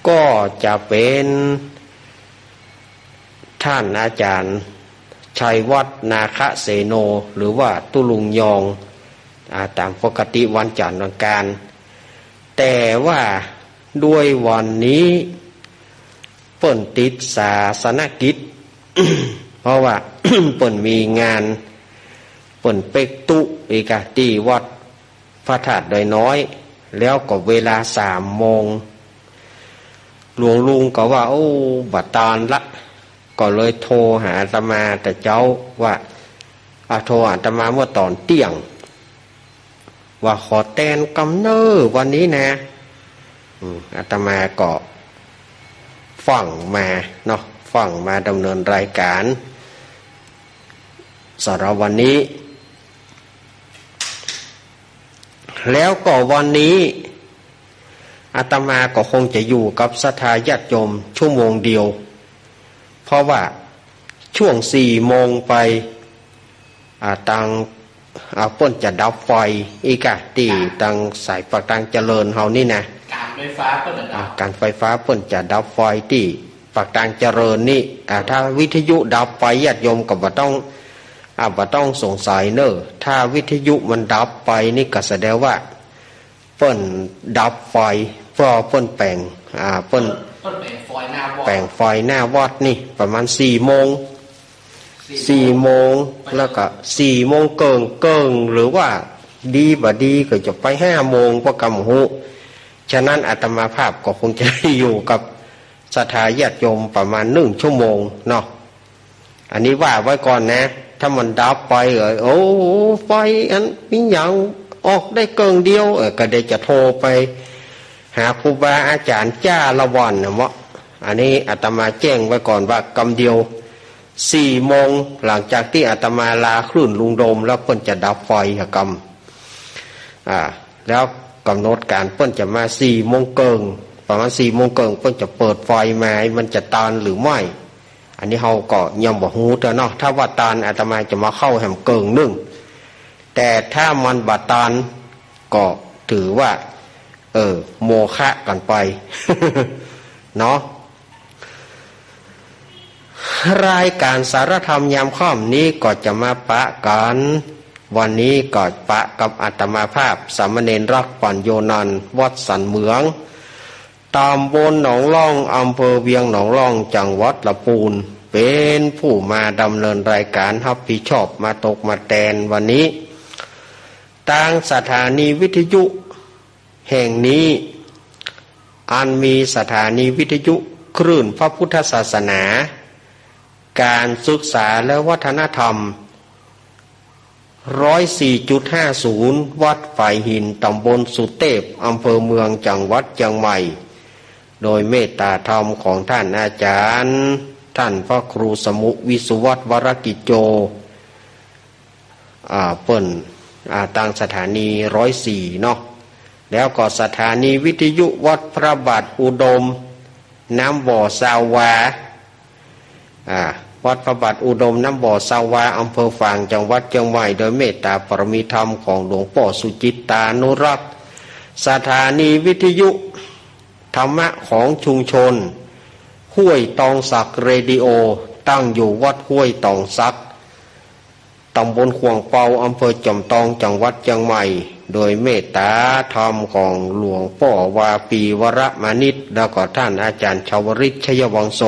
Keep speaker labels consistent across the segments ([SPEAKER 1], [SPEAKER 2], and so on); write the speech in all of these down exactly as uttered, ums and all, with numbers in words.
[SPEAKER 1] ก็จะเป็นท่านอาจารย์ชัยวัฒน์นาคเสโนหรือว่าตุลุงยองตามปกติวันจันทร์วันอังคารแต่ว่าด้วยวันนี้เปิ่นติดศาสนกิจ เพราะว่า เปิ่นมีงานเปิ่นเป็กตุอีกที่วัดพระธาตุดอยน้อยแล้วก็เวลาสามโมงหลวงลุงก็ว่าโอ้บัดตอนละก็เลยโทรหาอาตมาแต่เจ้าว่าอาโทรอาตมาเมื่อตอนเที่ยงว่าขอแตนกำเนิดวันนี้นะอาตมาก็ฟังมาเนาะฟังมาดำเนินรายการสำหรับวันนี้แล้วก็วันนี้อาตมาก็คงจะอยู่กับศรัทธาญาติโยมชั่วโมงเดียวเพราะว่าช่วงสี่โมงไปอ่าตังเอาเปิ้นจะดับไฟอีกอะที่ตังสายปากตังเจริญเฮานี่นะ
[SPEAKER 2] การไฟฟ้าเปิ้นจะดับ
[SPEAKER 1] การไฟฟ้าเปิ้นจะดับไฟที่ปากตังเจริญนี่อ่าถ้าวิทยุดับไปญาติโยมก็บ่ต้องอ่าบ่ต้องสงสัยเนอะถ้าวิทยุมันดับไปนี่ก็แสดงว่าเปิ้นดับไฟเพราะเปิ้นแปลงอ่าเปิ้น
[SPEAKER 2] เปิ้นแปลงไฟหน้าวัด
[SPEAKER 1] แปลงไฟหน้าวัดนี่ประมาณสี่โมงสี่โมงแล้วก็สี่โมงเกิงเกิงหรือว่าดีบ่ดีก็จะไปห้าโมงเพราะกำหุฉะนั้นอาตมาภาพก็คงจะอยู่กับศรัทธาญาติโยมประมาณหนึ่งชั่วโมงเนาะอันนี้ว่าไว้ก่อนนะถ้ามันดับไปเออโอ้ไฟอันมีอย่างออกได้เกิงเดียวเออก็ได้จะโทรไปหาครูบาอาจารย์จ้าละวันนะวะอันนี้อาตมาแจ้งไว้ก่อนว่ากำเดียวสี่โมงหลังจากที่อาตมาลาคลื่นลุงโดมแล้วเพิ่นจะดับไฟกรรมอ่าแล้วกำหนดการเพิ่นจะมาสี่โมงเกิงประมาณสี่โมงเกิงเพิ่นจะเปิดไฟมามันจะตานหรือไม่อันนี้เฮาก็ยังบ่ฮู้แต่เนาะถ้าว่าตานอาตมาจะมาเข้าแหมเกิงนึ่งแต่ถ้ามันบ่ตานก็ถือว่าเออโมฆะกันไป เนาะรายการสารธรรมยามค่ำนี้ก็จะมาปะกันวันนี้ก็ปะกับอาตมาภาพสามเณรรักปัญโยนันท์วัดสันเหมืองตำบลหนองล่องอำเภอเวียงหนองล่องจังหวัดลำพูนเป็นผู้มาดำเนินรายการรับผิดชอบมาตกมาแตนวันนี้ทางสถานีวิทยุแห่งนี้อันมีสถานีวิทยุคลื่นพระพุทธศาสนาการศึกษาและวัฒนธรรม หนึ่งร้อยสี่จุดห้าศูนย์ วัดฝ่ายหินตำบลสุเทพอำเภอเมืองจังหวัดเชียงใหม่โดยเมตตาธรรมของท่านอาจารย์ท่านพระครูสมุวิสุวัตวรกิจโจอ่าเปิ้นอ่าตั้งสถานีหนึ่งร้อยสี่เนาะแล้วก็สถานีวิทยุวัดพระบาทอุดมน้ำบ่อสาวาอ่าวัดพระบาทอุดมน้ำบ่อสาวาอำเภอฝางจังหวัดเชียงใหม่โดยเมตตาปรมีธรรมของหลวงพ่อสุจิตตานุรักษ์สถานีวิทยุธรรมะของชุมชนห้วยตองสักเรดิโอตั้งอยู่วัดห้วยตองสักตำบลขวงเปาอำเภอจอมทองจังหวัดเชียงใหม่โดยเมตตาธรรมของหลวงพ่อวาปีวรมานิตแล้วก็ท่านอาจารย์ชาวริชยวังโส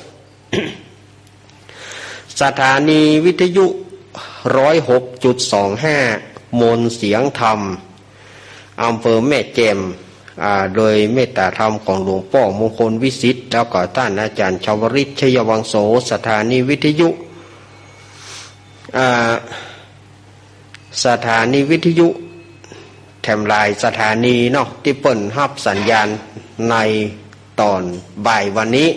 [SPEAKER 1] สถานีวิทยุ หนึ่งร้อยหกจุดสองห้า มนต์เสียงธรรมอำเภอแม่แจ่มโดยเมตตาธรรมของหลวงพ่อมงคลวิสิทธิ์แล้วก็ท่านอาจารย์ชาวริชยวังโสสถานีวิทยุสถานีวิทยุแถมลายสถานีเนาะที่เปิ่นรับสัญญาณในตอนบ่ายวันนี้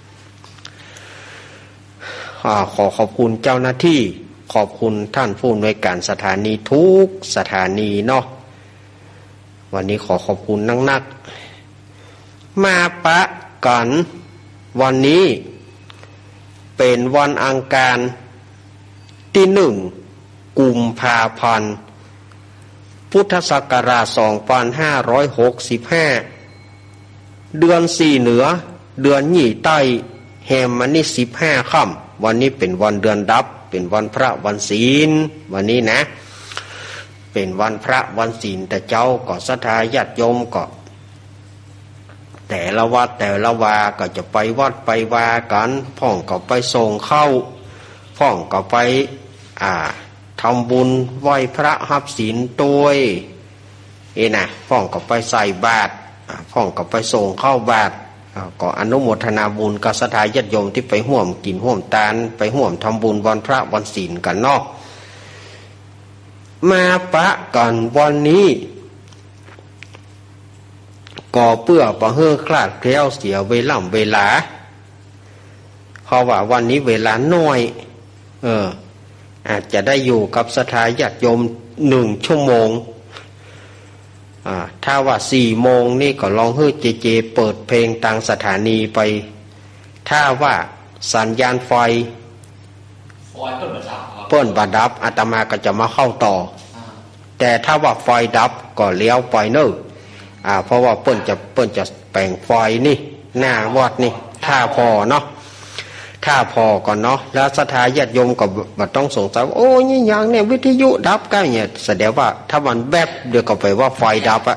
[SPEAKER 1] ขอขอบคุณเจ้าหน้าที่ขอบคุณท่านผู้อำนวยการสถานีทุกสถานีเนาะวันนี้ขอขอบคุณนักๆมาปะกันวันนี้เป็นวันอังคารที่หนึ่งกุมภาพันธ์พุทธศักราชสองพันห้าร้อยหกสิบห้าเดือนสี่เหนือเดือนยี่ใต้แฮมมันนี่สิบห้าค่ำวันนี้เป็นวันเดือนดับเป็นวันพระวันศีลวันนี้นะเป็นวันพระวันศีลแต่เจ้าก็ศรัทธาญาติโยมก็แต่ละวัดแต่ละวาก็จะไปวัดไปวากันพ่องก็ไปส่งเข้าพ่องก็ไปอ่าทำบุญไหว้พระหับศีลตัวเอ็นะพ่องก็ไปใส่บาตรพ่องก็ไปส่งเข้าบาตรก็อนุโมทนาบุญกับศรัทธาญาติโยมที่ไปห่วมกินห่วมทานไปห่วมทำบุญวันพระวันศีลกันเนาะมาปะกันวันนี้ก่อเปื้อประเฮือคลาดเคลี้ยวเสียเวล่ำเวลาเพราะว่าวันนี้เวลาน้อยเอออาจจะได้อยู่กับศรัทธาญาติโยมหนึ่งชั่วโมงอ่าถ้าว่าสี่โมงนี่ก็ลองเฮือเจเจเปิดเพลงทางสถานีไปถ้าว่าสัญญาณไฟเปิ้นบาดับอาตมาก็จะมาเข้าต่อแต่ถ้าว่าไฟดับก็เลี้ยวไปเนอะอ่าเพราะว่าเปิ้นจะเปิ้นจะแปลงไฟนี่หน้าวัดนี่ถ้าพอเนาะถ้าพอก่อนเนาะแล้วศรัทธาญาติโยมก็บ่ต้องสงสัยโอ้ยนี่อย่างเนี่ยวิทยุดับก็เนี่ยแสดงว่าถ้ามันแวบเดี๋ยวก็ไปว่าไฟดับอะ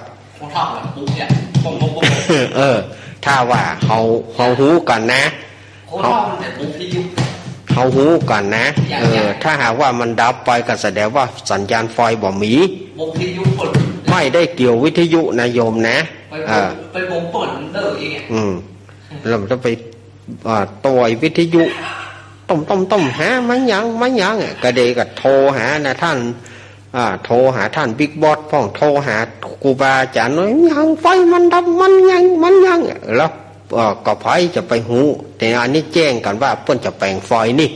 [SPEAKER 1] เออถ้าว่าเฮาเฮาฮู้กันนะเฮาเฮาฮู้กันนะเออถ้าหากว่ามันดับไปก็แสดงว่าสัญญาณไฟบ่มีไม่ได้เกี่ยววิทยุนะโยมนะเออไปวงเปิดเด้อเองอืมเราจะไปตัววิทยุต้มต้มต้มหาไม่ยังไม่ยังกระเดกโทรหานะท่านโทรหาท่านบิ๊กบอสพ่องโทรหาครูบาอาจารย์น้อยยังไฟมันดับมันยังมันยังแล้วก็ไฟจะไปหูแต่อันนี้แจ้งกันว่าเพิ่นจะแปลงไฟนี่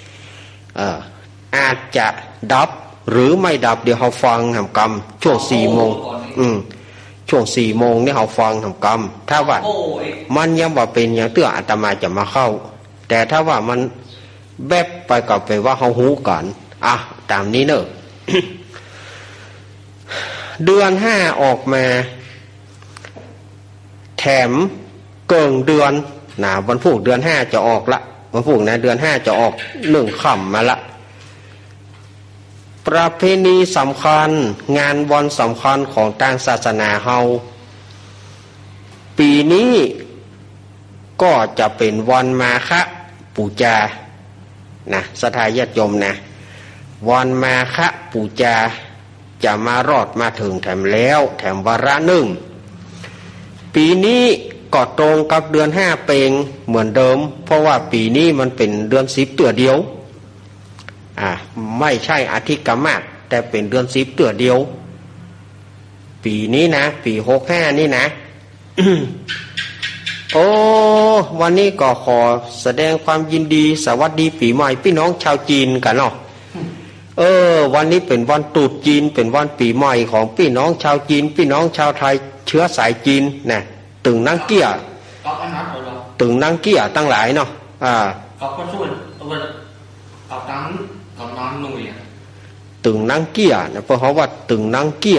[SPEAKER 1] อาจจะดับหรือไม่ดับเดี๋ยวเราฟังทำกรรมช่วงสี่โมงอืมช่วงสี่โมงนี่เราฟังทำกรรมถ้าว่ามันยังว่าเป็นอย่างเตื้ออาตมาจะมาเข้าแต่ถ้าว่ามันแวบไปก็ไปว่าเขาหูกันอ่ะตามนี้เนอะ เดือนห้าออกมาแถมเกิงเดือนนะวันพุธเดือนห้าจะออกละวันพุธนะเดือนห้าจะออกหนึ่งค่ำมาละประเพณีสำคัญงานวันสำคัญของทางศาสนาเฮาปีนี้ก็จะเป็นวันมาฆปูจานะศรัทธาญาติโยมนะวันมาฆปูจาจะมารอดมาถึงแถมแล้วแถมวาระหนึ่งปีนี้ก็ตรงกับเดือนห้าเปงเหมือนเดิมเพราะว่าปีนี้มันเป็นเดือนสิบตัวเดียวอ่าไม่ใช่อาทิตย์กรรมะแต่เป็นเดือนสิบตัวเดียวปีนี้นะปีหกห้านี่นะ โอ้วันนี้ก็ขอแสดงความยินดีสวัสดีปีใหม่พี่น้องชาวจีนกันเนาะเออวันนี้เป็นวันตรุษจีนเป็นวันปีใหม่ของพี่น้องชาวจีนพี่น้องชาวไทยเชื้อสายจีนนะตึงนังเกี้ยตึงนังเกี้ยตั้งหลายเนาะอ่าตึงนังเกี้ยนะเพราะเขาว่าตึงนังเกี้ย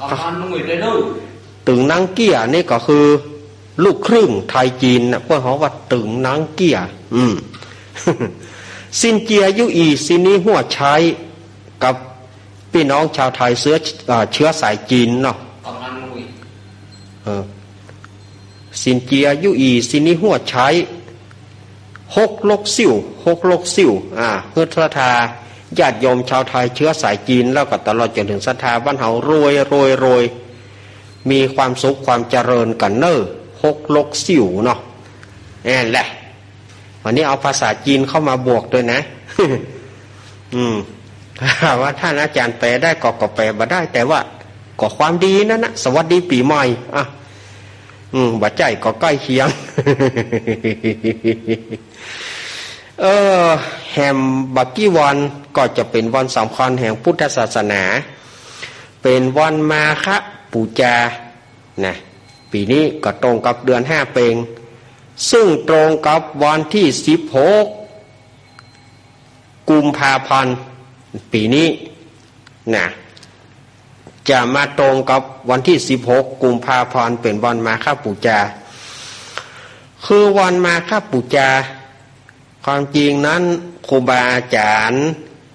[SPEAKER 1] ตึงนังเกี้ยนี่ก็คือลูกครึ่งไทยจีนนะเพราะเขาว่าตึงนังเกี้ยอืม ซินเจียยุอีซินี้หัวใช้กับพี่น้องชาวไทยเชื้อเชื้อสายจีนเนาะเออซินเจียยุอีซินี้หัวใช้หกลกซิ่วหกลกซิ่วอ่าเพื่อศรัทธาญาติโยมชาวไทยเชื้อสายจีนแล้วก็ตลอดจนถึงศรัทธาบ้านเฮารวยรวยรวยมีความสุขความเจริญกันเนอหกลกซิ่วเนาะนี่แหละวันนี้เอาภาษาจีนเข้ามาบวกด้วยนะ อืมว่าท่านอาจารย์แปลได้ก็ก็แปลมาได้แต่ว่าก็ความดีนั่นนะสวัสดีปีใหม่อ่ะอืมบัดใจก็ใกล้เคียง เออแฮมบักกี้วันก็จะเป็นวันสำคัญแห่งพุทธศาสนาเป็นวันมาฆปูจานะปีนี้ก็ตรงกับเดือนห้าเปงซึ่งตรงกับวันที่สิบหกกุมภาพันธ์ปีนี้นะจะมาตรงกับวันที่สิบหกกุมภาพันธ์เป็นวันมาฆปูจาคือวันมาฆบูชาความจริงนั้นครูบาอาจารย์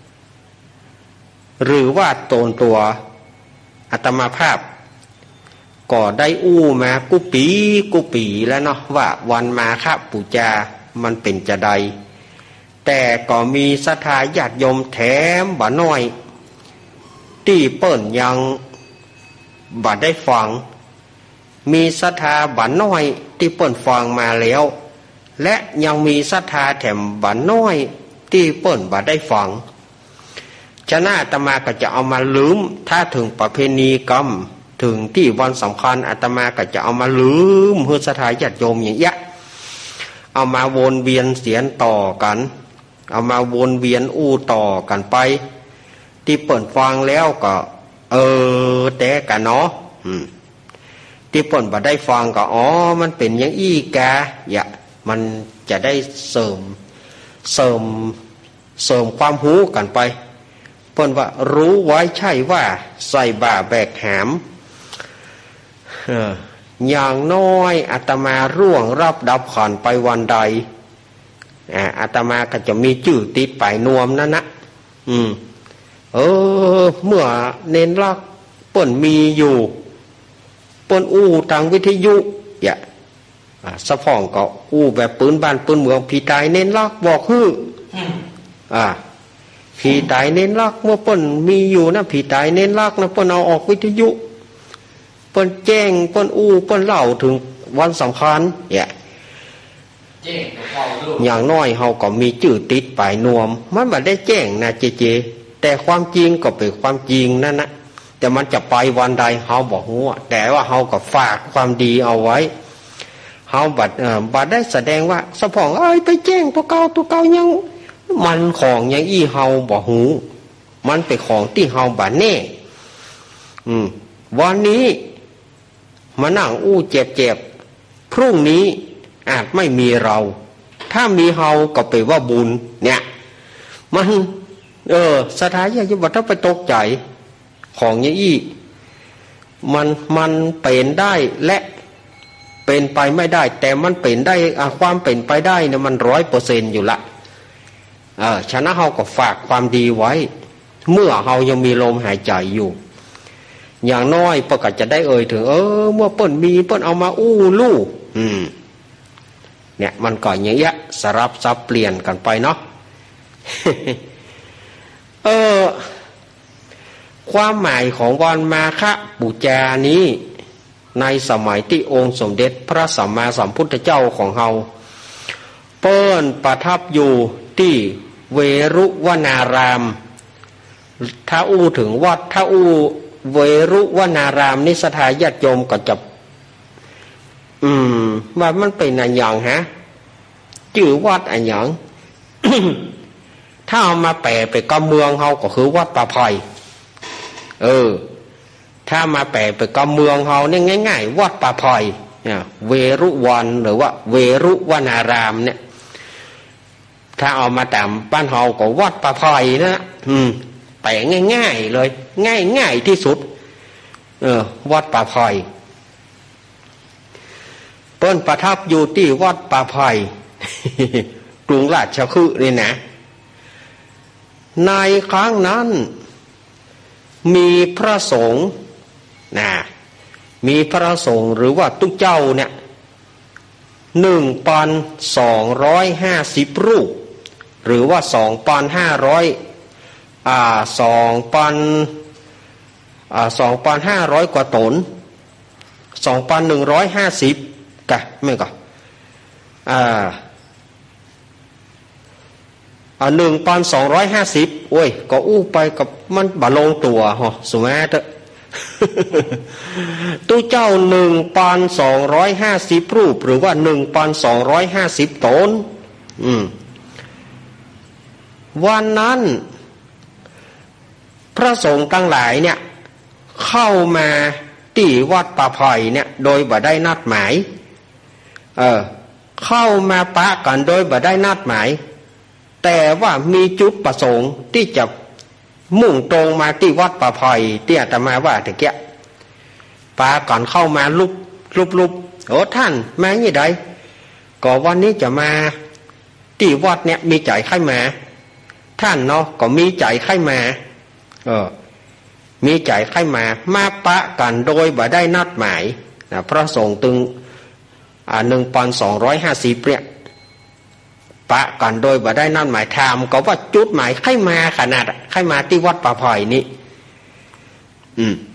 [SPEAKER 1] หรือว่าตนตัวอาตมาภาพก็ได้อู้มากุปีกุปีแล้วเนาะว่าวันมาฆบูชามันเป็นจะใดแต่ก็มีศรัทธาญาติโยมแถมบ่น้อยที่เปิ้นยังบ่ได้ฟังมีศรัทธาบ่น้อยที่เปิ้นฟังมาแล้วและยังมีศรัทธาแถมบ่น้อยที่เปิ้นบ่ได้ฟังฉะนั้นอาตมาก็จะเอามาลืมถ้าถึงประเพณีกรรมถึงที่วันสำคัญอาตมาก็จะเอามาลืมเพื่อศรัทธาญาติโยมอย่างเงี้ยเอามาวนเวียนเสียนต่อกันเอามาวนเวียนอู้ต่อกันไปที่เปิ่นฟังแล้วก็เออแต่กันเนาะที่เปิ่นบ่ได้ฟังก็อ๋อมันเป็นอย่างอี้กะอย่ามันจะได้เสริมเสริมเสริมความรู้กันไปเปิ่นว่ารู้ไว้ใช่ว่าใส่บ่าแบกหามเอออย่างน้อยอาตมาร่วงรับดับขันไปวันใดอาตมาก็จะมีชื่อติดปลายนวมนั่นนะอืมเออเมื่อเน้นรักเปิ้นมีอยู่เปิ้นอู้ทางวิทยุอย่าสะพองก็อู้แบบปืนบ้านปืนเมืองผีตายเน้นรักบอกฮื้ออ่าผีตายเน้นรักเมื่อเปิ้นมีอยู่นะผีตายเน้นรักนะเปิ้นเอาออกวิทยุเปิ้นแจ้งเปิ้นอู้เปิ้นเล่าถึงวันสำคัญอย่าอย่างน้อยเฮาก็มีชื่อติดปลายนวมมันบ่ได้แจ้งนะเจเจแต่ความจริงก็เป็นความจริงนั่นนะแต่มันจะไปวันใดเฮาบ่ฮู้แต่ว่าเฮาก็ฝากความดีเอาไว้เฮาบัดเอ่อบัดได้แสดงว่าสะพองเอ้ยไปแจ้งตัวเก่าตัวเก่ายังมันของอย่างอี้เฮาบ่ฮู้มันเป็นของที่เฮาบ่แน่อืมวันนี้มานั่งอู้เจ็บๆพรุ่งนี้อาจไม่มีเราถ้ามีเฮาก็ไปว่าบุญเนี่ยมันเออสถานที่จะบอกถ้าไปตกใจของอย่างอี้มันมันเป็นได้และเป็นไปไม่ได้แต่มันเป็นได้ความเป็นไปได้เนี่ยมันร้อยเปอร์เซ็นต์อยู่ละเออฉะนั้นเฮาก็ฝากความดีไว้เมื่อเฮายังมีลมหายใจอยู่อย่างน้อยเปิ้นก็จะได้เอ่ยถึงเออเมื่อเปิ้นมีเปิ้นเอามาอู้ลู่อืมเนี่ยมันก็อย่างเงี้ยสลับซับเปลี่ยนกันไปเนาะ เออความหมายของวันมาฆบูชานี้ในสมัยที่องค์สมเด็จพระสัมมาสัมพุทธเจ้าของเราเปิ้นประทับอยู่ที่เวรุวนารามถ้าอู้ถึงวัดถ้าอู้เวรุวนารามนิสทาญาติโยมก็จะอืมว่ามันเป็นอะไรอย่างฮะชื่อวัดอะไรอย่าง ถ้าเอามาแปลไปก็เมืองเขาก็คือวัดป่าไผ่เออถ้ามาแปลไปก็เมืองเขาเนี่ยง่ายๆวัดป่าไผ่เนี่ยเวรุวันหรือว่าเวรุวนารามเนี่ยถ้าเอามาตามบ้านเขาก็วัดป่าไผ่นะอืมแปลง่ายๆเลยง่ายๆที่สุดเออวัดป่าไผ่เปิ้นประทับอยู่ที่วัดป่าไผ่ กรุงราชคฤห์นี่นะในครั้งนั้นมีพระสงฆ์นะมีพระสงฆ์หรือว่าตุเจ้าเนี่ยหนึ่งพันสองร้อยห้าสิบรูปหรือว่าสองพันห้าร้อยอ่าสองพันอ่าสองพันห้าร้อยกว่าตนสองพันหนึ่งร้อยห้าสิบกะไม่ก็อ่าอ่าหนึ่งพันสองร้อยห้าสิบโอ้ยก็อู้ไปกับมันบาลงตัวฮะสุมาเถอะ ตู้เจ้าหนึ่งพันสองร้อยห้าสิบรูปหรือว่าหนึ่งพันสองร้อยห้าสิบตนอืมวันนั้นพระสงฆ์ทั้งหลายเนี่ยเข้ามาที่วัดป่าไผ่เนี่ยโดยบ่ได้นัดหมายเออเข้ามาปะกันโดยบ่ได้นัดหมายแต่ว่ามีจุดประสงค์ที่จะมุ่งตรงมาที่วัดป่าไผ่ที่อาตมาว่าตะเกียปาก่อนเข้ามาลุบลุบลุบโอ้ท่านมาอย่างไรกก็วันนี้จะมาที่วัดเนี่ยมีใจใครมาท่านเนาะก็มีใจใครมาเออมีใจใครมามาปะกันโดยบ่ได้นัดหมายนะพระสงฆ์ตึงอ่าหนึ่งพันสองร้อยห้าสิบเนี่ยปะกันโดยบ่ได้นัดหมายถามก็ว่าจุดหมายใครมาขนาดใครมาที่วัดป่าไผ่นี้อืม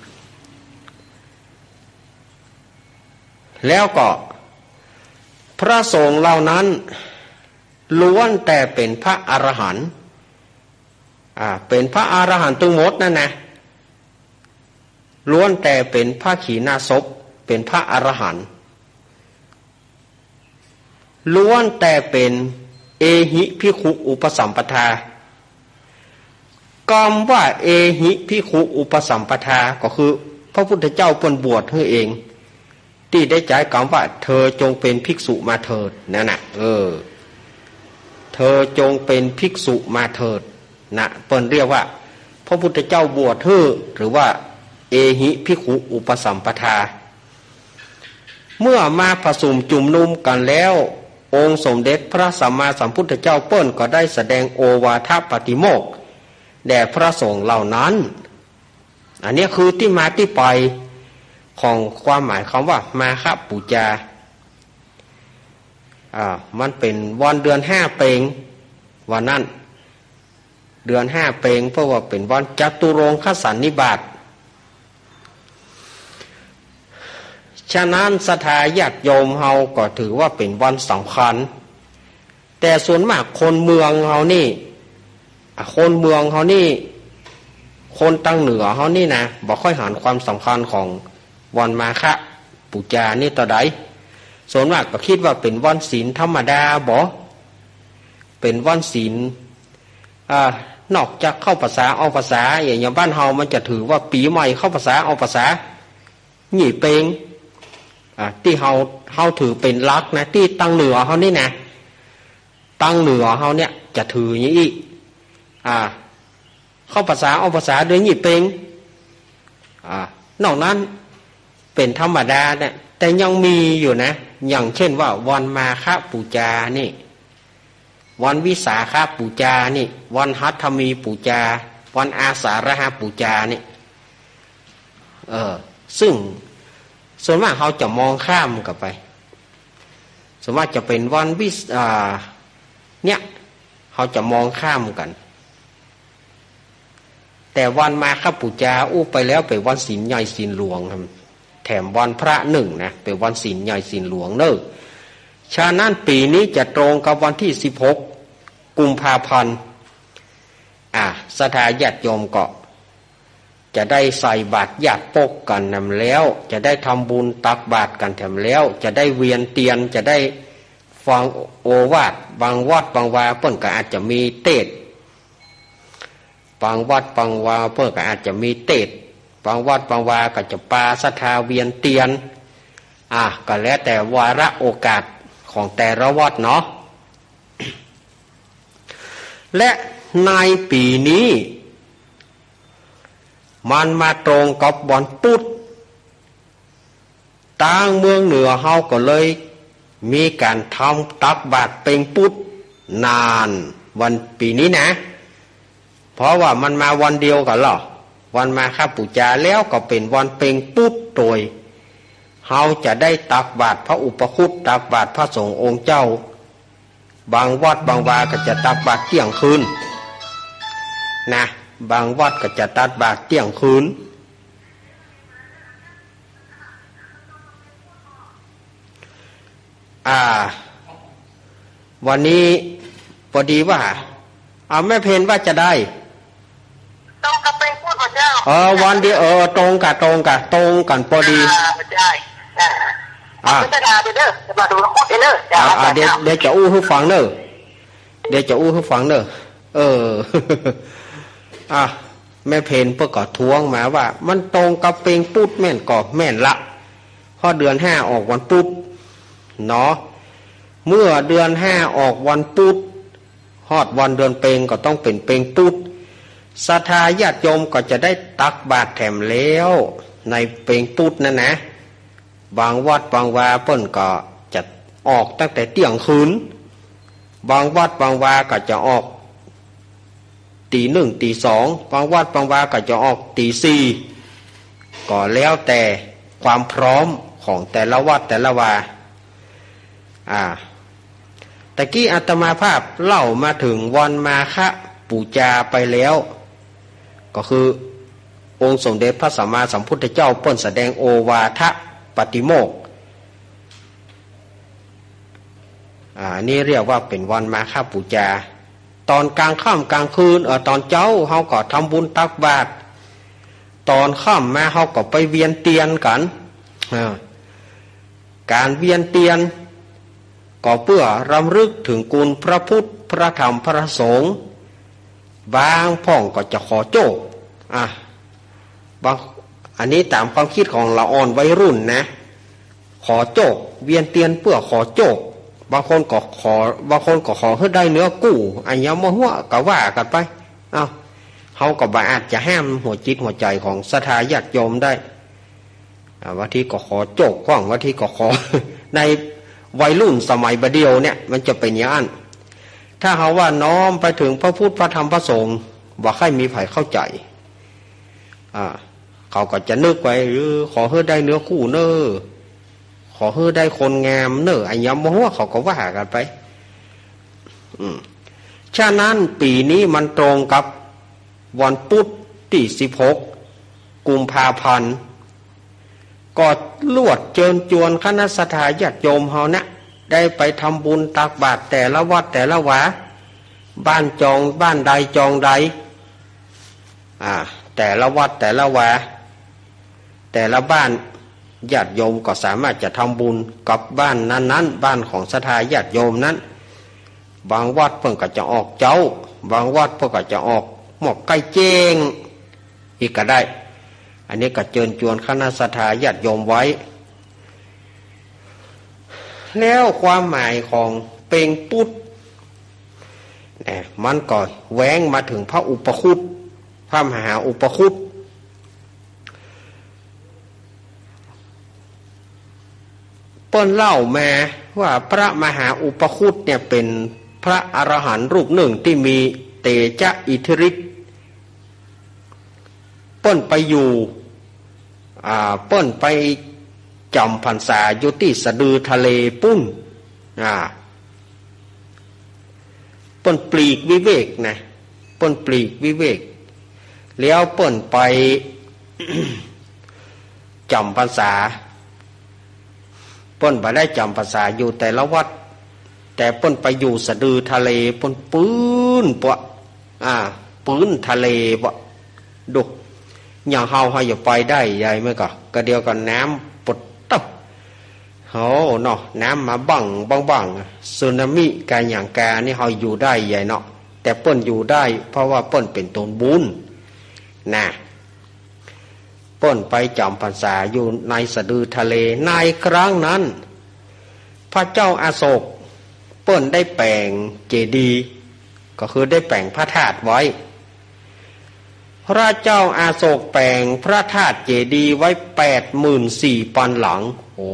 [SPEAKER 1] แล้วก็พระสงฆ์เหล่านั้นล้วนแต่เป็นพระอรหันต์อ่าเป็นพระอรหันต์ทั้งหมดนั่นนะล้วนแต่เป็นพระขีณาสพเป็นพระอรหันต์ล้วนแต่เป็นเอหิภิกขุอุปสัมปทาคำว่าเอหิภิกขุอุปสัมปทาก็คือพระพุทธเจ้าเพิ่นบวชให้เองที่ได้ใจคำว่าเธอจงเป็นภิกษุมาเถิดนั่นน่ะเออเธอจงเป็นภิกษุมาเถิดนะเพิ่นเรียกว่าพระพุทธเจ้าบวชให้หรือว่าเอหิภิกขุอุปสัมปทาเมื่อมาประชุมจุมนุมกันแล้วองค์สมเด็จพระสัมมาสัมพุทธเจ้าเปิ้นก็ได้แสดงโอวาทปาติโมกข์แด่พระสงฆ์เหล่านั้นอันนี้คือที่มาที่ไปของความหมายคำว่ามาฆปูจาอ่ามันเป็นวันเดือนห้าเปงวันนั้นเดือนห้าเปงเพราะว่าเป็นวันจตุรงคสันนิบาตฉะนั้นศรัทธาญาติโยมเฮาก็ถือว่าเป็นวันสำคัญแต่ส่วนมากคนเมืองเฮานี่คนเมืองเฮานี่คนตั้งเหนือเฮานี่นะบ่ค่อยหันความสำคัญของวันมาฆปูจานี่ต่อใดส่วนมากก็คิดว่าเป็นวันศีลธรรมดาบ่เป็นวันศีลอ่านอกจากเข้าภาษาออกภาษาอย่างบ้านเฮามันจะถือว่าปีใหม่เข้าภาษาออกภาษาหยี่เปงอ่าที่เฮาเฮาถือเป็นลักนะที่ตั้งเหนือเฮานี่นะตั้งเหนือเฮาเนี่ยจะถืออย่างนี้อ่าเข้าภาษาออกภาษาโดยหยี่เปงอ่านอกนั้นเป็นธรรมดาเนี่ยแต่ยังมีอยู่นะอย่างเช่นว่าวันมาฆปูจานี่วันวิสาขปูจานี่วันหัตถมีปูจาวันอาสาฬหปูจานี่เออซึ่งส่วนมากเขาจะมองข้ามกันไปส่วนมากจะเป็นวันวิสอ่าเนี่ยเขาจะมองข้ามกันแต่วันมาฆปูจาอู้ไปแล้วเป็นวันศีลใหญ่ศีลหลวงครับแถมวันพระหนึ่งนะเป็นวันศีลใหญ่ศีลหลวงเนอะฉะนั้นปีนี้จะตรงกับวันที่สิบหกกุมภาพันธ์อ่ะศรัทธาญาติโยมก็จะได้ใส่บาตรญาติปกกันนำแล้วจะได้ทำบุญตักบาตรกันแถมแล้วจะได้เวียนเตียนจะได้ฟังโอวาทบางวัดบางวาเพิ่นก็อาจจะมีเทศบางวัดบางวาเพิ่นก็อาจจะมีเทศบางวัดบางวาก็จะปาศรัทธาเวียนเตียนอ่ะก็แล้วแต่วาระโอกาสของแต่ละวัดเนาะและในปีนี้มันมาตรงกับวันพุธทางเมืองเหนือเฮาก็เลยมีการทำตักบาตรเป็นพุธนานวันปีนี้นะเพราะว่ามันมาวันเดียวกันหรอวันมาฆปูจาแล้วก็เป็นวันเป็นพุธโดยเฮาจะได้ตักบาตรพระอุปคุตตักบาตรพระสงฆ์องค์เจ้าบางวัดบางวาก็จะตักบาตรเที่ยงคืนนะบางวัดก็จะตักบาตรเที่ยงคืนอ่าวันนี้พอดีว่าเอาแม่เพนว่าจะได้
[SPEAKER 3] ตรงกับเป็นพูดพระเจ้า
[SPEAKER 1] เออวันเดียวเออตรงกับตรงกับตรงกันพอดี
[SPEAKER 3] ใช่อ่าจะดาเด้อจะมาดูพูดเด้อ
[SPEAKER 1] อ่าเดี๋ยวเดี๋ยวจะอู้ให้ฟังเด้อเดี๋ยวจะอู้ให้ฟังเด้อเอออ่ะแม่เพนเพื่อก่อทวงมาว่ามันตรงกับเป็งปุ๊ดแม่นก่อแม่นละพอเดือนห้าออกวันปุ๊ดเนาะเมื่อเดือนห้าออกวันปุ๊ดฮอดวันเดือนเป็งก็ต้องเป็นเป็งปุ๊ดศรัทธาญาติโยมก็จะได้ตักบาตรแถมแล้วในเป็งปุ๊ดนั่นนะบางวัดบางวาเปิ้นก็จะออกตั้งแต่เที่ยงคืนบางวัดบางวาก็จะออกตีหนึ่งตีสองบางวัดบางวาก็จะออกตีสี่ก็แล้วแต่ความพร้อมของแต่ละวัดแต่ละวาอ่าตะกี้อาตมาภาพเล่ามาถึงวันมาฆปูจาไปแล้วก็คือองค์สมเด็จพระสัมมาสัมพุทธเจ้าเปิ้นแสดงโอวาทปฏิโมกข์อ่านี่เรียกว่าเป็นวันมาฆปูจาตอนกลางค่ำกลางคืนเออตอนเช้าเฮาก็ทำบุญตักบาตรตอนค่ำมาเฮาก็ไปเวียนเทียนกันการเวียนเทียนก็เพื่อรำลึกถึงคุณพระพุทธพระธรรมพระสงฆ์บางพ่องก็จะขอโจกอ่ะบางอันนี้ตามความคิดของละอ่อนวัยรุ่นนะขอโจกเวียนเทียนเพื่อขอโจกบางคนก็ขอบางคนก็ขอให้ได้เนื้อกู้อันยามหัวก็ว่ากันไปเอ้าเขาก็บ่อาจจะห้ามหัวจิตหัวใจของศรัทธาญาติโยมได้วันที่ก็ขอโจกข้องวันที่ก็ขอ ในวัยรุ่นสมัยบเดียวเนี่ยมันจะเป็นอย่างนั้นถ้าเขาว่าน้อมไปถึงพระพุทธพระธรรมพระสงฆ์ว่าใครมีไผเข้าใจอ่าเขาก็จะนึกไว้หรือขอให้ได้เนื้อคู่เน้อขอให้ได้คนงามเน้ออันยามหัวเขาก็ว่ากันไปอืมฉะนั้นปีนี้มันตรงกับวันพุธที่สิบหกกุมภาพันธ์ก็ลวดเจิญจวนคณะสัทธาญาติโยมเฮานะได้ไปทำบุญตักบาตรแต่ละวัดแต่ละวาบ้านจองบ้านใดจองใดอ่าแต่ละวัดแต่ละวาแต่ละบ้านญาติโยมก็สามารถจะทำบุญกับบ้านนั้นๆบ้านของสัทธาญาติโยมนั้นบางวัดเพิ่นก็จะออกเจ้าบางวัดเพิ่นก็จะออกหมอกไก่เจงอีกก็ได้อันนี้ก็เชิญชวนคณะสัทธาญาติโยมไว้แล้วความหมายของเปงปุตเนี่ยมันก็แหวงมาถึงพระอุปคุตพระมหาอุปคุตเปิ้นเล่ามาว่าพระมหาอุปคุตเนี่ยเป็นพระอรหันต์รูปหนึ่งที่มีเตจะอิทธิฤทธิ์เปิ้นไปอยู่อ่าเปิ้นไปจำพรรษาอยู่ที่สะดือทะเลปุ้นอ่าเปิ้นปลีกวิเวกนะเปิ้นปลีกวิเวกแล้วเปิ้นไป จำพรรษาเปิ้นบ่ได้จำพรรษาอยู่แต่ละวัดแต่เปิ้นไปอยู่สะดือทะเลเปิ้นปื้นปะอ่าปื้นทะเลปะดุอย่างเฮาเฮาอย่าไปได้ใหญ่มั้ยก็ก็เดียวกันน้ำปดตบโหเนาะน้ำมาบังบังๆสึนามิกาอย่างกานี่เฮาอยู่ได้ใหญ่เนาะแต่เปิ้นอยู่ได้เพราะว่าเปิ้นเป็นตนบุญนะเปิ้นไปจำพรรษาอยู่ในสะดือทะเลในครั้งนั้นพระเจ้าอาโศกเปิ้นได้แปลงเจดีย์ก็คือได้แปลงพระธาตุไว้พระเจ้าอาโศกแปลงพระธาตุเจดีย์ไว้ แปดหมื่นสี่พัน หลังโอ้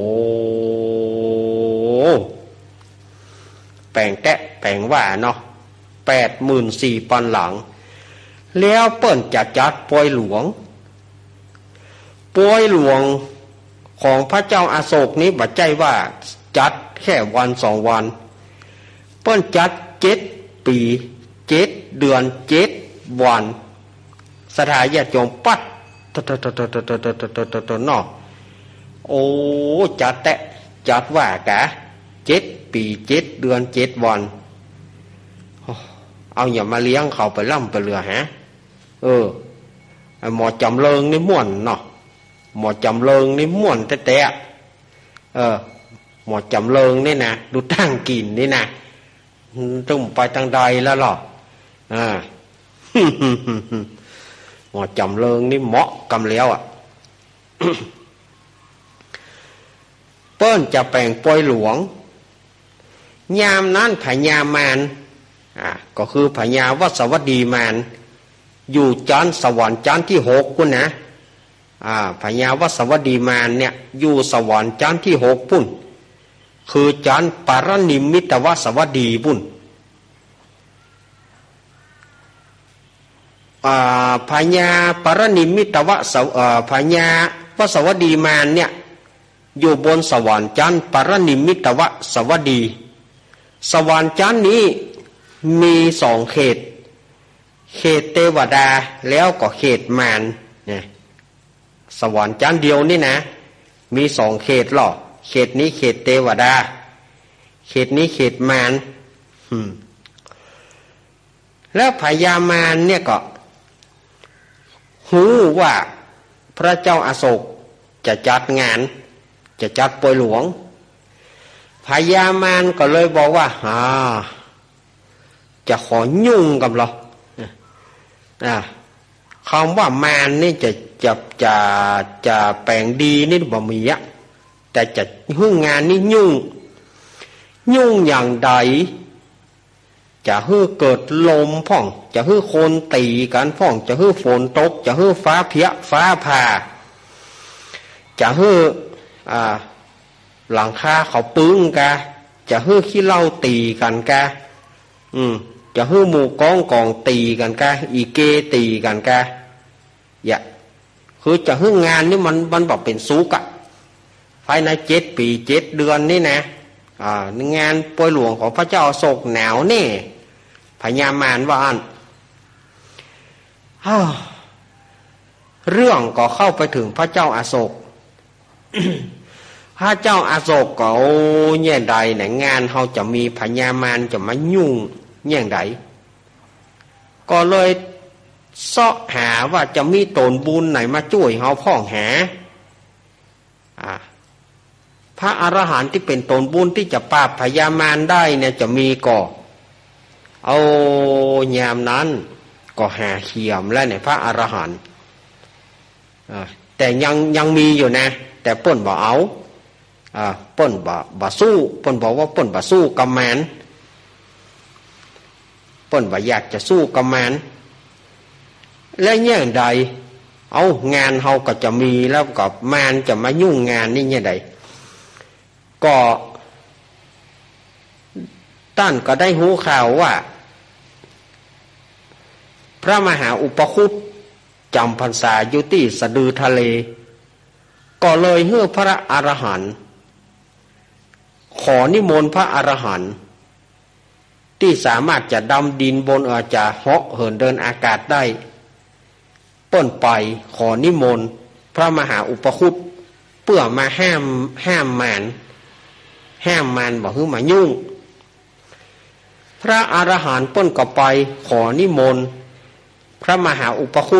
[SPEAKER 1] แปลงแตะแปลงว่าเนาะ แปดหมื่นสี่พัน หลังแล้วเปิ้นจะจัดปอยหลวงปอยหลวงของพระเจ้าอาโศกนี้บ่ใจว่าจัดแค่วันสองวันเปิ้นจัดเจ็ดปีเจ็ดเดือนเจ็ดวันสถาญาติโยมปัดตตตตตตตตตเนาะโอ้จัดแตะจัดว่ากะเจ็ดปีเจ็ดเดือนเจ็ดวันเอาอย่ามาเลี้ยงเขาไปล่ำไปเรือฮะเออหมอจำเริงนี่ม่วนเนาะหมอจำเริงนี่ม่วนแต่แต่เออหมอจำเริงนี่นะดูตั้งกินนี่นะต้องไปทางใดแล้วหรออ่า หมอจำเริงนี่เหมาะกำแล้วอ่ะ เปิ้นจะแปลงปอยหลวงยามนั้นพญามารอ่าก็คือพญาวัสวดีมารอยู่จันทร์สวรรค์จันทร์ที่หกพุ่นนะอ่าพญาวัสวดีมารเนี่ยอยู่สวรรค์จันทร์ที่หกพุ่นคือจันปารนิมิตวสวัสดีบุญพญาปารนิมิตวสพญาวสวัสดีมารเนี่ยอยู่บนสวรรค์จันปารนิมิตวสวัสดีสวรรค์จันนี้มีสองเขตเขตเทวดาแล้วก็เขตมารเนี่ยสวรรค์จันเดียวนี่นะมีสองเขตหรอกเขตนี้เขตเทวดาเขตนี้เขตมารแล้วพญามารเนี่ยก็หูว่าพระเจ้าอโศกจะจัดงานจะจัดปล่อยหลวงพญามารก็เลยบอกว่าอ่าจะขอยุ่งกับเราอ่าคำว่ามารนี่จะจะจะจะแปลงดีนี่บ่มีอะแต่จะหื้องานนี่ยุ่งยุ่งอย่างใดจะฮื้อเกิดลมพ่องจะฮื้อโคนตีกันพ่องจะฮื้อฝนตกจะฮื้อฟ้าเพี้ยฟ้าผ่าจะฮื้ออ่าหลังคาเขาปึ้งกะจะฮื้อขี้เหล้าตีกันกะอืมจะฮื้อหมู่กองกองตีกันกะอีเกตีกันกะอย่าคือจะฮื้องานนี่มันมันบอกเป็นสุกอะภายในเจ็ดปีเจ็ดเดือนนี่นะอ่างานปล่อยหลวงของพระเจ้าอโศกหนาวแน่พญามารว่าอันเรื่องก็เข้าไปถึงพระเจ้าอโศก พระเจ้าอโศกก็แย่ใดไหนงานเขาจะมีพญามารจะมายุ่งแย่ใดก็เลยเสาะหาว่าจะมีตนบุญไหนมาช่วยเขาพ่องหาอ่าพระอรหันต์ที่เป็นตนบุญที่จะปราบพญามารได้เนี่ยจะมีก่อเอายามนั้นก็หาเขียมแล้วเนี่ยพระอรหันต์แต่ยังยังมีอยู่นะแต่ป้นบ่เอาอ่าป้นบ่บ่สู้ป้นบอกว่าป้นบ่สู้กับมารป้นบ่อยากจะสู้กับมารและอย่างใดเอางานเฮาก็จะมีแล้วกับมารจะมายุ่งงานนี่อย่างใดก็ท่านก็ได้หูข่าวว่าพระมหาอุปคุตจำพรรษาอยู่ที่สะดือทะเลก็เลยเฮื่อพระอรหันต์ขอนิมนต์พระอรหันต์ที่สามารถจะดำดินบนอาจจะเหาะเหินเดินอากาศได้ป้นไปขอนิมนต์พระมหาอุปคุตเพื่อมาห้ามห้ามมารห้ามมารบอกให้มายุ่งพระอรหันต์ป้นก็ไปขอนิมนต์พระมหาอุปคุต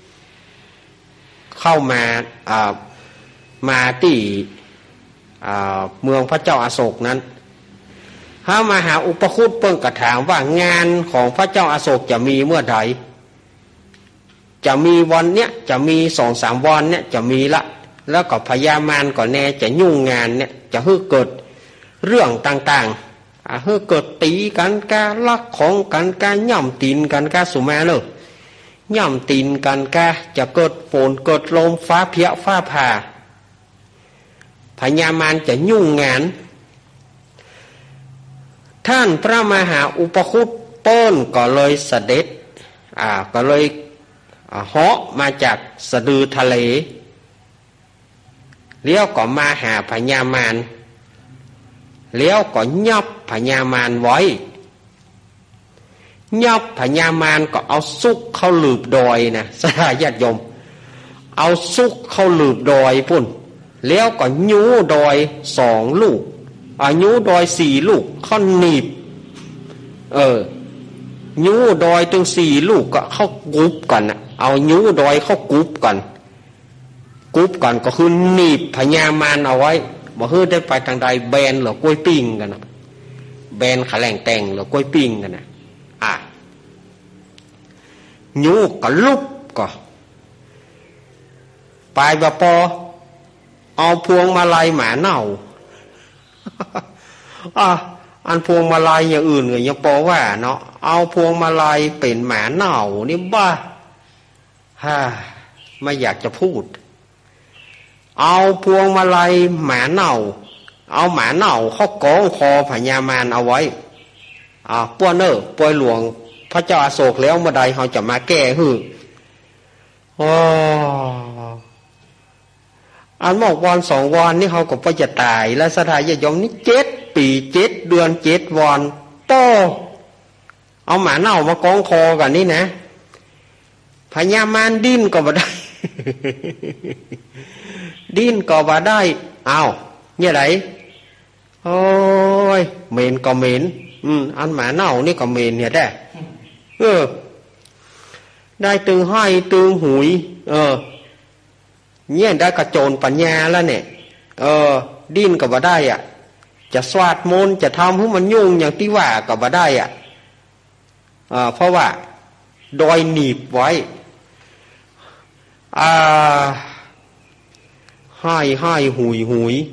[SPEAKER 1] เข้ามาอ่ามาที่อ่าเมืองพระเจ้าอโศกนั้นพระมหาอุปคุตเปิ้งกระถามว่างานของพระเจ้าอโศกจะมีเมื่อใดจะมีวันเนี้ยจะมีสองสามวันเนี้ยจะมีละแล้วก็พญามารก็แน่จะยุ่งงานเนี่ยจะฮื้อเกิดเรื่องต่างๆอ่าฮื้อเกิดตีกันกาลักของกันกาย่ำตีนกันกาสุมาเลยย่ำตีนกันกาจะเกิดฝนเกิดลมฟ้าเพี้ยฟ้าผ่าพญามารจะยุ่งงานท่านพระมหาอุปคุตต้นก็เลยเสด็จอ่าก็เลยเหาะมาจากสะดือทะเลเลี้ยวก็มาหาพญามารเลี้ยวก็ยับพญามารไว้ยับพญามารก็เอาซุกเข้าหลืบดอยนะสาญาติโยมเอาซุกเข้าหลืบดอยพุ่นเลี้ยวก็ยูดอยสองลูกอายุดอยสี่ลูกเข้าหนีบเออยูดอยถึงสี่ลูกก็เข้ากุบกันนะเอายูดอยเข้ากุบกันกุบกันก็คือหนีบพญามารเอาไว้บ่ฮื้อได้ไปทางใดแบนหรือกล้วยปิ้งกันนะแบนขาแหลงแต่งหรือกล้วยปิ้งกันนะอ่ะยูก็ลุบก็ไปบ่พอเอาพวงมาลัยหมาเน่าอ่ะอันพวงมาลัยอย่างอื่นก็ยังพอว่าเนาะเอาพวงมาลัยเป็นหมาเน่านี่บ้าฮ่าไม่อยากจะพูดเอาพวงมาลัยหมาเน่าเอาหมาเน่าเขากองคอพญามารเอาไว้อ่าป้วนเนอป่วยหลวงพระเจ้าอโศกแล้วเมื่อใดเขาจะมาแก้ฮืออ๋ออันบอกวันสองวันนี่เขาก็ไปจะตายและสถานยยมนี่เจ็ดปีเจ็ดเดือนเจ็ดวันโตเอาหมาเน่ามากองคอกันนี่นะพญามารดิ้นก็บ่ได้ ดิ้นก็บ่ได้เอาเนี่ยไรโอ้ยเหม็นก็เหม็นอืมอันหมาเน่านี่ก็เหม็นเนี่ยได้เออได้ตึงให้ตึงหุยเออเนี่ยได้กระโจนปัญญาแล้วเนี่ยเออดิ้นก็บ่ได้อ่ะจะสวดมนต์จะทำให้มันยุ่งอย่างที่ว่าก็บ่ได้อ่ะอ่าเพราะว่าดอยหนีบไว้อ่าให้ให้หุยหุย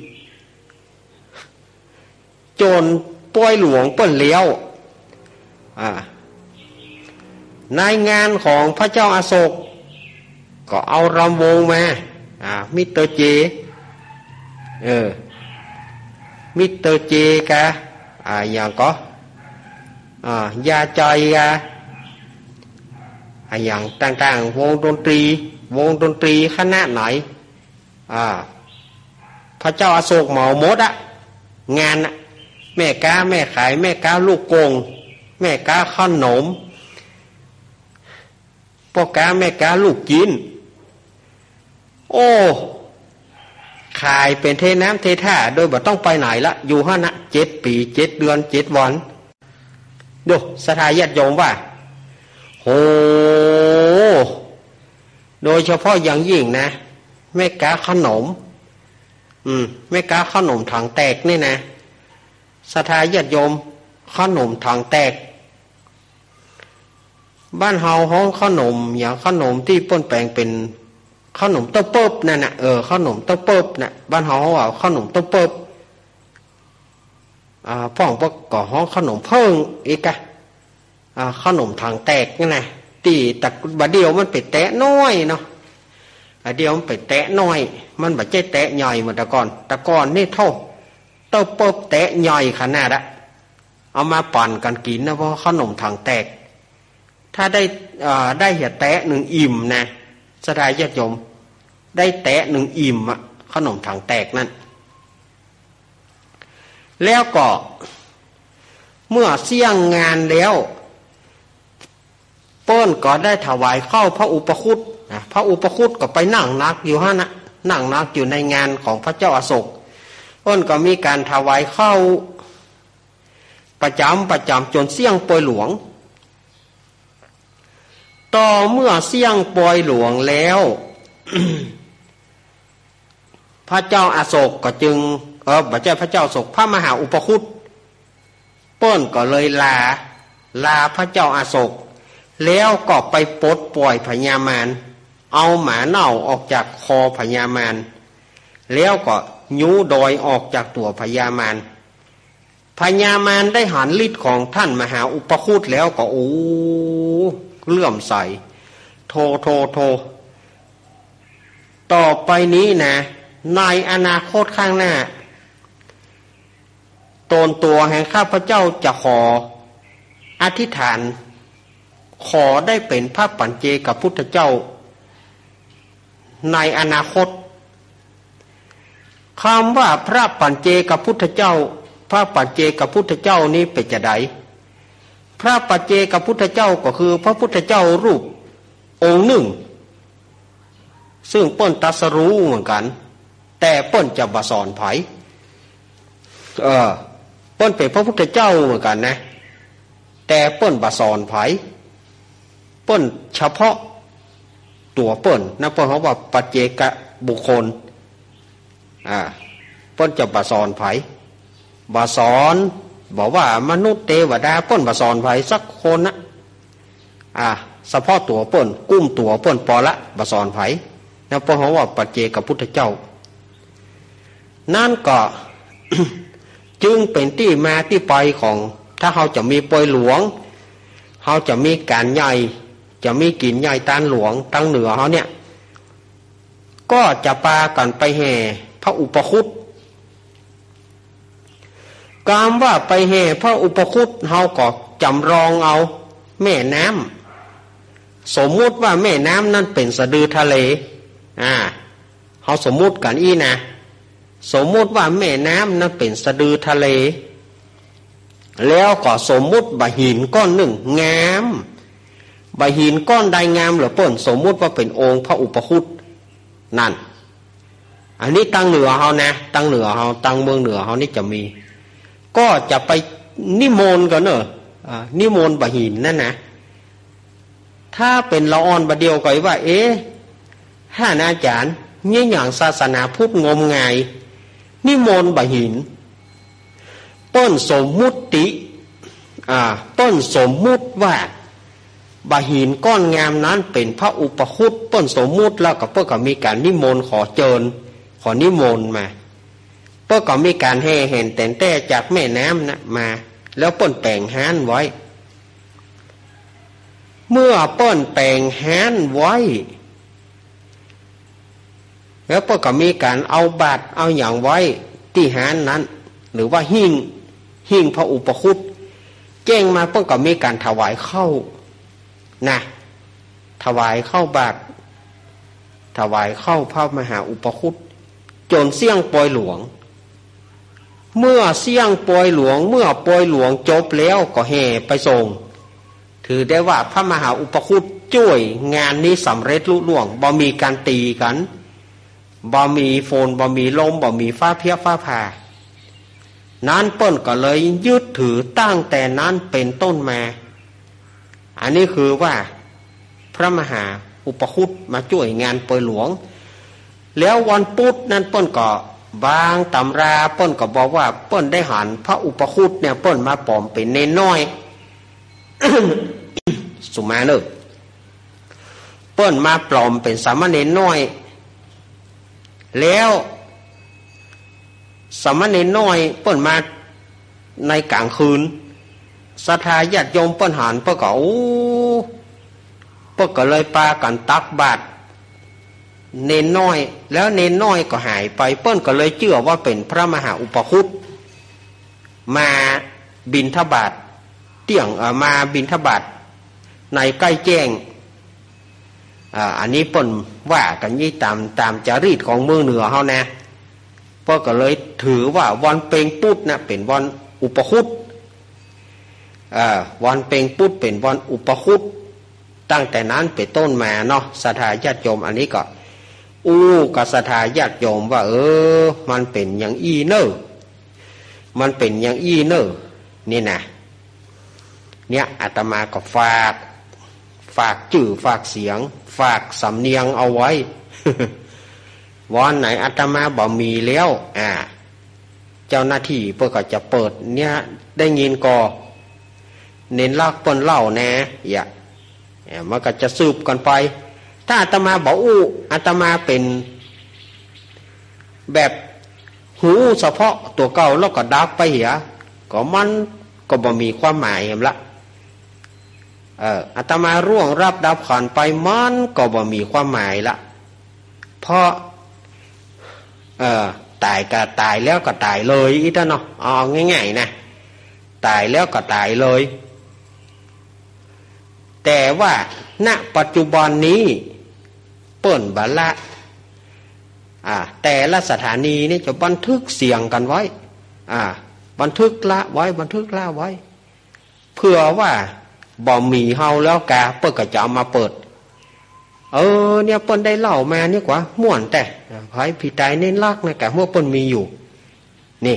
[SPEAKER 1] โจรป่วยหลวงเปิ้นเลี้ยวอ่าในงานของพระเจ้าอโศกก็เอารำวงมาอ่ามิสเตอร์เจเออมิสเตอร์เจกะอ่าอย่างก็อ่ายาใจกะอ่าอย่างต่างๆวงดนตรีวงดนตรีคณะไหนอ่าพระเจ้าอโศกเหมาหมดอะงานอะแม่ก้าแม่ขายแม่ก้าลูกโกงแม่ก้าขนมพ่อก้าแม่ก้าลูกกินโอ้ขายเป็นเทน้ำเทท่าโดยบ่ต้องไปไหนละอยู่ห้านะเจ็ดปีเจ็ดเดือนเจ็ดวันดูสถานญาติโยมว่าโหโดยเฉพาะอย่างยิ่งนะแม่ก้าขนมอืมแม่ก้าขนมถังแตกนี่นะสถานญาติโยมขนมถังแตกบ้านเฮาห้องขนมอย่างขนมที่ป้นแปลงเป็นขนมเต้าเปิ๊บนั่นน่ะเออขนมเต้าเปิ๊บน่ะบ้านเฮาว่าขนมเต้าเปิ๊บอ่าพ่องพวกก่อห้องขนมเพิ่งอีกอะอ่าขนมถังแตกนี่นะตีแต่บัดเดียวมันไปแตะน้อยเนาะบัดเดียวมันไปแตะน้อยมันบ่ใช่แตะใหญ่เหมือนแต่ก่อนแต่ก่อนนี่เท่าเต้าเปิ๊บแตะใหญ่ขนาดอะเอามาปั่นกันกินนะเพราะขนมถังแตกถ้าได้อ่าได้เหี่ยแตะหนึ่งอิ่มนะสดายญาติโยมได้แตะหนึ่งอิ่มอะขนมถังแตกนั่นแล้วก็เมื่อเสี่ยงงานแล้วเปิ้นก็ได้ถวายเข้าพระอุปคุตนะพระอุปคุตก็ไปนั่งนักอยู่ฮะนะนั่งนักอยู่ในงานของพระเจ้าอโศกเปิ้นก็มีการถวายเข้าประจำประจำจนเสี่ยงป่วยหลวงต่อเมื่อเสี่ยงป่วยหลวงแล้ว พระเจ้าอโศกก็จึงเออพระเจ้าพระเจ้าอโศกพระมหาอุปคุตเปิ้นก็เลยลาลาพระเจ้าอโศกแล้วก็ไปปลดปล่อยพญามารเอาหมาเน่าออกจากคอพญามารแล้วก็ยูดอยออกจากตัวพญามารพญามารได้หันฤทธิ์ของท่านมหาอุปคุตแล้วก็โอ้เลื่อมใสโทโทโทต่อไปนี้นะในอนาคตข้างหน้าตนตัวแห่งข้าพเจ้าจะขออธิษฐานขอได้เป็นพระปัญเจกพุทธเจ้าในอนาคตคำว่าพระปัญเจกพุทธเจ้าพระปัญเจกพุทธเจ้านี้เป็นจะไดพระปัจเจกพุทธเจ้าก็คือพระพุทธเจ้ารูปองค์หนึ่งซึ่งเปิ้นตรัสรู้เหมือนกันแต่เปิ้นจะบ่สอนไผเออเปิ้นเป็นพระพุทธเจ้าเหมือนกันนะแต่เปิ้นบ่สอนไผเปิ้นเฉพาะตัวเปิ้นนะเปิ้นเขาว่าปัจเจกบุคคลอ่าเปิ้นจะบ่สอนไผบ่สอนบอกว่ามนุษย์เทวดาเปิ้นบ่สอนไผสักคนนะอ่าเฉพาะตัวเปิ้นกุ้มตัวเปิ้นปอละบ่สอนไผนะเปิ้นเขาว่าปัจเจกพุทธเจ้านั่นก็ จึงเป็นที่มาที่ไปของถ้าเขาจะมีป่วยหลวงเขาจะมีการใหญ่จะมีกินใหญ่ตานหลวงตั้งเหนือเขาเนี่ยก็จะปากันไปแห่พระอุปคุตกามว่าไปแห่พระอุปคุตเฮาก็จำลองเอาแม่น้ำสมมุติว่าแม่น้ำนั้นเป็นสะดือทะเลอ่าเฮาสมมุติกันอีนะสมมุติว่าแม่น้ำนั้นเป็นสะดือทะเลแล้วก็สมมุติบะหินก้อนหนึ่งงามบะหินก้อนใดงามหรือเปิ้นสมมุติว่าเป็นองค์พระอุปคุตนั่นอันนี้ตั้งเหนือเฮานะตั้งเหนือเฮาตั้งเมืองเหนือเฮานี่จะมีก็จะไปนิมนต์กันเนอะนิมนต์บะหินนั่นนะถ้าเป็นละอ่อนบะเดียวก็ว่าเอ๊ะถ้าอาจารย์เนี่ยอย่างศาสนาพุทธงมงายนิมนต์บะหินเปิ้นสมมุติอ่าเปิ้นสมมุติว่าบะหินก้อนงามนั้นเป็นพระอุปคุตเปิ้นสมมุติแล้วก็เปิ้นก็มีการนิมนต์ขอเจิญขอนิมนต์มาเปิ้นก็มีการแห่แห่นแต่นแต่จากแม่น้ำนะมาแล้วเปิ้นแปลงห้านไว้เมื่อเปิ้นแปลงห้านไว้แล้วเปิ้นก็มีการเอาบาตรเอาอย่างไว้ที่ห้านนั้นหรือว่าหิ้งหิ้งพระอุปคุตแจ้งมาเปิ้นก็มีการถวายเข้านะถวายเข้าบาตรถวายเข้าพระมหาอุปคุตจนเสี่ยงปอยหลวงเมื่อเสี่ยงปอยหลวงเมื่อปอยหลวงจบแล้วก็แห่ไปส่งถือได้ว่าพระมหาอุปคุตช่วยงานนี้สำเร็จลุล่วงบ่มีการตีกันบ่มีฝนบ่มีลมบ่มีฟ้าเพี้ยฟ้าผ่านั้นเปิ้นก็เลยยึดถือตั้งแต่นั้นเป็นต้นมาอันนี้คือว่าพระมหาอุปคุตมาช่วยงานปอยหลวงแล้ววันพุธนั้นเปิ้นก็บางตำราเปิ้นก็บอกว่าเปิ้นได้หันพระอุปคุตเนี่ยเปิ้นมาปลอมเป็นเนนน้อย สุมาเนอะเปิ้นมาปลอมเป็นสามเณรน้อยแล้วสามเณรน้อยเปิ้นมาในกลางคืนศรัทธาญาติโยมเปิ้นหันเปิ้นก็โอ้เปิ้นก็เลยปากันตักบาตรเนนน้อยแล้วเนนน้อยก็หายไปเปิ้นก็เลยเชื่อว่าเป็นพระมหาอุปคุตมาบิณฑบาตเตี่ยงมาบิณฑบาตในใกล้แจ้งอ่าอันนี้เปิ้นว่ากันยี่ตามตามจารีตของเมืองเหนือเฮานะเปิ้นก็เลยถือว่าวันเพ็ญปุตนะเป็นวันอุปคุตอ่าวันเพ็ญปุตเป็นวันอุปคุตตั้งแต่นั้นเป็นต้นมาเนาะศรัทธาญาติโยมอันนี้ก็อู้กับศรัทธาญาติโยมว่าเออมันเป็นอย่างอี้เนอมันเป็นอย่างอี้เนอนี่นะเนี่ยอาตมาก็ฝากฝากจื่อฝากเสียงฝากสำเนียงเอาไว้ วันไหนอาตมาบ่มีแล้วอ่าเจ้าหน้าที่เพื่อก็จะเปิดเนี่ยได้ยินก็เน้นลากเปิ้นเล่าแน่อย่ามันก็จะสืบกันไปถ้าอาตมาบอกอู้อาตมาเป็นแบบหูเฉพาะตัวเก่าแล้วก็ดับไปเหียก็มันก็บ่มีความหมายเห็นละเอออาตมาร่วงรับดับขันไปมันก็บ่มีความหมายละเพราะเออตายก็ตายแล้วก็ตายเลยอีท่านเนาะเอาง่ายๆนะตายแล้วก็ตายเลยแต่ว่าณปัจจุบันนี้เปิ้นบัลละอ่าแต่ละสถานีนี่จะบันทึกเสียงกันไว้อ่าบันทึกละไว้บันทึกละไว้เพื่อว่าบ่มีเฮาแล้วกาเปิ้นก็จะเอามาเปิดเออเนี่ยเปิ้นได้เล่ามานี่กว่าม่วนแต่ไผพี่ตายเน้นลักนะกะเมื่อเปิ้นมีอยู่นี่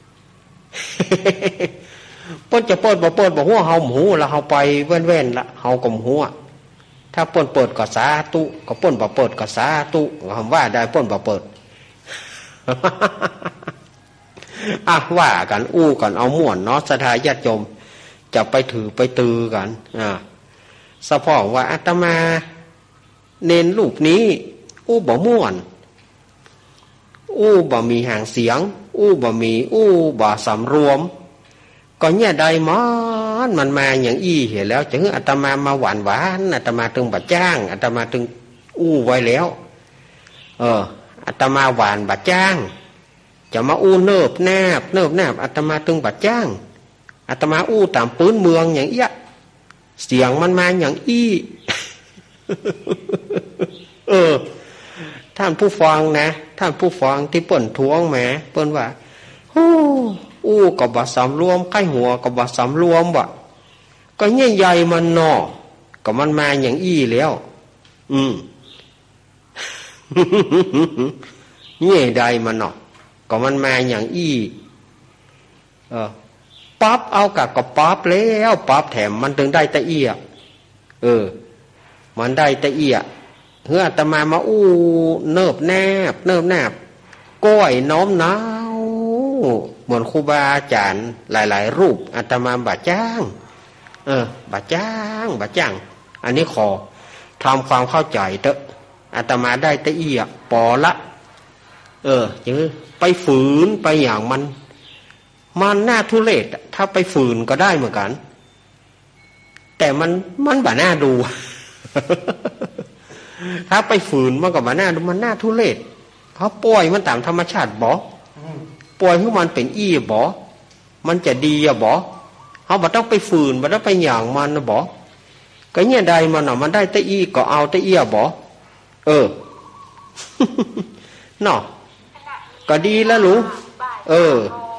[SPEAKER 1] เปิ้นจะเปิดบ่เปิดบ่ฮู้เฮาหูแล้วเฮาไปแว่นๆละเฮาก็ฮู้ถ้าเปิ้นเปิดก็สาธุก็เปิ้นบ่เปิดก็สาธุคำว่าได้เปิ้นบ่เปิด อ่ะว่ากันอู้กันเอาม่วนเนาะศรัทธาญาติโยมจะไปถือไปตือกันอ่าสะพ้องว่าอาตมาเน้นรูปนี้อู้บ่ม่วนอู้บ่มีหางเสียงอู้บ่มีอู้บ่สำรวมก็เนี่ยใดมันมันมาอย่างอี้เห็นแล้วจึงอาตมามาหวานหวานอาตมาถึงบัดจ้างอาตมาถึงอู้ไว้แล้วเอออาตมาหวานบัดจ้างจะมาอู้เนิบแนบเนิบแนบอาตมาตึงบัดจ้างอาตมาอู้ตามปืนเมืองอย่างเอี้ยเสียงมันมาอย่างอี้เออท่านผู้ฟังนะท่านผู้ฟังที่เปิ่นทวงแหมเปิ่นว่าฮู้อู้กับบะสำรวมใกล้หัวกับบะสำรวมวะก็ใหญ่ใหญ่มันหนอก็มันมาอย่างอี้แล้วอืมใหญ่ใดมันหนอก็มันมาอย่างอี้เออป๊อปเอากับก็ป๊อปแล้วป๊อปแถมมันถึงได้ตะเอียเออมันได้ตะเอียเฮืออาตมามาอู้เนิบแนบเนิบแนบก้อยน้อมน้าวเหมือนครูบาอาจารย์หลายๆรูปอาตมาบาจ้างเออบาจ้างบาจ้างอันนี้ขอทำความเข้าใจเถอะอาตมาได้ตะเอียปอละเออจือไปฝืนไปอย่างมันมันน่าทุเรศถ้าไปฝืนก็ได้เหมือนกันแต่มันมันบ่น่าดู ถ้าไปฝืนมันก็บ่น่าดูมันน่าทุเรศเขาปล่อยมันตามธรรมชาติบ่ปล่อยให้มันเป็นอี้บ่มันจะดีอะบ่เขาบ่ต้องไปฝืนบ่ต้องไปอย่างมันนะบ่ก็เนี่ยใดมันน่ะมันได้ตะอี้ก็เอาตะเอี้ยบ่เออ เนาะก็ดีแล้วลูกเออ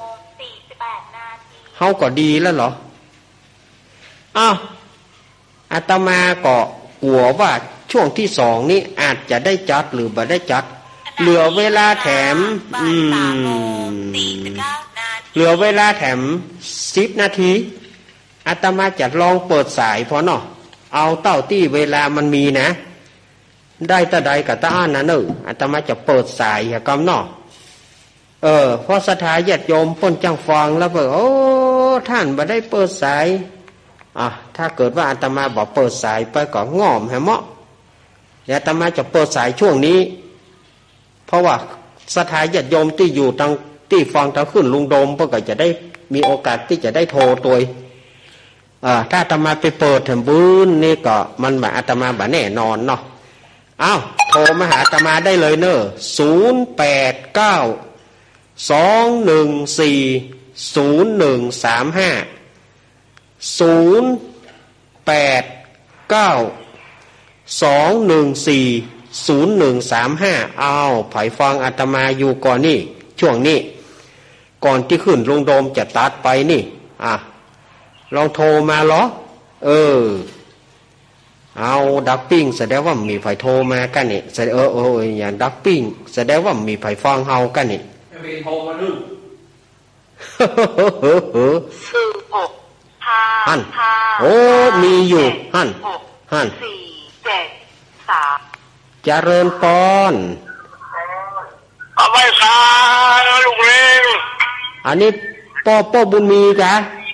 [SPEAKER 1] เฮาก็ดีแล้วเหรออ้าวอาตมาก็กลัวว่าช่วงที่สองนี้อาจจะได้จัดหรือบ่ได้จัดเหลือเวลาแถมอืมเหลือเวลาแถมสิบนาทีอาตมาจะลองเปิดสายพอเนาะเอาเต้าที่เวลามันมีนะได้ตะใดกับตาอ้านนะเนอะอาตมาจะเปิดสายอย่ากำเนาะเออเพราะศรัทธาญาติโยมป้นจังฟังแล้วเปิดโอ้ท่านบ่ได้เปิดสายอ่ะถ้าเกิดว่าอาตมาบอกเปิดสายไปก็ง่อมแฮมะเดี๋ยวอาตมาจะเปิดสายช่วงนี้เพราะว่าศรัทธาญาติโยมที่อยู่ทางที่ฟังทางขึ้นลุงโดมเพื่อก็จะได้มีโอกาสที่จะได้โทรตัวอ่าถ้าอาตมาไปเปิดแถมบื้นนี่ก็มันแบบอาตมาแบบแน่นอนเนาะอ้าวโทรมาหาอาตมาได้เลยเนอะศูนย์แปดเก้าสองหนึ่งสี่ศูนย์หนึ่งสามห้าศูนย์แปดเก้าสองหนึ่งสี่ศูนย์หนึ่งสามห้าอ้าวไผ่ฟังอาตมาอยู่ก่อนนี่ช่วงนี้ก่อนที่ขึ้นลงโดมจะตัดไปนี่อ่ะลองโทรมาเหรอเออเอาดักปิ้งแสดงว่ามีไผ่โทรมากันนี่แสดงเออเอออย่างดักปิ้งแสดงว่ามีไผ่ฟังเฮากันนี่
[SPEAKER 2] ไม่โทรมาดึง
[SPEAKER 3] สี่หกห้า
[SPEAKER 1] ฮั่นโอ้มีอยู่ฮั่นฮั่น
[SPEAKER 3] สี่เจ็ดสาม
[SPEAKER 1] เจริญพร
[SPEAKER 3] เอาไปซาลูกเล่น
[SPEAKER 1] อันนี้พ่อพ่อบุญมีจ้ะ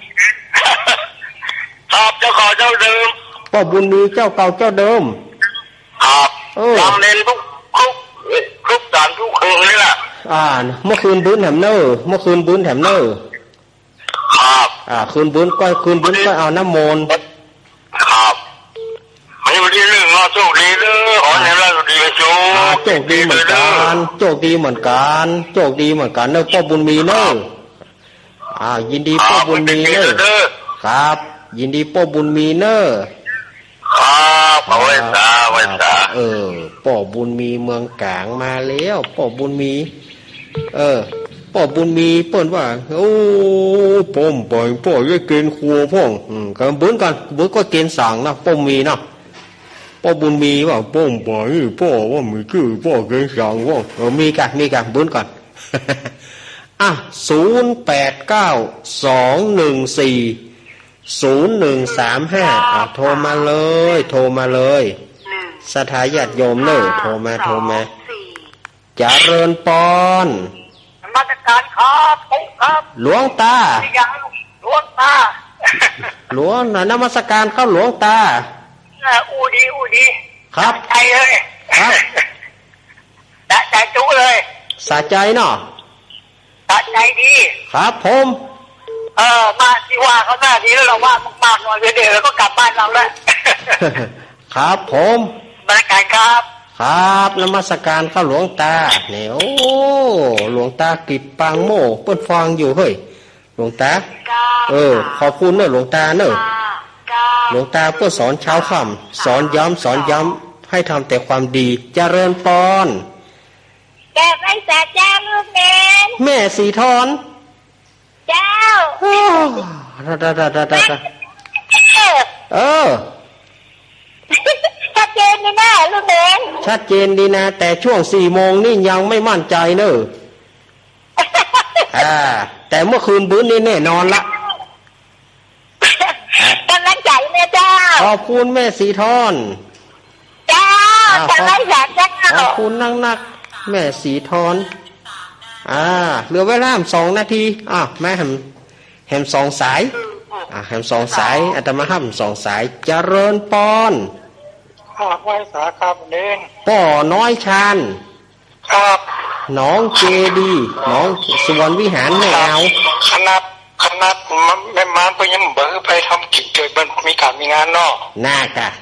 [SPEAKER 3] ครับเจ้าเก่าเจ้าเดิม
[SPEAKER 1] พ่อบุญมีเจ้าเก่าเจ้าเดิม
[SPEAKER 3] ครับทำเล่นทุกทุกทุกสามทุกคืนนี่แหละ
[SPEAKER 1] อ่าเมื่อคืนบื้นแถมเนอเมื่อคืนบื้นแถมเนอ
[SPEAKER 3] ครับ
[SPEAKER 1] อ่าคืนบื้นก็คืนบื้นก็เอาน้ำมนต์
[SPEAKER 3] ครับไม่วันที่หนึ่งเราโชคดีเด้อขอให้เราโชคดีโชค
[SPEAKER 1] โชคดีเหมือนกันโชคดีเหมือนกันโชคดีเหมือนกันเนอะพ่อบุญมีเนอะอ่ายินดีพ่อบุญมีเนอะครับยินดีพ่อบุญมีเนอะ
[SPEAKER 3] ครับเอาไว้ตาไว้ตา
[SPEAKER 1] เออพ่อบุญมีเมืองกลางมาแล้วพ่อบุญมีเออพ่อบุญมีเปิ้นว่าโอ้ป้อมปล่อยพ่อจะเกณฑ์ครัวพ่องอืมกันบุญกันบุญก็เกณฑ์สั่งนะป้อมมีนะพ่อบุญมีว่าป้อมปล่อยพ่อว่ามีชื่อพ่อเกณฑ์สั่งว่าเออมีกันมีกันบุญกันอ่ะศูนย์แปดเก้าสองหนึ่งสี่ศูนย์หนึ่งสามห้าอ่ะโทรมาเลยโทรมาเลยสถาญาติโยมเนอะโทรมาโทรมาเจริญปอน
[SPEAKER 3] มาตรการครับครับ
[SPEAKER 1] หลวงตา
[SPEAKER 3] หลวงตา
[SPEAKER 1] หลวงน่ะนมัสการเข้าหลวงตา
[SPEAKER 3] อูดีอูดี
[SPEAKER 1] ครับ
[SPEAKER 3] ใจเลย
[SPEAKER 1] ครับ
[SPEAKER 3] สะใจจุเลย
[SPEAKER 1] สะใจเนาะ
[SPEAKER 3] สะใจดี
[SPEAKER 1] ครับผม
[SPEAKER 3] เออมาที่ว่าเขาหน้าดีแล้วเราว่ามากๆหน่อยเดี๋ยวเราก็กลับบ้านเราแล้ว
[SPEAKER 1] ครับผม
[SPEAKER 3] บรรยากาศครับ
[SPEAKER 1] ครับนมัสการข้าหลวงตาเนี่ยโอ้หลวงตากิบปางโม่เปิ้นฟังอยู่เฮ้ยหลวงตาเออขอบคุณเนอะหลวงตาเนอะหลวงตาเพื่อสอนเช้าค่ำสอนย้ำสอนย้ำให้ทำแต่ความดีเจริญปอน
[SPEAKER 4] แกไม่สาเจ้าลูกเด่น
[SPEAKER 1] แม่สีทอน
[SPEAKER 4] เจ้า
[SPEAKER 1] โอ้ดาดาดาดาดาเออ
[SPEAKER 4] ชัดเจนดีนะลูกเด่น
[SPEAKER 1] ชัดเจนดีนะแต่ช่วงสี่โมงนี่ยังไม่มั่นใจเนอะอ่าแต่เมื่อคืนบื้นนี่แน่นอนละ
[SPEAKER 4] กำลังใจแม่เจ้า
[SPEAKER 1] ขอบคุณแม่สีทอน
[SPEAKER 4] เจ้ากำลังใจเจ้า
[SPEAKER 1] ขอบคุณนักนักแม่สีทอนอ่าเหลือเวลาสองนาทีอ่ะแม่แฮมแฮมสองสายอ่าแฮมสองสายอาตมาห้ามสองสายเจริญปอน
[SPEAKER 5] หากไว้สาครับเด่น
[SPEAKER 1] ป่อน้อยชาน
[SPEAKER 5] ครับ
[SPEAKER 1] น้องเจดีน้องสุวรรณวิหารไม่เอา
[SPEAKER 5] คณะคณะแม่ม้านไปยังเบิกไปทำกิจเกิดบันมีการมีงานเนาะ
[SPEAKER 1] น่ากะ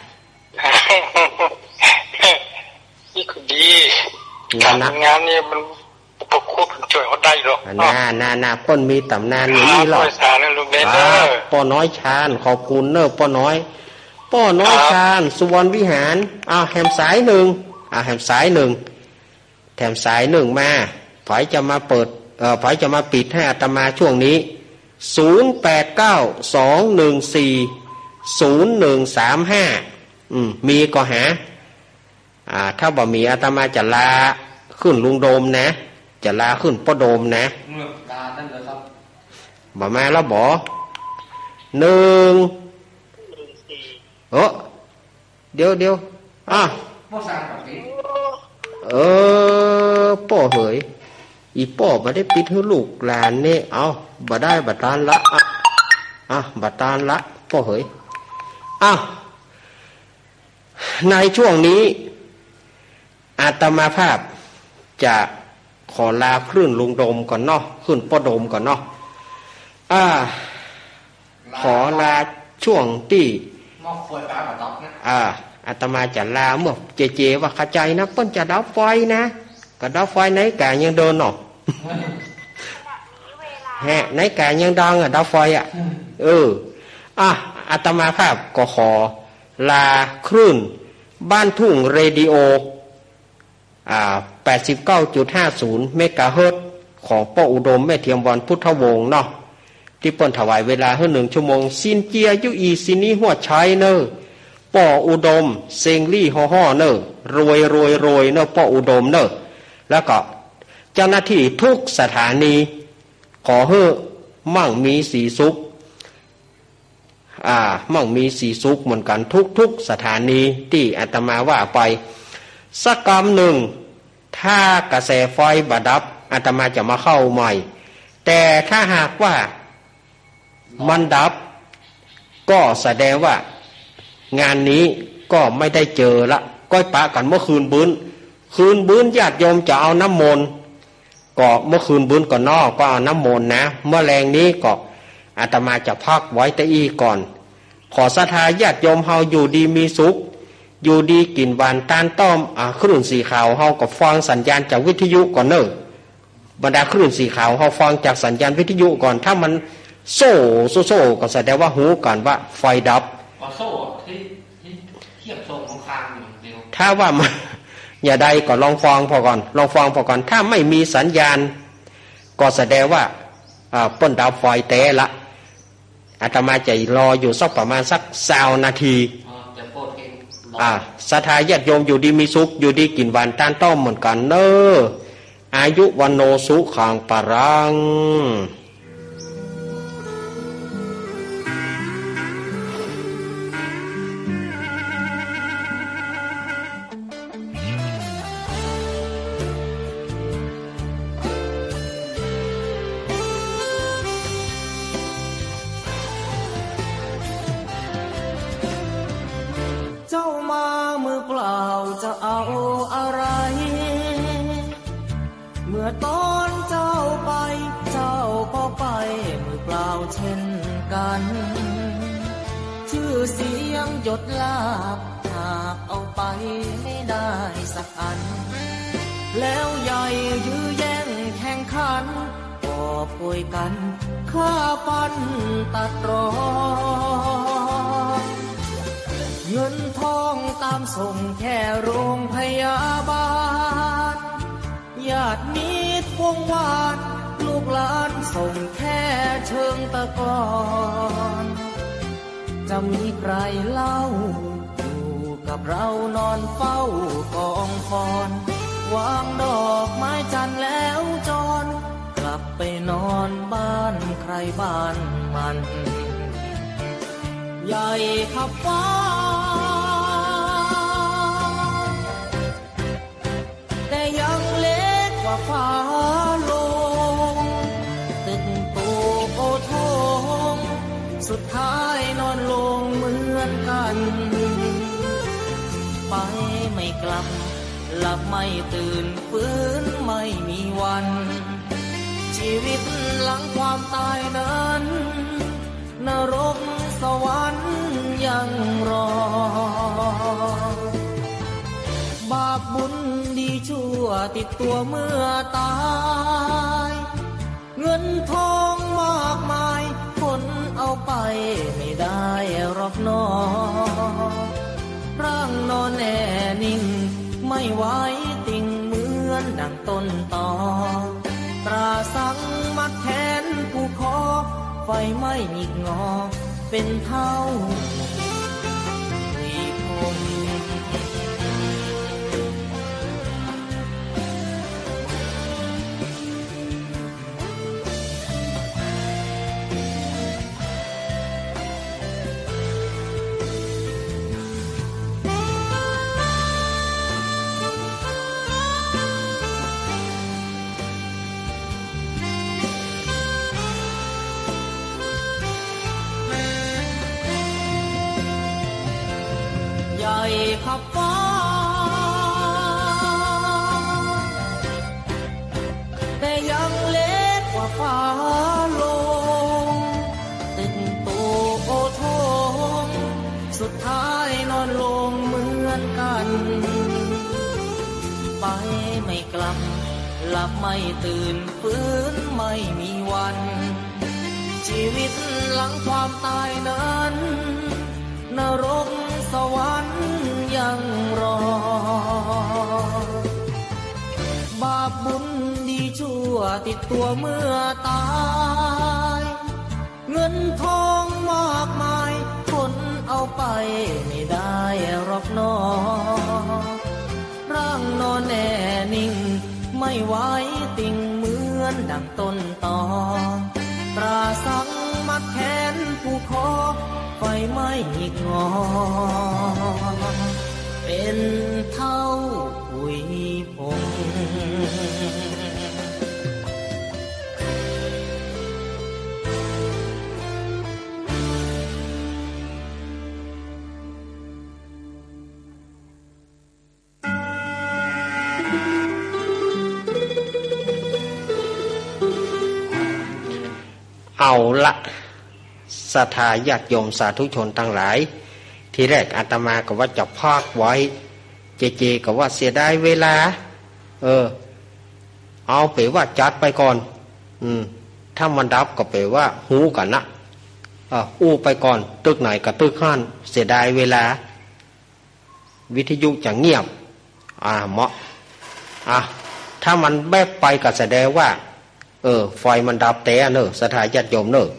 [SPEAKER 5] นี่คือดีการงานนี่มันประคุบช่วยเขาได้หรอก
[SPEAKER 1] น่าน่าน่าป้นมีตำนานอย่างนี้หรอกป้อน้อยชานขอบคุณเนอะป้อน้อยป้อน้อยชานสุวรรณวิหารอ้าวแหมสายหนึ่งอ้าวแหมสายหนึ่งแถมสายหนึ่งมาฝายจะมาเปิดเอ่อฝายจะมาปิดให้อาตมาช่วงนี้ศูนย์แปดเก้าสองหนึ่งสี่ศูนย์หนึ่งสามห้าอืมมีก็หาอ่าถ้าบ่มีอาตมาจะลาขึ้นลุงโดมนะจะลาขึ้นป้อโดมนะ
[SPEAKER 2] ลานั่นเลยครับ
[SPEAKER 1] บ่มาแล้วบ่หนึ่งเออเดี๋ยวเดี๋ยวอ่ะเออป้อเหยอีป้อมาได้ปิดให้ลูกหลานเนี่ยเอาบ่ได้บัดตานละอ่ะอ่ะบัดตานละป้อเหยอ้าวในช่วงนี้อาตมาภาพจะขอลาคลื่นลุงโดมก่อนเนาะคลื่นป้อโดมก่อนเนาะอ่าขอลาช่วงที่
[SPEAKER 2] มอบไฟฟ้ามาตอกนะ
[SPEAKER 1] อ่าอาตมาจะลาเมื่อเจเจว่าเข้าใจนะเปิ้นจะดับไฟนะก็ดับไฟไหนกายังเดินเนาะแฮะไหนกายังดังอ่ะดับไฟอ่ะเอออ่ะอาตมาภาพก็ขอลาคลื่นบ้านทุ่งเรดิโออ่า แปดสิบเก้าจุดห้าศูนย์ เมกะเฮิรตซ์ของป้ออุดมแม่เทียมวันพุทธวงศ์เนาะที่เปิ้นถวายเวลาให้หนึ่งชั่วโมงซินเจียยุอีซินีหัวใช้เนอป้ออุดมเซงลี่ห่อห่อเนอรวยรวยรวยเนอป้ออุดมเนอแล้วก็เจ้าหน้าที่ทุกสถานีขอให้มั่งมีสีสุขอ่ามั่งมีสีสุขเหมือนกันทุกทุกสถานีที่อาตมาว่าไปสักกรรมหนึ่งถ้ากระแสไฟบดับอาตมาจะมาเข้าใหม่แต่ถ้าหากว่ามันดับก็แสดงว่างานนี้ก็ไม่ได้เจอละก้อยปะกันเมื่อคืนบื้นคืนบื้นญาติโยมจะเอาน้ำมนต์ก็เมื่อคืนบื้นก่อนนอกก็เอาน้ำมนต์นะเมื่อแรงนี้ก็อาตมาจะพักไว้แต่อีก่อนขอศรัทธาญาติโยมเฮาอยู่ดีมีสุขอยู่ดีกินหวานตานต้อมอ่าคลื่นสีขาวเฮาก็ฟังสัญญาณจากวิทยุก่อนเนอะบรรดาคลื่นสีขาวเฮาฟังจากสัญญาณวิทยุก่อนถ้ามันโซ่โซ่โซ่ก็แสดงว่าหูก่อนว่าไฟดับ
[SPEAKER 2] โซ่ที่เทียบโซ่ของคางอย่างเดียว
[SPEAKER 1] ถ้าว่ามันอย่าใดก็ลองฟังพอก่อนลองฟังพอก่อนถ้าไม่มีสัญญาณก็แสดงว่าอ่าป้นดับไฟเตะละอาตมาจะรออยู่สักประมาณสักสามนาทีอ่าศรัทธาญาติโยมอยู่ดีมีสุขอยู่ดีกินหวานต้านต้อมเหมือนกันเนออายุวันโนสุขังปะรัง
[SPEAKER 6] เจ้ามามือเปล่าจะเอาอะไรเมื่อตอนเจ้าไปเจ้าก็ไปมือเปล่าเช่นกันชื่อเสียงหยดลาบหากเอาไปไม่ได้สักอันแล้วใหญ่ยื้อแย่งแข่งขันก็ป่วยกันฆ่าฟันตัดรอนเงินทองตามส่งแค่โรงพยาบาลญาติมิตรวงวานลูกหลานส่งแค่เชิงตะกอนจะมีใครเล่าอยู่กับเรานอนเฝ้ากองฟอนวางดอกไม้จันทร์แล้วจรกลับไปนอนบ้านใครบ้านมันใหญ่ขับฟ้าแต่ยังเล็กกว่าฟ้าลงตึกโตโอทงสุดท้ายนอนลงเหมือนกันไปไม่กลับหลับไม่ตื่นฟื้นไม่มีวันชีวิตหลังความตายนั้นนรกสวรรค์ยังรอบาปบุญดีชั่วติดตัวเมื่อตายเงินทองมากมายคนเอาไปไม่ได้หรอกน้อร่างนอนแน่นิ่งไม่ไหวติ่งเหมือนดังต้นตอตราสังมัดแขนผู้คอไฟไม่หงิกงอเป็นเท่าวีคมใหญ่ขับฟ้าแต่ยังเล็กกว่าฟ้าลงตึกโตโอทงสุดท้ายนอนลงเหมือนกันไปไม่กลับหลับไม่ตื่นฟื้นไม่มีวันชีวิตหลังความตายนั้นนรกสวรรค์ยังรอบาปบุญดีชั่วติดตัวเมื่อตายเงินทองมากมายคนเอาไปไม่ได้หรอกน้อร่างนอนแน่นิ่งไม่ไหวติ่งเหมือนดังต้นตอตราสังมัดแขนผู้คอไฟไม่หงิกงอเป็นเท่าหุยพง
[SPEAKER 1] เอาละศรัทธาญาติโยมสาธุชนทั้งหลายที่แรกอาตมาก็ว่าจะพากไว้เจเจก็ว่าเสียดายเวลาเออเอาไปว่าจัดไปก่อนอืมถ้ามันดับก็ไปว่าหูกันนะอ่ะอู้ไปก่อนตึกไหนกับตึกข้านเสียดายเวลาวิทยุจะเงียบอ่าเหมาะอ่ะถ้ามันแบกไปก็แสดงว่าเออไฟมันดับแต่เนอะศรัทธาญาติโยมเนอะ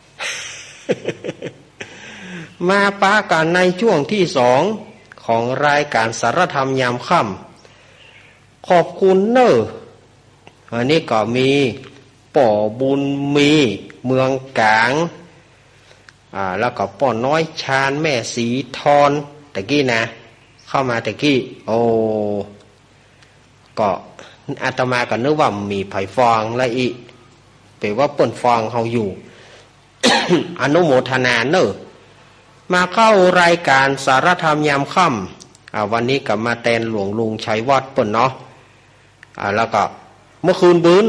[SPEAKER 1] มาปากันในช่วงที่สองของรายการสารธรรมยามค่ำขอบคุณเนอะอันนี้ก็มีป่อบุญมีเมืองกลางอ่าแล้วก็ป่อน้อยชาญแม่สีทอนตะกี้นะเข้ามาตะกี้โอ้ก็อาตมาก็นึกว่ามีไผ่ฟองและอีแปลว่าเปิ่นฟองเฮาอยู่ อนุโมทนาเนอะมาเข้ารายการสารธรรมยามค่ำอ่าวันนี้ก็มาแทนหลวงลุงชัยวัฒน์เปิ่นเนาะอ่าแล้วก็เมื่อคืนบื้น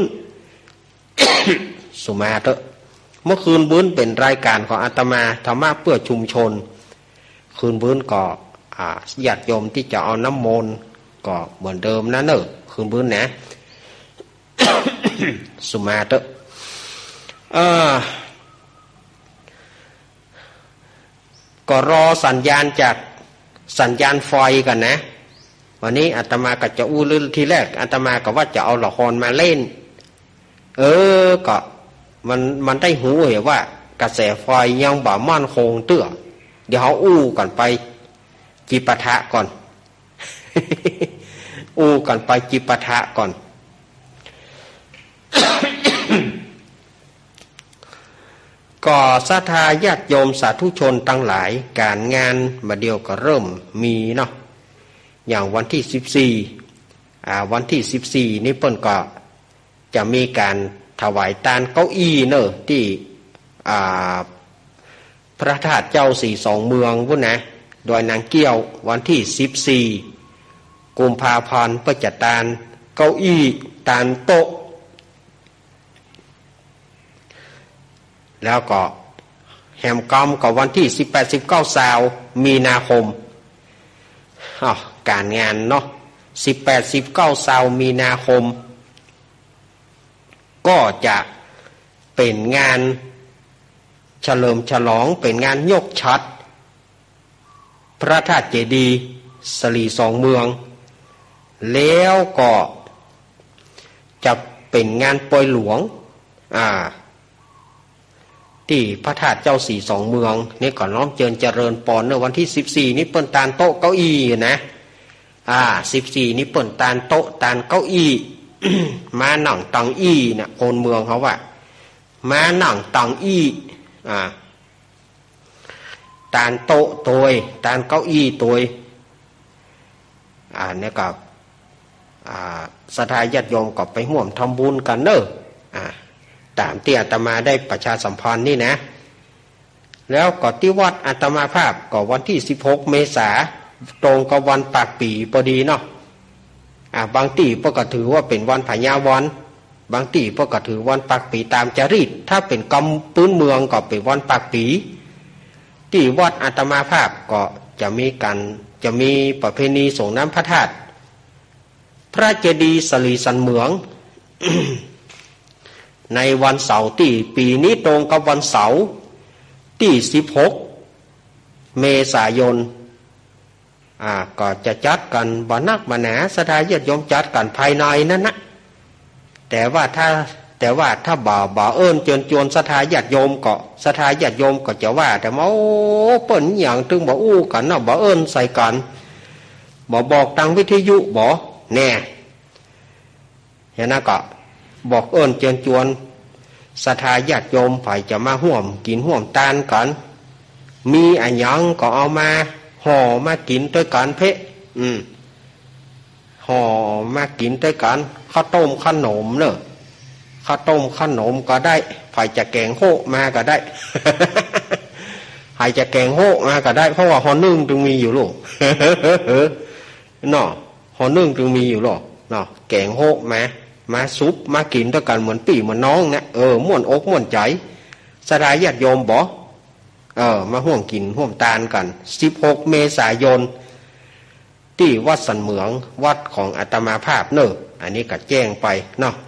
[SPEAKER 1] สุมาเถอะเมื่อคืนบื้นเป็นรายการของอาตมาธรรมะเพื่อชุมชนคืนบื้นก็ญาติโยมที่จะเอาน้ำมนต์ก็เหมือนเดิมนะเนอะคืนบื้นนะ สุมาเตอะก็รอสัญญาณจากสัญญาณไฟกันนะวันนี้อาตมาก็จะอู้ลือทีแรกอาตมาก็ว่าจะเอาละครมาเล่นเออก็มันมันได้หูเหรอว่ากระแสไฟยังบ่มั่นคงเตื้อเดี๋ยวเขาอู้กันไปจิปะทะก่อน อู้กันไปจิปะทะก่อน ก็ศรัทธาญาติโยมสาธุชนทั้งหลายการงานมาเดียวก็เริ่มมีเนาะอย่างวันที่สิบสี่อ่าวันที่สิบสี่นี้เปิ้นก็จะมีการถวายตานเก้าอี้เนอะที่อ่าพระธาตุเจ้าสี่สองเมืองพุ่นนะโดยนางเกี้ยววันที่สิบสี่กุมภาพันธ์ประจัดตานเก้าอี้ตานโต๊ะแล้วก็แฮมกอมกับวันที่สิบแปดสิบเก้าสาวมีนาคมอ๋อการงานเนาะสิบแปดสิบเก้าสาวมีนาคมก็จะเป็นงานเฉลิมฉลองเป็นงานยกชัดพระธาตุเจดีย์สลีสองเมืองแล้วก็จะเป็นงานปล่อยหลวงอ่าที่พระธาตุเจ้าสี่สองเมืองนี่ก่อนน้อมเจริญเจริญปอนในวันที่สิบสี่นี้เปิ้นตานโต๊ะเก้าอี้นะอ่าสิบสี่นี้เปิ้นตานโต๊ะตานเก้าอี้ มาหนังตังอี้นะโคนเมืองเขาว่ามาหนังตังอี้อ่าตานโต๊ะตัวยตานเก้าอี้ตัวยอ่าเนี่ยกับอ่าศรัทธาญาติโยมก็ไปร่วมทำบุญกันเนอะอ่าตามที่อาตมาได้ประชาสัมพันธ์นี่นะแล้วก็ที่วัดอาตมาภาพก็วันที่สิบหกเมษาตรงกับวันปากปีพอดีเนาะอ่าบางตีพวกก็ถือว่าเป็นวันพญาวันบางตีพวกก็ถือวันปากปีตามจริตถ้าเป็นกำปื้นเมืองก็เป็นวันปากปีที่วัดอาตมาภาพก็จะมีการจะมีประเพณีส่งน้ำพระธาตุพระเจดีย์สลีสันเหมือง ในวันเสาร์ที่ปีนี้ตรงกับวันเสาร์ที่สิบหกเมษายนอ่าก็จะจัดกันบ่นักบ่หนาศรัทธาญาติโยมจัดกันภายในนั่นนะแต่ว่าถ้าแต่ว่าถ้าบ่าวบ่าวเอิ้นเชิญชวนศรัทธาญาติโยมก็ศรัทธาญาติโยมก็จะว่าแต่ว่าโอ้เปิ้นหยังถึงบ่อู้กันเนาะบ่เอิ้นใส่กันบ่บอกทางวิทยุบ่แน่เห็นนะก็บอกเอิ้นเชิญชวนศรัทธาญาติโยมไผจะมาร่วมกินร่วมทานกันมีอันหยังก็เอามาห่อมากินด้วยกันเพะอืมห่อมากินด้วยกันข้าวต้มขนมเนอะข้าวต้มขนมก็ได้ไผจะแกงโฮมาก็ได้ ไผจะแกงโฮมาก็ได้เพราะว่าห่อนึ่งจึงมีอยู่ลูก เนาะห่อนึ่งจึงมีอยู่หรอกเนาะแกงโฮมามาซุปมากินด้วยกันเหมือนปี่เหมือนน้องเนี่ยเออม่วนอกม่วนใจศรัทธาญาติโยมบ่เออมาห่วงกินห่วงตานกันสิบหกเมษายนที่วัดสันเหมืองวัดของอาตมาภาพเนอะอันนี้ก็แจ้งไปเนาะ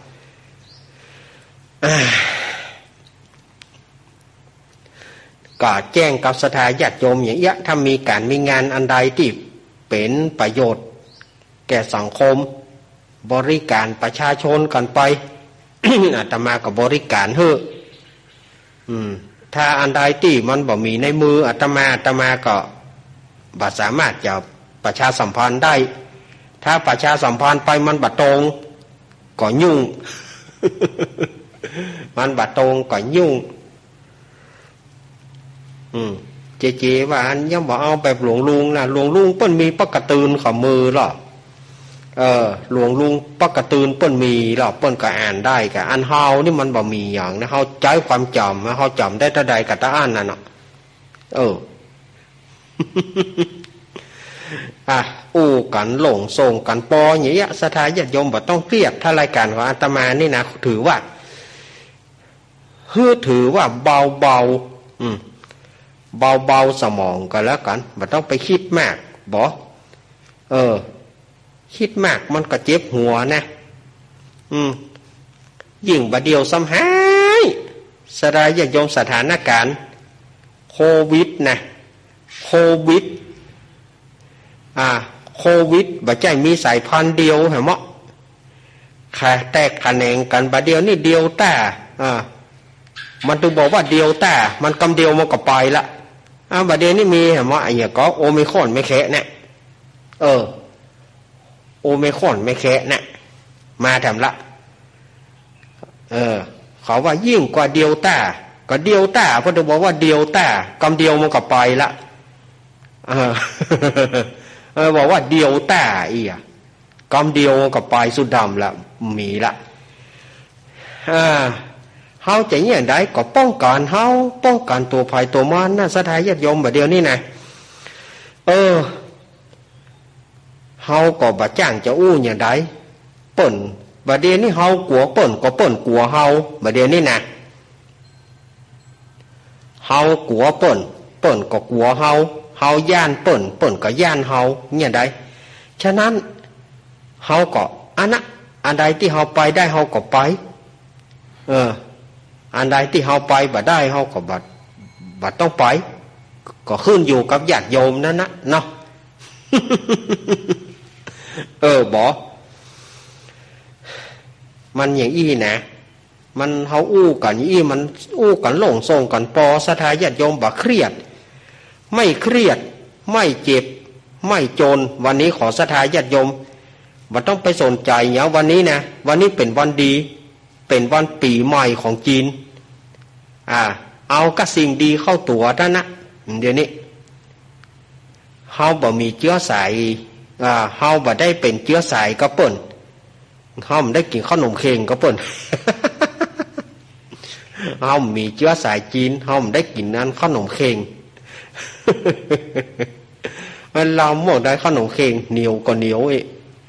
[SPEAKER 1] ก็แจ้งกับศรัทธาญาติโยมอย่างเงี้ยถ้ามีการมีงานอันใดที่เป็นประโยชน์แก่สังคมบริการประชาชนกันไป อาตมาก็บริการเถอะอืมถ้าอันใดที่มันบ่มีในมืออาตมาอาตมาก็บ่สามารถจะประชาสัมพันธ์ได้ถ้าประชาสัมพันธ์ไปมันบ่ตรงก็ยุ่ง มันบ่ตรงก็ยุ่งอืมเจเจว่าอันยังบ่เอาแบบหลวงลุงนะหลวงลุงเปิ้นมีปกตืนขอมือหรอเออหลวงลุงปกตืนเปิ้นมีหรอเปิ้นก็อ่านได้กะอันเฮานี่มันบ่มีอย่างนะเฮาใจความจำนะเฮาจำได้เท่าใดก็ตาอ่านนั่นน่ะเออ อ่ะอู้กันหลงส่งกันปออย่างเงี้ยศรัทธาญาติโยมบ่ต้องเครียดถ้ารายการของอาตมานี่นะถือว่าฮือถือว่าเบาๆอืมเบาๆสมองก็แล้วกันบ่ต้องไปคิดมากบอเออคิดมากมันก็เจ็บหัวนะอืมยิ่งบาเดียวซ้ำหายสลายญาติโยมสถานการณ์โควิดนะโควิดอ่าโควิดบ่ใจมีสายพันธุ์เดียวเหรอมะค่ะแตกแขนงกันบาเดียวนี่เดียวแต่อ่ามันต้องบอกว่าเดียวแต่มันกำเดียวมันก็ไปละอ่าบาเดียวนี่มีเหรอมะไอ้เนี่ยก็โอไมครอนไม่แค่เนี่ยเออโอไมครอนไม่แค่เนี่ยมาทำละเออเขาว่ายิ่งกว่าเดียวต้าก็เดียวต้าเพราะจะบอกว่าเดียวต้ากำเดียวมันก็ไปละเออเออบอกว่าเดียวต้าอีอ่ะกำเดียวมันก็ไปสุดดำละมีละอ่าเฮาจะอย่างไรก็ป้องกันเฮาป้องกันตัวภัยตัวมันน่ะสถานญาติโยมแบบเดียวนี่นะเออเฮาก็บ่จ้างจะอู้อย่างไรเปิ่นบัดเดี๋ยวนี้เฮากลัวเปิ่นก็เปิ่นกลัวเฮาบัดเดี๋ยวนี้นะเฮากลัวเปิ่นเปิ่นก็กลัวเฮาเฮาย่านเปิ่นเปิ่นก็ย่านเฮาเนี่ยได้ฉะนั้นเฮาก็อันนะอันใดที่เฮาไปได้เฮาก็ไปเอออันใดที่เฮาไปบ่ได้เฮาก็บ่บ่ต้องไปก็ขึ้นอยู่กับญาติโยมนั่นนะเนาะ เออบ่มันอย่างอี้นะมันเฮาอู้กันอี้มันอู้กันหลงส่งกันปอสถาญาติโยมบ่เครียดไม่เครียดไม่เจ็บไม่จนวันนี้ขอสถาญาติโยมบ่ต้องไปสนใจอย่างวันนี้นะวันนี้เป็นวันดีเป็นวันปีใหม่ของจีนอ่าเอาก็สิ่งดีเข้าตัวท่านนะเดี๋ยวนี้เฮาบ่มีเชื้อสายอ่าเฮาบ่ได้เป็นเชื้อสายก็เปิ้นเฮาได้กินขนมเค้งก็เปิ้น เฮามีเชื้อสายจีนเฮาได้กินนั้นขนมเค้ง มันเราหมดได้ขนมเค้งเหนียวก็เหนียวอีก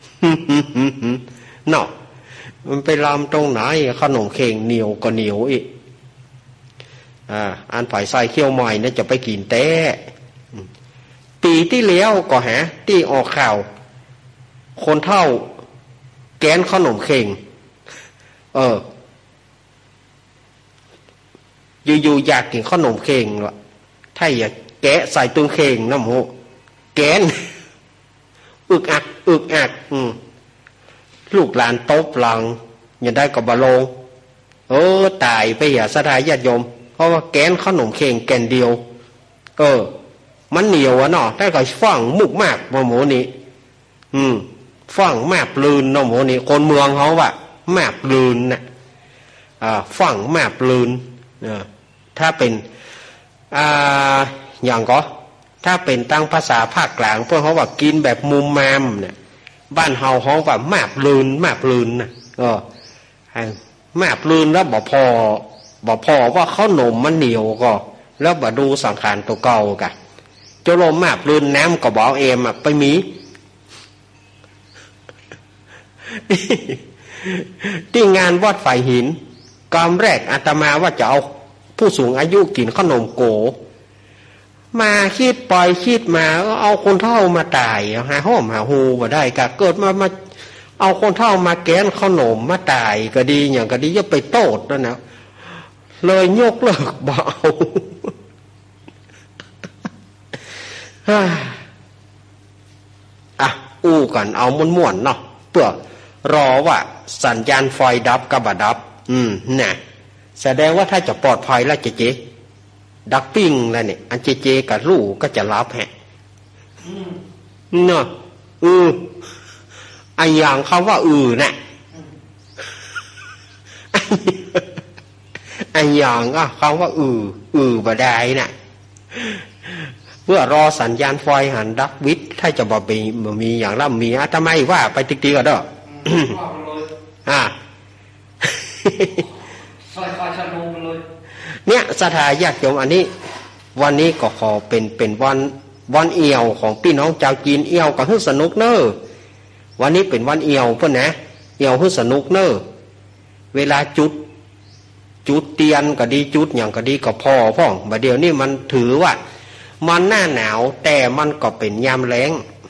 [SPEAKER 1] เนาะมันไปลำตรงไหนขนมเค้งเหนียวก็เหนียวอีกอ่าอันฝ่ายใส่เขี้ยวใหม่เนี่ยจะไปกินแต้ปีที่แล้วก็หาที่ออกข่าวคนเท่าแกนขนมเค้งเอออยู่ๆอยากกินขนมเค้งวะถ้าอยากแกะใส่ตุ้งเค้งน้ำหูแกนอึกอักอึกอักอืมลูกหลานตบหลังอย่าได้กับบะโลงเออตายไปอย่าสถานญาติโยมเพราะว่าแกนขนมเค้งแกนเดียวเออมันเหนียวอะเนาะถ้าก็ฟังมุกมากมาหมูนี่อืมฟังแมบลืนเนาะหมูนี่คนเมืองเขาว่าแมบลืนนะอ่าฟังแมบลืนเออถ้าเป็นอ่าอย่างก็ถ้าเป็นตั้งภาษาภาคกลางพวกเขาว่ากินแบบมุมแมมเนี่ยบ้านเฮาเขาว่าแมบลืนแมบลืนนะเออแมบลืนแล้วบ่พอบ่พอว่าข้าวหนมมันเหนียวก็แล้วบ่ดูสังขารตัวเก่ากะจลมแมบลืนน้ำก็บ่เอาเอมอะไปมีที่งานวัดไฟหินกำแรกอาตมาว่าจะเอาผู้สูงอายุกินขนมโกมาคิดปล่อยคิดมาเอาคนเฒ่ามาตายหาห้อมหาหูมาได้กะเกิดมามาเอาคนเฒ่ามาแกนขนมมาตายก็ดีอย่างก็ดีจะไปโตดแล้วนะเลยยกเลิกเบาอ่ะอู้กันเอาม้วนๆเนาะเพื่อรอว่าสัญญาณไฟดับกับบดับอืมน่ะแสดงว่าถ้าจะปลอดภัยแล้วเจเจดักปิ้งแล้วเนี่ยอันเจเจกับลูกก็จะรับแฮะเนาะอือไอ้อย่างคำว่าอือน่ะไอ้อย่างอ่ะคำว่าอืออือบ่ได้น่ะเพื่อรอสัญญาณไฟหันดักวิทย์ถ้าจะบ่มีบ่มีอย่างละมีอ่ะทำไมว่าไปติ๊กๆก็เด้ออ่า
[SPEAKER 2] ซอยไฟชะลูเลย
[SPEAKER 1] เนี่ยสถานญาติโยมอันนี้วันนี้ก็ขอเป็นเป็นวันวันเอี่ยวของพี่น้องชาวจีนเอี่ยวก็ฮึสนุกเนอวันนี้เป็นวันเอี่ยวเพิ่นนะเอี่ยวฮึสนุกเนอเวลาจุดจุดเตียนก็ดีจุดอย่างก็ดีก็พอพ่องบัดเดี๋ยวนี้มันถือว่ามันหน้าหนาวแต่มันก็เป็นยามแล้ง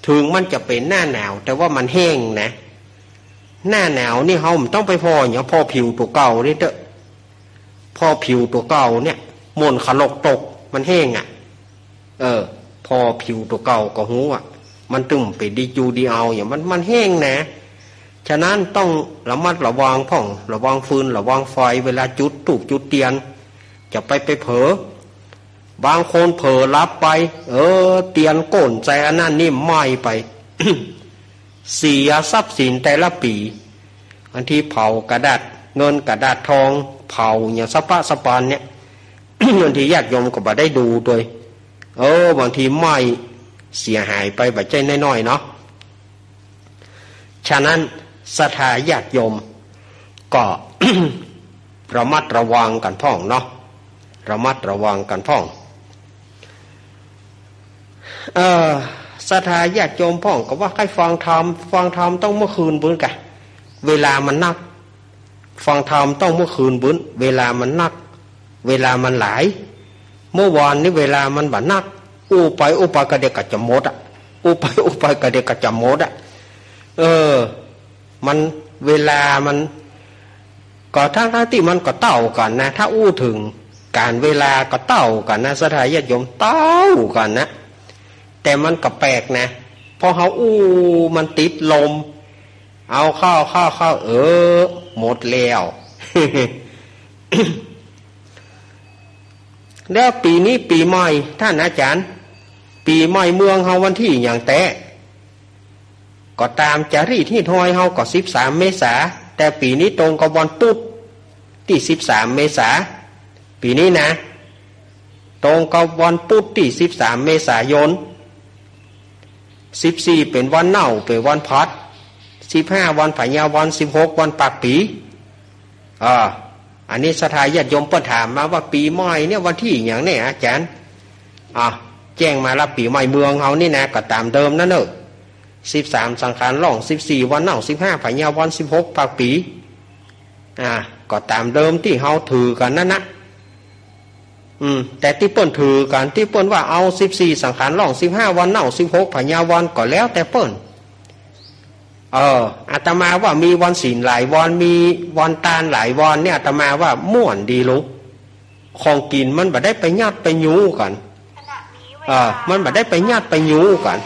[SPEAKER 1] ถึงมันจะเป็นหน้าหนาวแต่ว่ามันแห้งนะหน้าหนาวนี่เฮามันต้องไปพออย่างพอผิวตัวเก่านี่เด้อพอผิวตัวเก่าเนี่ยมนขลกตกมันแห้งอ่ะเออพอผิวตัวเก่าก็หูอ่ะมันตึมไปดีจูดีเอาอย่างมันมันแห้งนะฉะนั้นต้องระมัดระวังพ่องระวังฟืนระวังไฟเวลาจุดถูกจุดเตียนจะไปไปเผลอบางคนเผลอรับไปเออเตียนโก่นใจอันนั้นนี่ไหม้ไป เสียทรัพย์สินแต่ละปีอันที่เผากระดาษเงินกระดาษทองเผาอย่างสะปะสะปานเนี่ย บางทีญาติโยมก็บ่ได้ดูด้วยเออบางทีไหม้เสียหายไปแบบใจน้อยๆเนาะฉะนั้นศรัทธาญาติโยมก็ ระมัดระวังกันพ่องเนาะระมัดระวังกันพ่องเออศรัทธาญาติโยมพ่องก็ว่าให้ฟังธรรมฟังธรรมต้องเมื่อคืนบุญกันเวลามันนักฟังธรรมต้องเมื่อคืนบุญเวลามันนักเวลามันหลายเมื่อวานนี้เวลามันบ่นักอู้ไปอู้ไปก็เด็กกะจะหมดอ่ะอู้ไปอู้ไปก็เด็กกะจะหมดอ่ะเออมันเวลามันก็ทั้งทั้งที่มันก็เต่ากันนะถ้าอู้ถึงการเวลาก็เต่ากันนะศรัทธาญาติโยมเต่ากันนะแต่มันก็แปลกนะพอเขาอู้มันติดลมเอาเข้าเข้าเข้าเออหมดแล้ว แล้วปีนี้ปีใหม่ท่านอาจารย์ปีใหม่เมืองเฮาวันที่อย่างแต่ก็ตามจารีตที่ทอยเฮาก็สิบสามเมษาแต่ปีนี้ตรงกับวันพุธที่สิบสามเมษาปีนี้นะตรงกับวันพุธที่สิบสามเมษายนสิบสี่เป็นวันเน่าเป็นวันพัดสิบห้าวันพญาวันสิบหกวันปากปีอ่าอันนี้ศรัทธาญาติโยมเปิ้นถามมาว่าปีใหม่เนี่ยวันที่อย่างนี้อาจารย์อ่ะแจ้งมาแล้วปีใหม่เมืองเฮานี่นะก็ตามเดิมนั่นเนอะสิบสามสังขารล่องสิบสี่วันเน่าสิบห้าพญาวันสิบหกปากปีอ่าก็ตามเดิมที่เฮาถือกันนั่นนะอืมแต่ที่เปิ้นถือกันที่เปิ้นว่าเอาสิบสี่สังขารล่องสิบห้าวันเน่าสิบหกพญาวันก็แล้วแต่เปิ้นเอออาตมาว่ามีวันศีลหลายวันมีวันตาลหลายวันเนี่ยอาตมาว่าม่วนดีลูกของกินมันบ่ได้ไปญาติไปยูกันเออมันบ่ได้ไปญาติไปยูกัน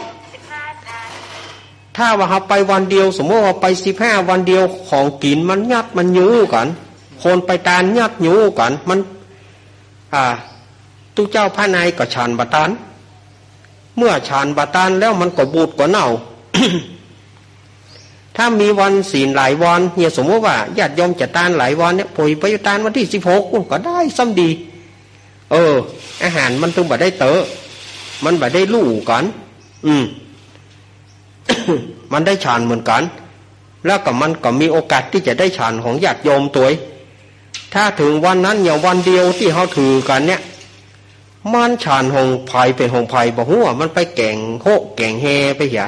[SPEAKER 1] ถ้าว่าเราไปวันเดียวสมมติว่าไปสิบห้าวันเดียวของกินมันญาติมันยูกันคนไปตาลญาติยูกันมันอ่าตุเจ้าพระนายก็ฉันบะตานเมื่อฉันบะตานแล้วมันก็บูดกว่าเน่า ถ้ามีวันศีลหลายวันเนี่ยสมมติว่าญาติโยมจะตานหลายวันเนี่ยป่วยไปตานวันที่สิบหกก็ได้ซ้ำดีเอออาหารมันต้องบ่ได้เตอะมันบ่ได้ลู่กันอืม มันได้ฉันเหมือนกันแล้วก็มันก็มีโอกาสที่จะได้ฉันของญาติโยมตัวถ้าถึงวันนั้นอย่างวันเดียวที่เขาถือกันเนี่ยมันฉันหงไผ่เป็นหงไผ่บอกว่ามันไปแก่งโหแก่งเฮไปอย่า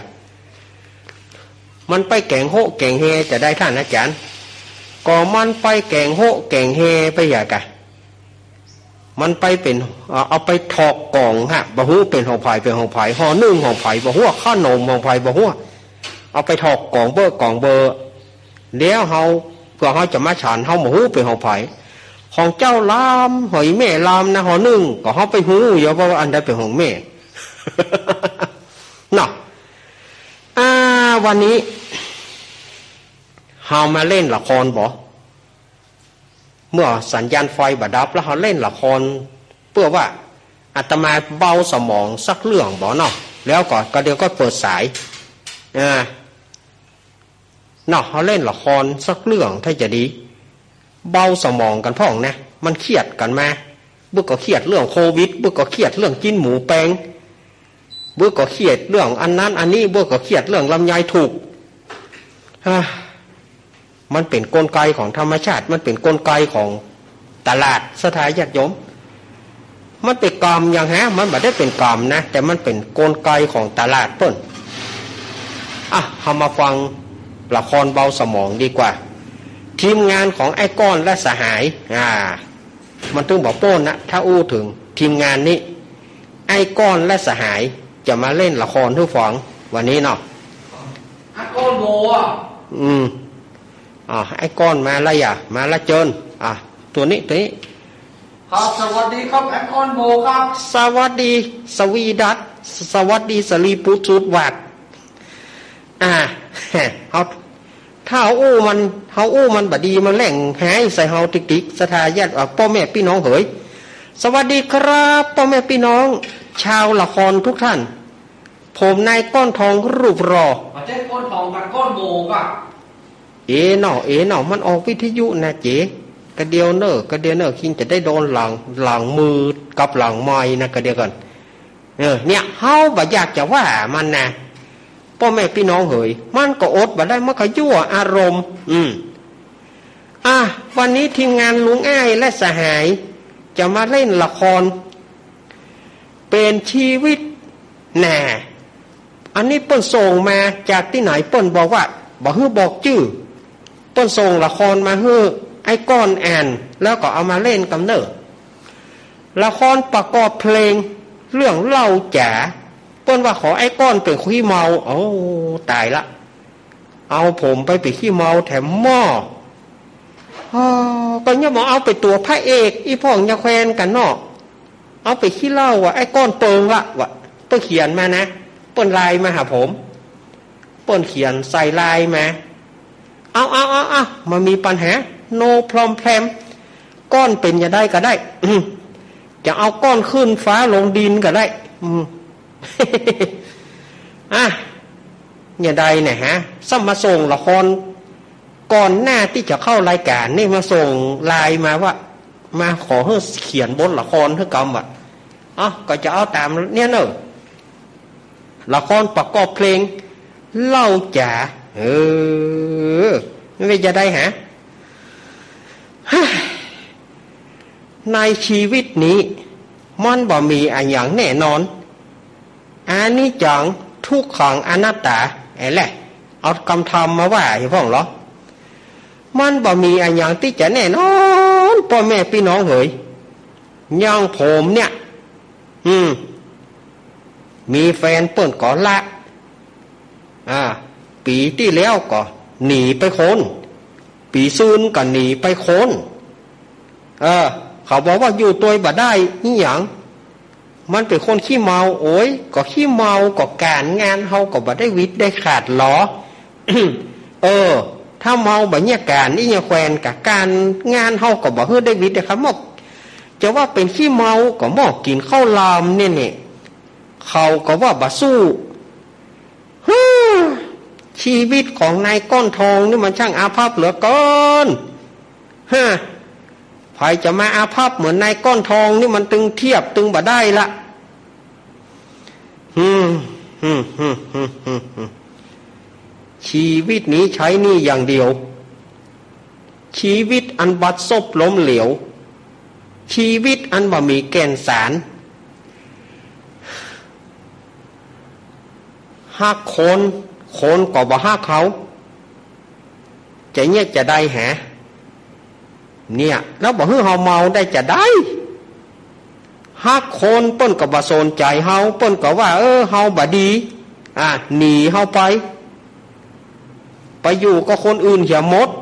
[SPEAKER 1] มันไปแก่งโหแก่งเฮจะได้ท่านอาจารย์ก็มันไปแก่งโหแก่งเฮไปอย่ากะมันไปเป็นเอาไปถอกกล่องฮะบอกว่าเป็นหงไผ่เป็นหงไผ่ห่อนึ่งหงไผ่บอกว่าข้านมหงไผ่บอกว่าเอาไปถอกกล่องเบอร์กล่องเบอร์แล้วเขาเพื่อเขาจะมาฉันเขาบอกว่าเป็นหงไผ่ของเจ้าลามหอยแม่ลามนะห่อนึ่งก็เขาไปหูเยอะว่าอันใดเป็นของแม่ เนาะอ่าวันนี้เฮามาเล่นละครบ่เมื่อสัญญาณไฟบดับแล้วเขาเล่นละครเพื่อว่าอาตมาเบาสมองสักเรื่องบ่เนาะแล้วก็ก็เดี๋ยวก็เปิดสายอ่าเนาะเขาเล่นละครสักเรื่องถ้าจะดีเบาสมองกันพ่องนะมันเครียดกันมาเบื่อก็เครียดเรื่องโควิดเบื่อก็เครียดเรื่องกินหมูแปงเบื่อก็เครียดเรื่องอันนั้นอันนี้เบื่อก็เครียดเรื่องลำไยถูกมันเป็นกลไกของธรรมชาติมันเป็นกลไกของตลาดสถานญาติโยมมันเป็นกรรมอย่างฮะมันไม่ได้เป็นกรรมนะแต่มันเป็นกลไกของตลาดเพิ่นอ่ะเอามาฟังละครเบาสมองดีกว่าทีมงานของไอ้ก้อนและสหายอ่ามันต้องบอกโป้นนะถ้าอู้ถึงทีมงานนี้ไอ้ก้อนและสหายจะมาเล่นละครทุกฝังวันนี้เนาะ
[SPEAKER 2] อันก้อนโบอ่ะ
[SPEAKER 1] อืมอ่าไอ้ก้อนมาแล้วอย่ามาละเจินอ่ะตัวนี้ตัวนี้
[SPEAKER 2] ครับสวัสดีครับแอดก้อนโบครับ
[SPEAKER 1] สวัสดีสวีดัตสวัสดีสลีปูจุดวัดอ่าเฮาถ้าเฮาอู้มันเฮาอู้มันบดีมันแหล่งหายใส่เฮาติ๊กติ๊กสถาญาติพ่อแม่พี่น้องเอ๋ยสวัสดีครับพ่อแม่พี่น้องชาวละครทุกท่านผมนายก้อนทองรูปรอ
[SPEAKER 2] มาเจ๊ก้อนทองกันก้อนโบก่ะ
[SPEAKER 1] เอ๋เนาะเอ๋เนาะมันออกวิทยุนะเจ๊กระเดียวเนอะกระเดียวเนอะคิงจะได้โดนหลังหลังมือกับหลังไม้นะกระเดียวกันเออเนี่ยเฮาบ่อยากจะว่ามันนะพ่อแม่พี่น้องเอ๋ยมันก็อดบ่ได้มันก็ยั่วอารมณ์อืมอ่ะวันนี้ทีมงานลุงอ้ายและสหายจะมาเล่นละครเป็นชีวิตแน่อันนี้เปิ้นส่งมาจากที่ไหนเปิ้นบอกว่าบ่ฮื้อบอกชื่อเปิ้นส่งละครมาฮื้อไอ้ก้อนอ่านแล้วก็เอามาเล่นกับเนอะละครประกอบเพลงเรื่องเล่าจ๋าเปิ้นว่าขอไอ้ก้อนเป็นขี้เมาโอ้ตายละเอาผมไปเป็นขี้เมาแถมหม้ออ๋อก็เนี่ยบอกเอาไปตัวพระเอกอีพ่องยาแควนกันเนาะเอาไปขี้เหล้าว่ะไอ้ก้อนเปิงละว่ะเปิ้นเขียนมานะเปิ้นลายมาหาผมเปิ้นเขียนใส่ลายมาเอาเอาเอาเอามามีปัญหาโนพรอมแพรมก้อนเป็นอย่าได้ก็ได้จะเอาก้อนขึ้นฟ้าลงดินก็ได้อืม อ่ะอย่าใดเนี่ยฮะซ้ำมาส่งละครก่อนหน้าที่จะเข้ารายการนี่มาส่งไลน์มาว่ามาขอให้เขียนบทละครให้กำอ่ะอ๋อก็จะเอาตามเนี่ยเนอะละครประกอบเพลงเล่าจ๋าเออไม่จะได้ฮะในชีวิตนี้มันบ่มีอันอย่างแน่นอนอันนี้จังทุกขังอนัตตาไอ้แหละเอาคำธรรมมาว่าให้พ่องเหรอมันบ่มีอันอย่างที่จะแน่นอนพ่อแม่พี่น้องเอ๋ยย่างผมเนี่ยอืมมีแฟนเปิ่นก่อนละอ่าปีที่แล้วก็หนีไปคนปีซืนก็หนีไปคนเออเขาบอกว่าอยู่ตัวบ่ได้นี่หยังมันเป็นคนขี้เมาโอ้ยก็ขี้เมาก็การงานเฮาก็บ่ได้วิทย์ได้ขาดหรอ เออถ้าเมาบ่เนี่ยการนี่เนี่ยแควนกับการงานเฮาก็บ่เฮ็ดได้วิทย์ได้ครับหมอกจะว่าเป็นขี้เมาก็หมอกกินข้าวลามเนี่ยนี่เขาก็ว่าบ่สู้ชีวิตของนายก้อนทองนี่มันช่างอาภัพเหลือเกินฮะใครจะมาอาภัพเหมือนนายก้อนทองนี่มันตึงเทียบตึงบ่ได้ละฮึมฮึมฮึมฮึมฮึมฮึมชีวิตนี้ใช้นี่อย่างเดียวชีวิตอันบัดซบล้มเหลวชีวิตอันบ่มีแก่นสารหักคนคนก็บ่หักเขาจะเนี่ยจะได้หาเนี่ยแล้วบ่ฮื้อเฮาเมาได้จะได้หักคนเปิ้นก็บ่สนใจเฮาเปิ้นก็ว่าเออเฮาบ่ดีอ่ะหนีเฮาไปไปอยู่กับคนอื่นเหี่ยหมด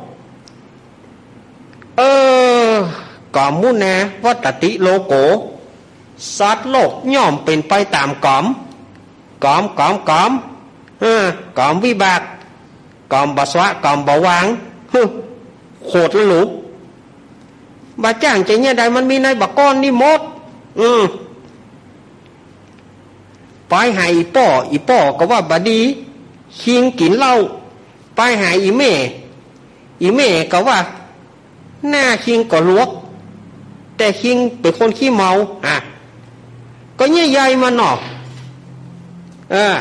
[SPEAKER 1] เออก็มุนะวัตติโลโกสัตว์โลกย่อมเป็นไปตามกรรมกรรมกรรมกรรมเออกรรมวิบากกรรมบสวะกรรมบวางโคตรหลุกบาจ้างใจเนี่ยใดมันมีในบักก้อนนี่หมดอืมไปหาอีป่ออีป่อก็ว่าบดีคิงกินเหล้าไปหาอีแม่อีแม่ก็ว่าหน้าคิงก็ลวกแต่คิงเป็นคนขี้เมาอ่ะก็เนี่ยใหญ่มาหนอกเออ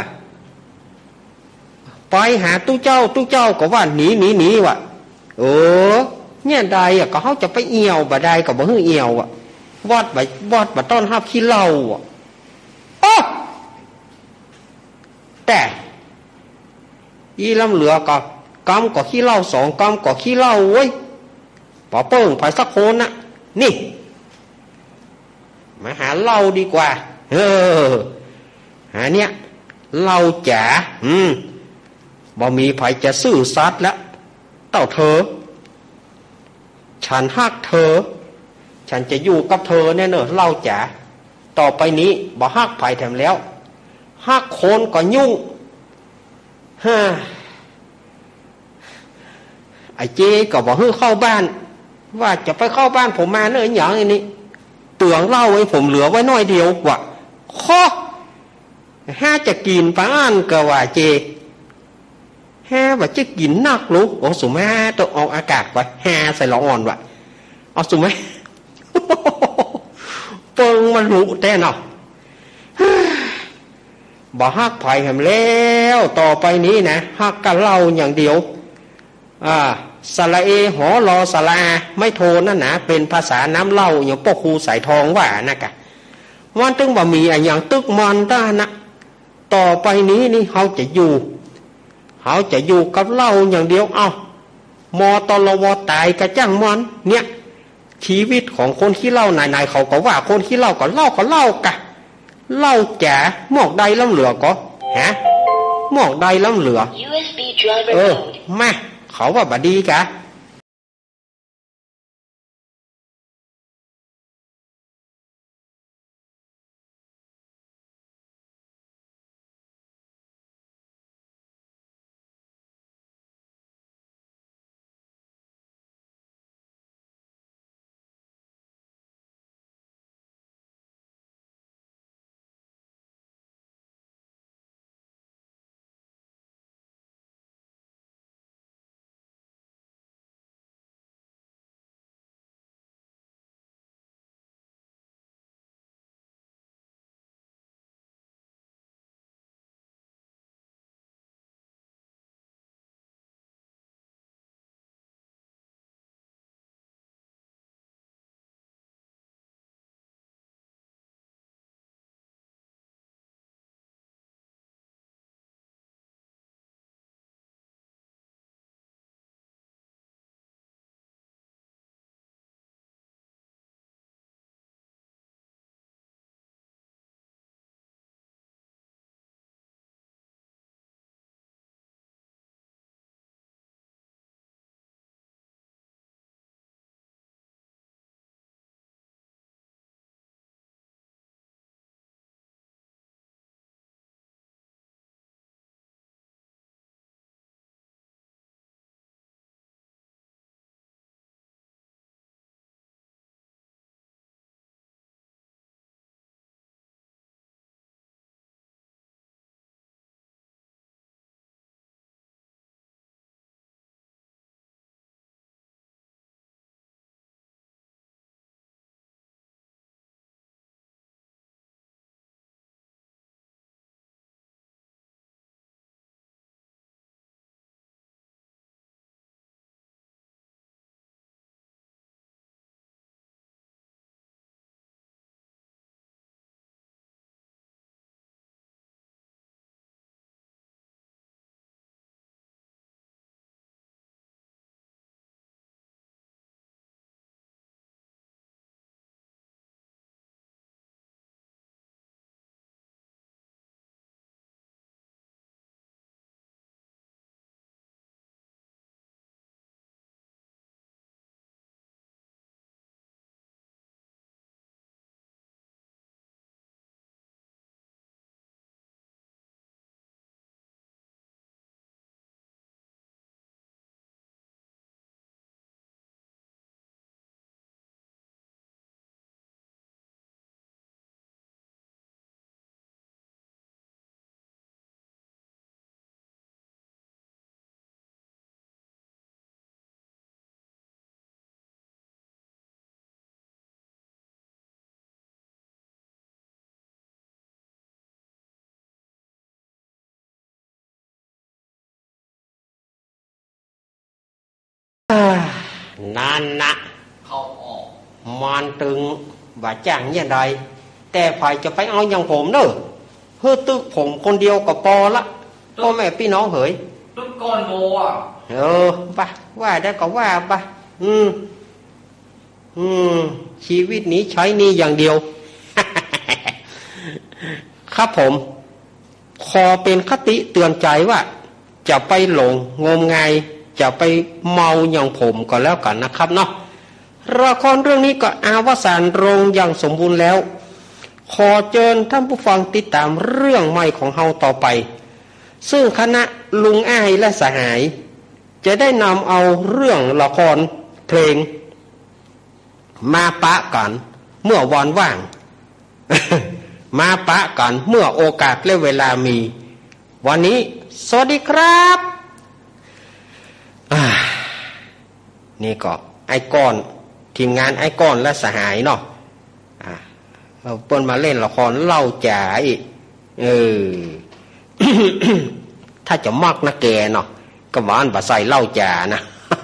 [SPEAKER 1] ไปหาตู้เจ้าตู้เจ้าก็ว่าหนีหนีหนีว่ะเออเนี่ยใดอ่ะก็เขาจะไปเอี่ยวบ่ได้ก็บ่ฮื้อเอี่ยวอ่ะวอดบ่วอดบ่ต้อนรับขี้เหล้าอ่ะอ๊ะแต่อีลำเหลือก็กำก็ขี้เหล้าสองกำก็ขี้เหล้าเว้ยปอเปิ้งไปสักคนน่ะนี่มาหาเหล้าดีกว่าเออหาเนี่ยเราจ๋าอืมบ่มีไผจะซื่อสัตย์แล้วเต้าเธอฉันฮักเธอฉันจะอยู่กับเธอแน่เนอะเราจ๋าต่อไปนี้บ่ฮักไผแถมแล้วฮักคนก็ยุ่งฮ่าไอ้เจ๊ก็บอกเฮ้ยเข้าบ้านว่าจะไปเข้าบ้านผมมาเนอะอย่างนี้เตืองเล่าไว้ผมเหลือไว้น้อยเดียวว่ะข้อห้าจะกินป้านก็ว่าเจห้าว่าจะกินนักลูกโอ้สุมาตัวออกอากาศไว้ห้าใส่ละอ่อนว่ะเอาสุมาเปิงมันรู้แต่เนาะบ่ฮักไผ่แหมแล้วต่อไปนี้นะฮักกันเล่าอย่างเดียวอ่าสระเอหอรอสระอาไม่โทนั่นนะเป็นภาษาน้ำเล่าอย่างพ่อครูสายทองว่านะกะวันตึงบ่มีอะไรอย่างตึกมันต้านะต่อไปนี้นี่เขาจะอยู่เขาจะอยู่กับเล่าอย่างเดียวเอ้ามอตลวตายกระจ้างมันเนี่ยชีวิตของคนขี้เล่านายๆเขาก็ว่าคนขี้เล่าก็เล่าก็เล่ากะเล่าจ๋าหมอกใดล้ำเหลือก็ฮะหมอกใดล้ำเหลือ ยู เอส บี driver เออมาเขาว่าบดีกะนั่นนะเขาออกมันตึงว่าจ้างอย่างไรแต่ไผจะไปเอาอย่างผมเนอะเฮ้อตึกผมคนเดียวก็พอละพ่อแม่พี่น้องเหย
[SPEAKER 2] ตึกก้อนโมอ่ะ
[SPEAKER 1] เออป่ะว่าได้ก็ว่าป่ะอืมอืมชีวิตนี้ใช้นี่อย่างเดียว ครับผมขอเป็นคติเตือนใจว่าจะไปหลงงมงายจะไปเมาอย่างผมก็แล้วกันนะครับเนาะละครเรื่องนี้ก็อาวสานลงอย่างสมบูรณ์แล้วขอเชิญท่านผู้ฟังติดตามเรื่องใหม่ของเฮาต่อไปซึ่งคณะลุงอ้ายและสหายจะได้นำเอาเรื่องละครเพลงมาปะกันเมื่อวันว่าง มาปะกันเมื่อโอกาสและเวลามีวันนี้สวัสดีครับนี่ก็ไอ้ก้อนทีมงานไอ้ก้อนและสหายเนาะเราเปิ้นมาเล่นละครเล่าจ๋าอีกเออ ถ้าจะมักนะแกเนาะก็หวานบะใส่เล่าจ๋านะ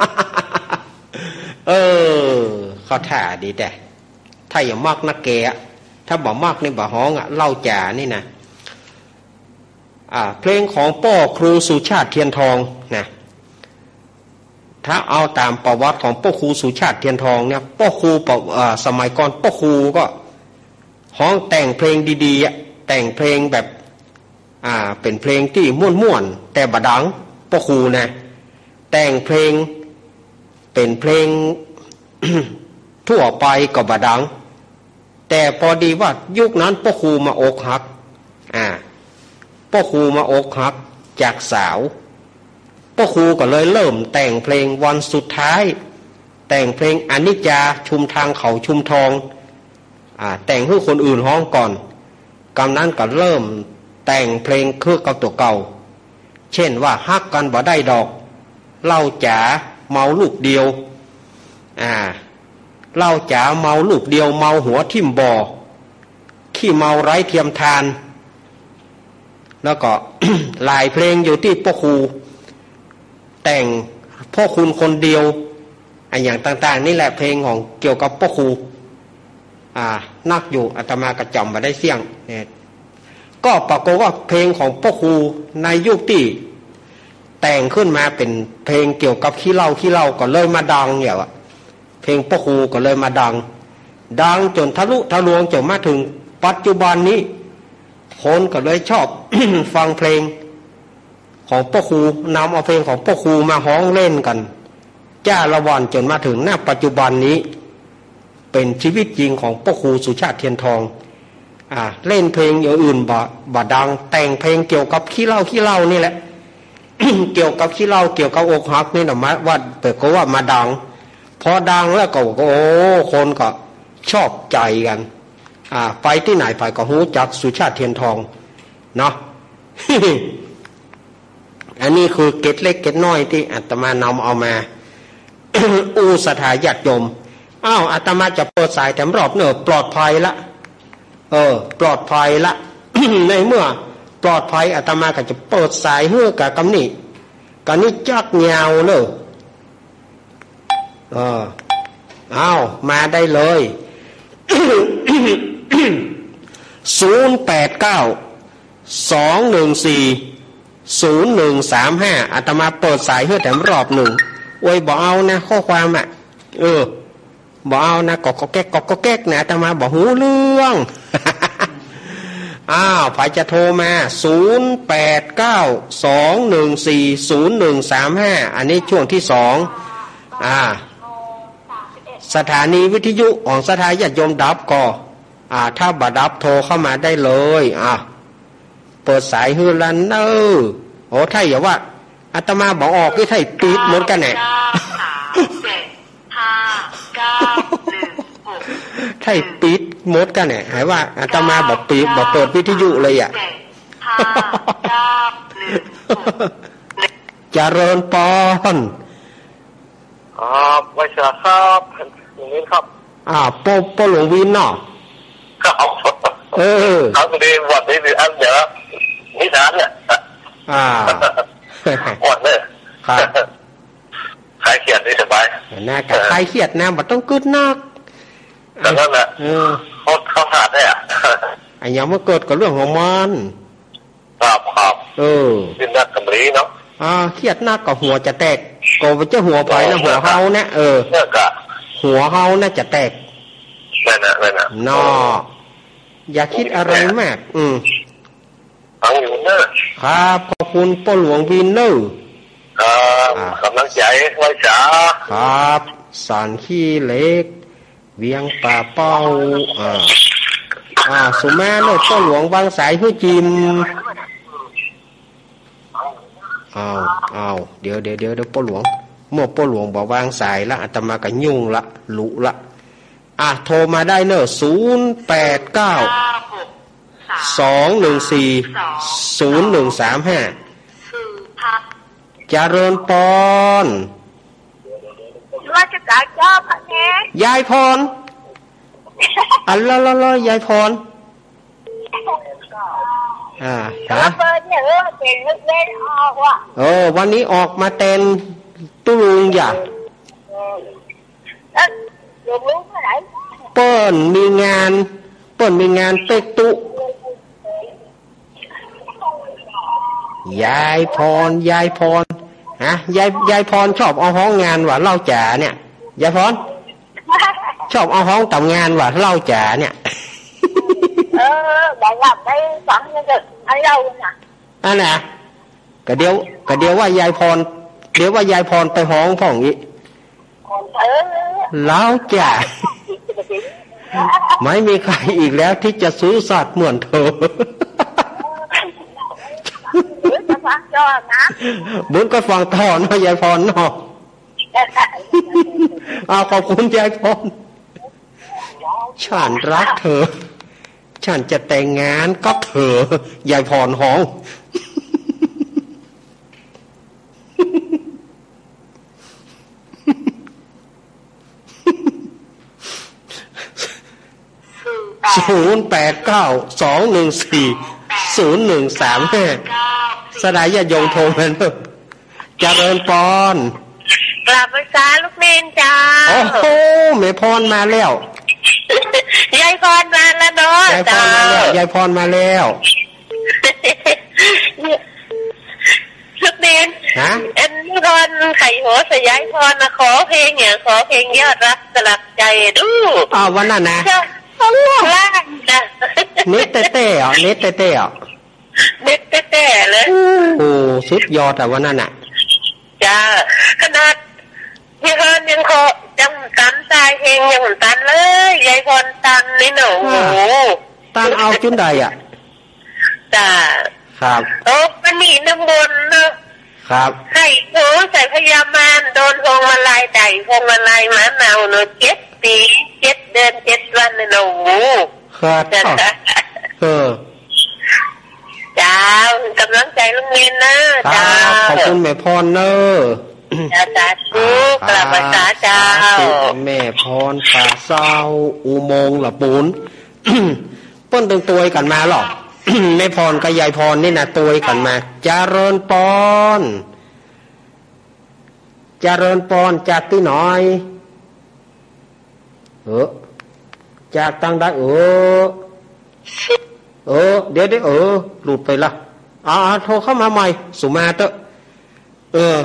[SPEAKER 1] เออเขาท่าดีแต่ถ้าอย่ามักนะแกถ้าบ่มักนี่บ่ฮ้องอ่ะเล่าจ๋านี่นะอ่าเพลงของป้อครูสุชาติเทียนทองนะถ้าเอาตามประวัติของป้อครูสุชาติเทียนทองเนี่ยป้อครูอ่าสมัยก่อนป้อครูก็ฮ้องแต่งเพลงดีๆอ่ะแต่งเพลงแบบอ่าเป็นเพลงที่ม่วนๆแต่บ่ดังป้อครูนะแต่งเพลงเป็นเพลง ทั่วไปก็บ่ดังแต่พอดีว่ายุคนั้นป้อครูมาอกหักอ่าป้อครูมาอกหักจากสาวป้อครูก็เลยเริ่มแต่งเพลงวันสุดท้ายแต่งเพลงอนิจจาชุมทางเขาชุมทองอ่าแต่งให้คนอื่นฮ้องก่อนกำนั้นก็เริ่มแต่งเพลงคือกับตัวเก่าเช่นว่าฮักกันบ่ได้ดอกเล่าจ๋าเมาลูกเดียวอ่าเล่าจ๋าเมาลูกเดียวเมาหัวทิ่มบ่อขี้เมาไร้เทียมทานแล้วก็ หลายเพลงอยู่ที่พ่อครูแต่งพ่อคุณคนเดียวอันอย่างต่างๆนี่แหละเพลงของเกี่ยวกับพ่อครูอ่านักอยู่อาตมากระจำมาได้เสี่ยงเนี่ยก็ปรากฏว่าเพลงของพ่อครูในยุคที่แต่งขึ้นมาเป็นเพลงเกี่ยวกับขี้เหล้าขี้เหล้าก็เลยมาดังเนี่ยว่ะเพลงพ่อครูก็เลยมาดังดังจนทะลุทะลวงจนมาถึงปัจจุบันนี้คนก็เลยชอบ ฟังเพลงของพ่อครูนำเอาเพลงของพ่อครูมาฮ้องเล่นกันจ้าละวันจนมาถึงหน้าปัจจุบันนี้เป็นชีวิตจริงของพ่อครูสุชาติเทียนทองอ่าเล่นเพลงอย่างอื่นบ่บ่ดังแต่งเพลงเกี่ยวกับขี้เหล้าขี้เหล้านี่แหละ เกี่ยวกับขี้เหล้าเกี่ยวกับอกหักนี่นะมาว่าเปิดก็ว่ามาดังพอดังแล้วก็โอ้คนก็ชอบใจกันอ่าไปที่ไหนไปก็ฮู้จักสุชาติเทียนทองเนาะ อันนี้คือเกตเล็กเกตน้อยที่อาตมานำเอามา อูสถาญาติโยมอ้าวอาตมาจะเปิดสายแถมรอบเนอะปลอดภัยละเออปลอดภัยละ ในเมื่อปลอดภัยอาตมาก็จะเปิดสายเฮือกับกำนี่กันนี่จักยาวเลยเอออ้าวมาได้เลย ศูนย์ แปด เก้า สอง หนึ่ง สี่ ศูนย์ หนึ่ง สาม ห้าอาตมาเปิดสายเฮือแถมรอบหนึ่งโอ้ยบอกเอานะข้อความอ่ะเออบอกเอานะกอกก็แก๊กกอกก็แก๊กนะอาตมาบอกหูเรื่อง อ้าวใครจะโทรมาศูนย์ แปด เก้า สอง หนึ่ง สี่ ศูนย์ หนึ่ง สาม ห้าอันนี้ช่วงที่สองอ่าสถานีวิทยุของสถาญาติโยมดับก็อ่าถ้าบัดดับโทรเข้ามาได้เลยอ่าเปิดสายฮือลันเนอร์โอ้ไทยอย่าว่าอาตมาบอกออกที่ไทยปิดเหมือนกันแหละไทยปิดหมดกันแหละหายว่าอาตมาบอกปิดบอกเปิดวิทยุเลยอ่ะเจริญปอน
[SPEAKER 5] อ๋อไว้เชิญครับอย่างนี้ครับ
[SPEAKER 1] อ่าโปโปหลวงวินเนาะ
[SPEAKER 5] ครับ
[SPEAKER 1] เออ
[SPEAKER 5] ครับดีวันนี้ดีอันเดี๋ยวนิทานเนี่ย
[SPEAKER 1] อ่า
[SPEAKER 5] วันเนี่ย
[SPEAKER 1] ครับ
[SPEAKER 5] คลายเครียดได้สบาย
[SPEAKER 1] น่ากับคลายเครียดนะบัดต้องกึดนัก
[SPEAKER 5] แต่นั่นแหละ
[SPEAKER 1] เออ
[SPEAKER 5] เขาเขาหาได้อ่ะ
[SPEAKER 1] ไอ้ยังมาเกิดกับเรื่องของมัน
[SPEAKER 5] ครับครับ
[SPEAKER 1] เออ
[SPEAKER 5] เป็นนักกำลีเนาะ
[SPEAKER 1] อ่าเครียดนักกับหัวจะแตกก็ไปเจ้าหัวไปนะหัวเฮาเนี่ยเออ
[SPEAKER 5] เนี่ยกะ
[SPEAKER 1] หัวเฮาน่าจะแตก
[SPEAKER 5] นั่นน่ะนั่นน่ะ
[SPEAKER 1] นออย่าคิดอะไรมากอืม
[SPEAKER 3] ฟังอยู่เนอะ
[SPEAKER 1] ครับขอบคุณป้าหลวงวินเนอร์
[SPEAKER 3] ครับกำลังใจไว้จ๋า
[SPEAKER 1] ครับสารขี้เล็กเวียงป่าเป้าอ่าอ่าสุมาเนอะป้าหลวงวางสายเพื่อจิมอ้าวอ้าวเดี๋ยวเดี๋ยวเดี๋ยวเดี๋ยวป้าหลวงเมื่อป้าหลวงบอกวางสายละอาตมาก็ยุ่งละลุละอ่ะโทรมาได้เนอะศูนย์แปดเก้าสองหนึ่งสี่ศูนย์หนึ่งสามห้าเจริญปอน
[SPEAKER 4] ว่าจะกาเจ้าพระเน
[SPEAKER 1] ยายพรอันละละละยายพรอ่าฮะ
[SPEAKER 4] เปิดเนี่ยเออเป็นเล่นออกว่ะ
[SPEAKER 1] เออวันนี้ออกมาเต้นตุ้ลุงอย่า
[SPEAKER 4] เออลุงลุงเมื่อไหร่
[SPEAKER 1] เปิ้นมีงานเปิ้นมีงานเต๊กตุยายพรยายพรฮะยายยายพรชอบเอาห้องงานว่าเล่าจ๋าเนี่ยยายพรชอบเอาห้องทำงานว่าเล่าจ๋าเนี่ย
[SPEAKER 4] เออได้รับได้ฟังยังไงไอ้เราน่ะ
[SPEAKER 1] อันน่ะก็เดี๋ยวก็เดี๋ยวว่ายายพรเดี๋ยวว่ายายพรไปห้องพ่องอี
[SPEAKER 4] เออ
[SPEAKER 1] เล่าจ๋าไม่มีใครอีกแล้วที่จะซื้อสัตว์เหมือนเธอบุญก็ฟังต่อเนาะยายพรเนาะเอาขอบคุณยายพรฉันรักเธอฉันจะแต่งงานกับเธอยายพรห้องศูนย์แปดเก้าสองหนึ่งสี่ศูนย์หนึ่งสามห้าสดายญาติโยมโทรมาเนอะเจริญปอน
[SPEAKER 4] กลับภาษาลูกเมนจ้า
[SPEAKER 1] โอ้โหแม่พรมาแล้ว
[SPEAKER 4] ยายพรมาแล้วเนาะ
[SPEAKER 1] ยายพรมาแล้วยายพรมาแล้ว
[SPEAKER 4] ลูกเมน
[SPEAKER 1] ฮะ
[SPEAKER 4] เอ็นพรไข่หัวสยายพรนะขอเพลงเนี่ยขอเพลงยอดรักสลักใจดู
[SPEAKER 1] อ้าววันนั้นนะ
[SPEAKER 4] ล่างนะ
[SPEAKER 1] เน็ตเต้เต้เหรอเน็ตเต้เต้เหรอ
[SPEAKER 4] เน็ตเต้เต้เลย
[SPEAKER 1] โอ้สุดยอดแต่วันนั้นน่ะ
[SPEAKER 4] จ้าขนาดยายพรยังขอจังตันตายเพลงยังตันเลยยายพรตันนี่หนู
[SPEAKER 1] ตันเอาจุนใดอ่ะ
[SPEAKER 4] จ้า
[SPEAKER 1] ครับ
[SPEAKER 4] โอ้มันมีน้ำบนเนาะ
[SPEAKER 1] ครับ
[SPEAKER 4] ให้โอ้ใส่พยามานโดนพวงมาลัยใดพวงมาลัยหมาเนาเนาะเจ็ดปีเจ็ดเดือนเจ็ดวันเลยหนู
[SPEAKER 1] ครับเออ
[SPEAKER 4] จ้ากำลังใจลุงเงินนะ
[SPEAKER 1] จ้าขอบคุณแม่พรเนอะ
[SPEAKER 4] จ้าจ้าทุกกลับมาจ้าจ้า
[SPEAKER 1] แม่พรป่าเศร้าอุโมงค์ละปูนเปิ้นตึงตัวกันมาหรอแม่พรกับยายพรนี่นะตัวกันมาเจริญปอนเจริญปอนจากที่หน่อยเออจากตั้งได้เออเออเดี๋ยวเดี๋ยวเออหลุดไปละอ่าโทรเข้ามาใหม่สุมาเตอะเออ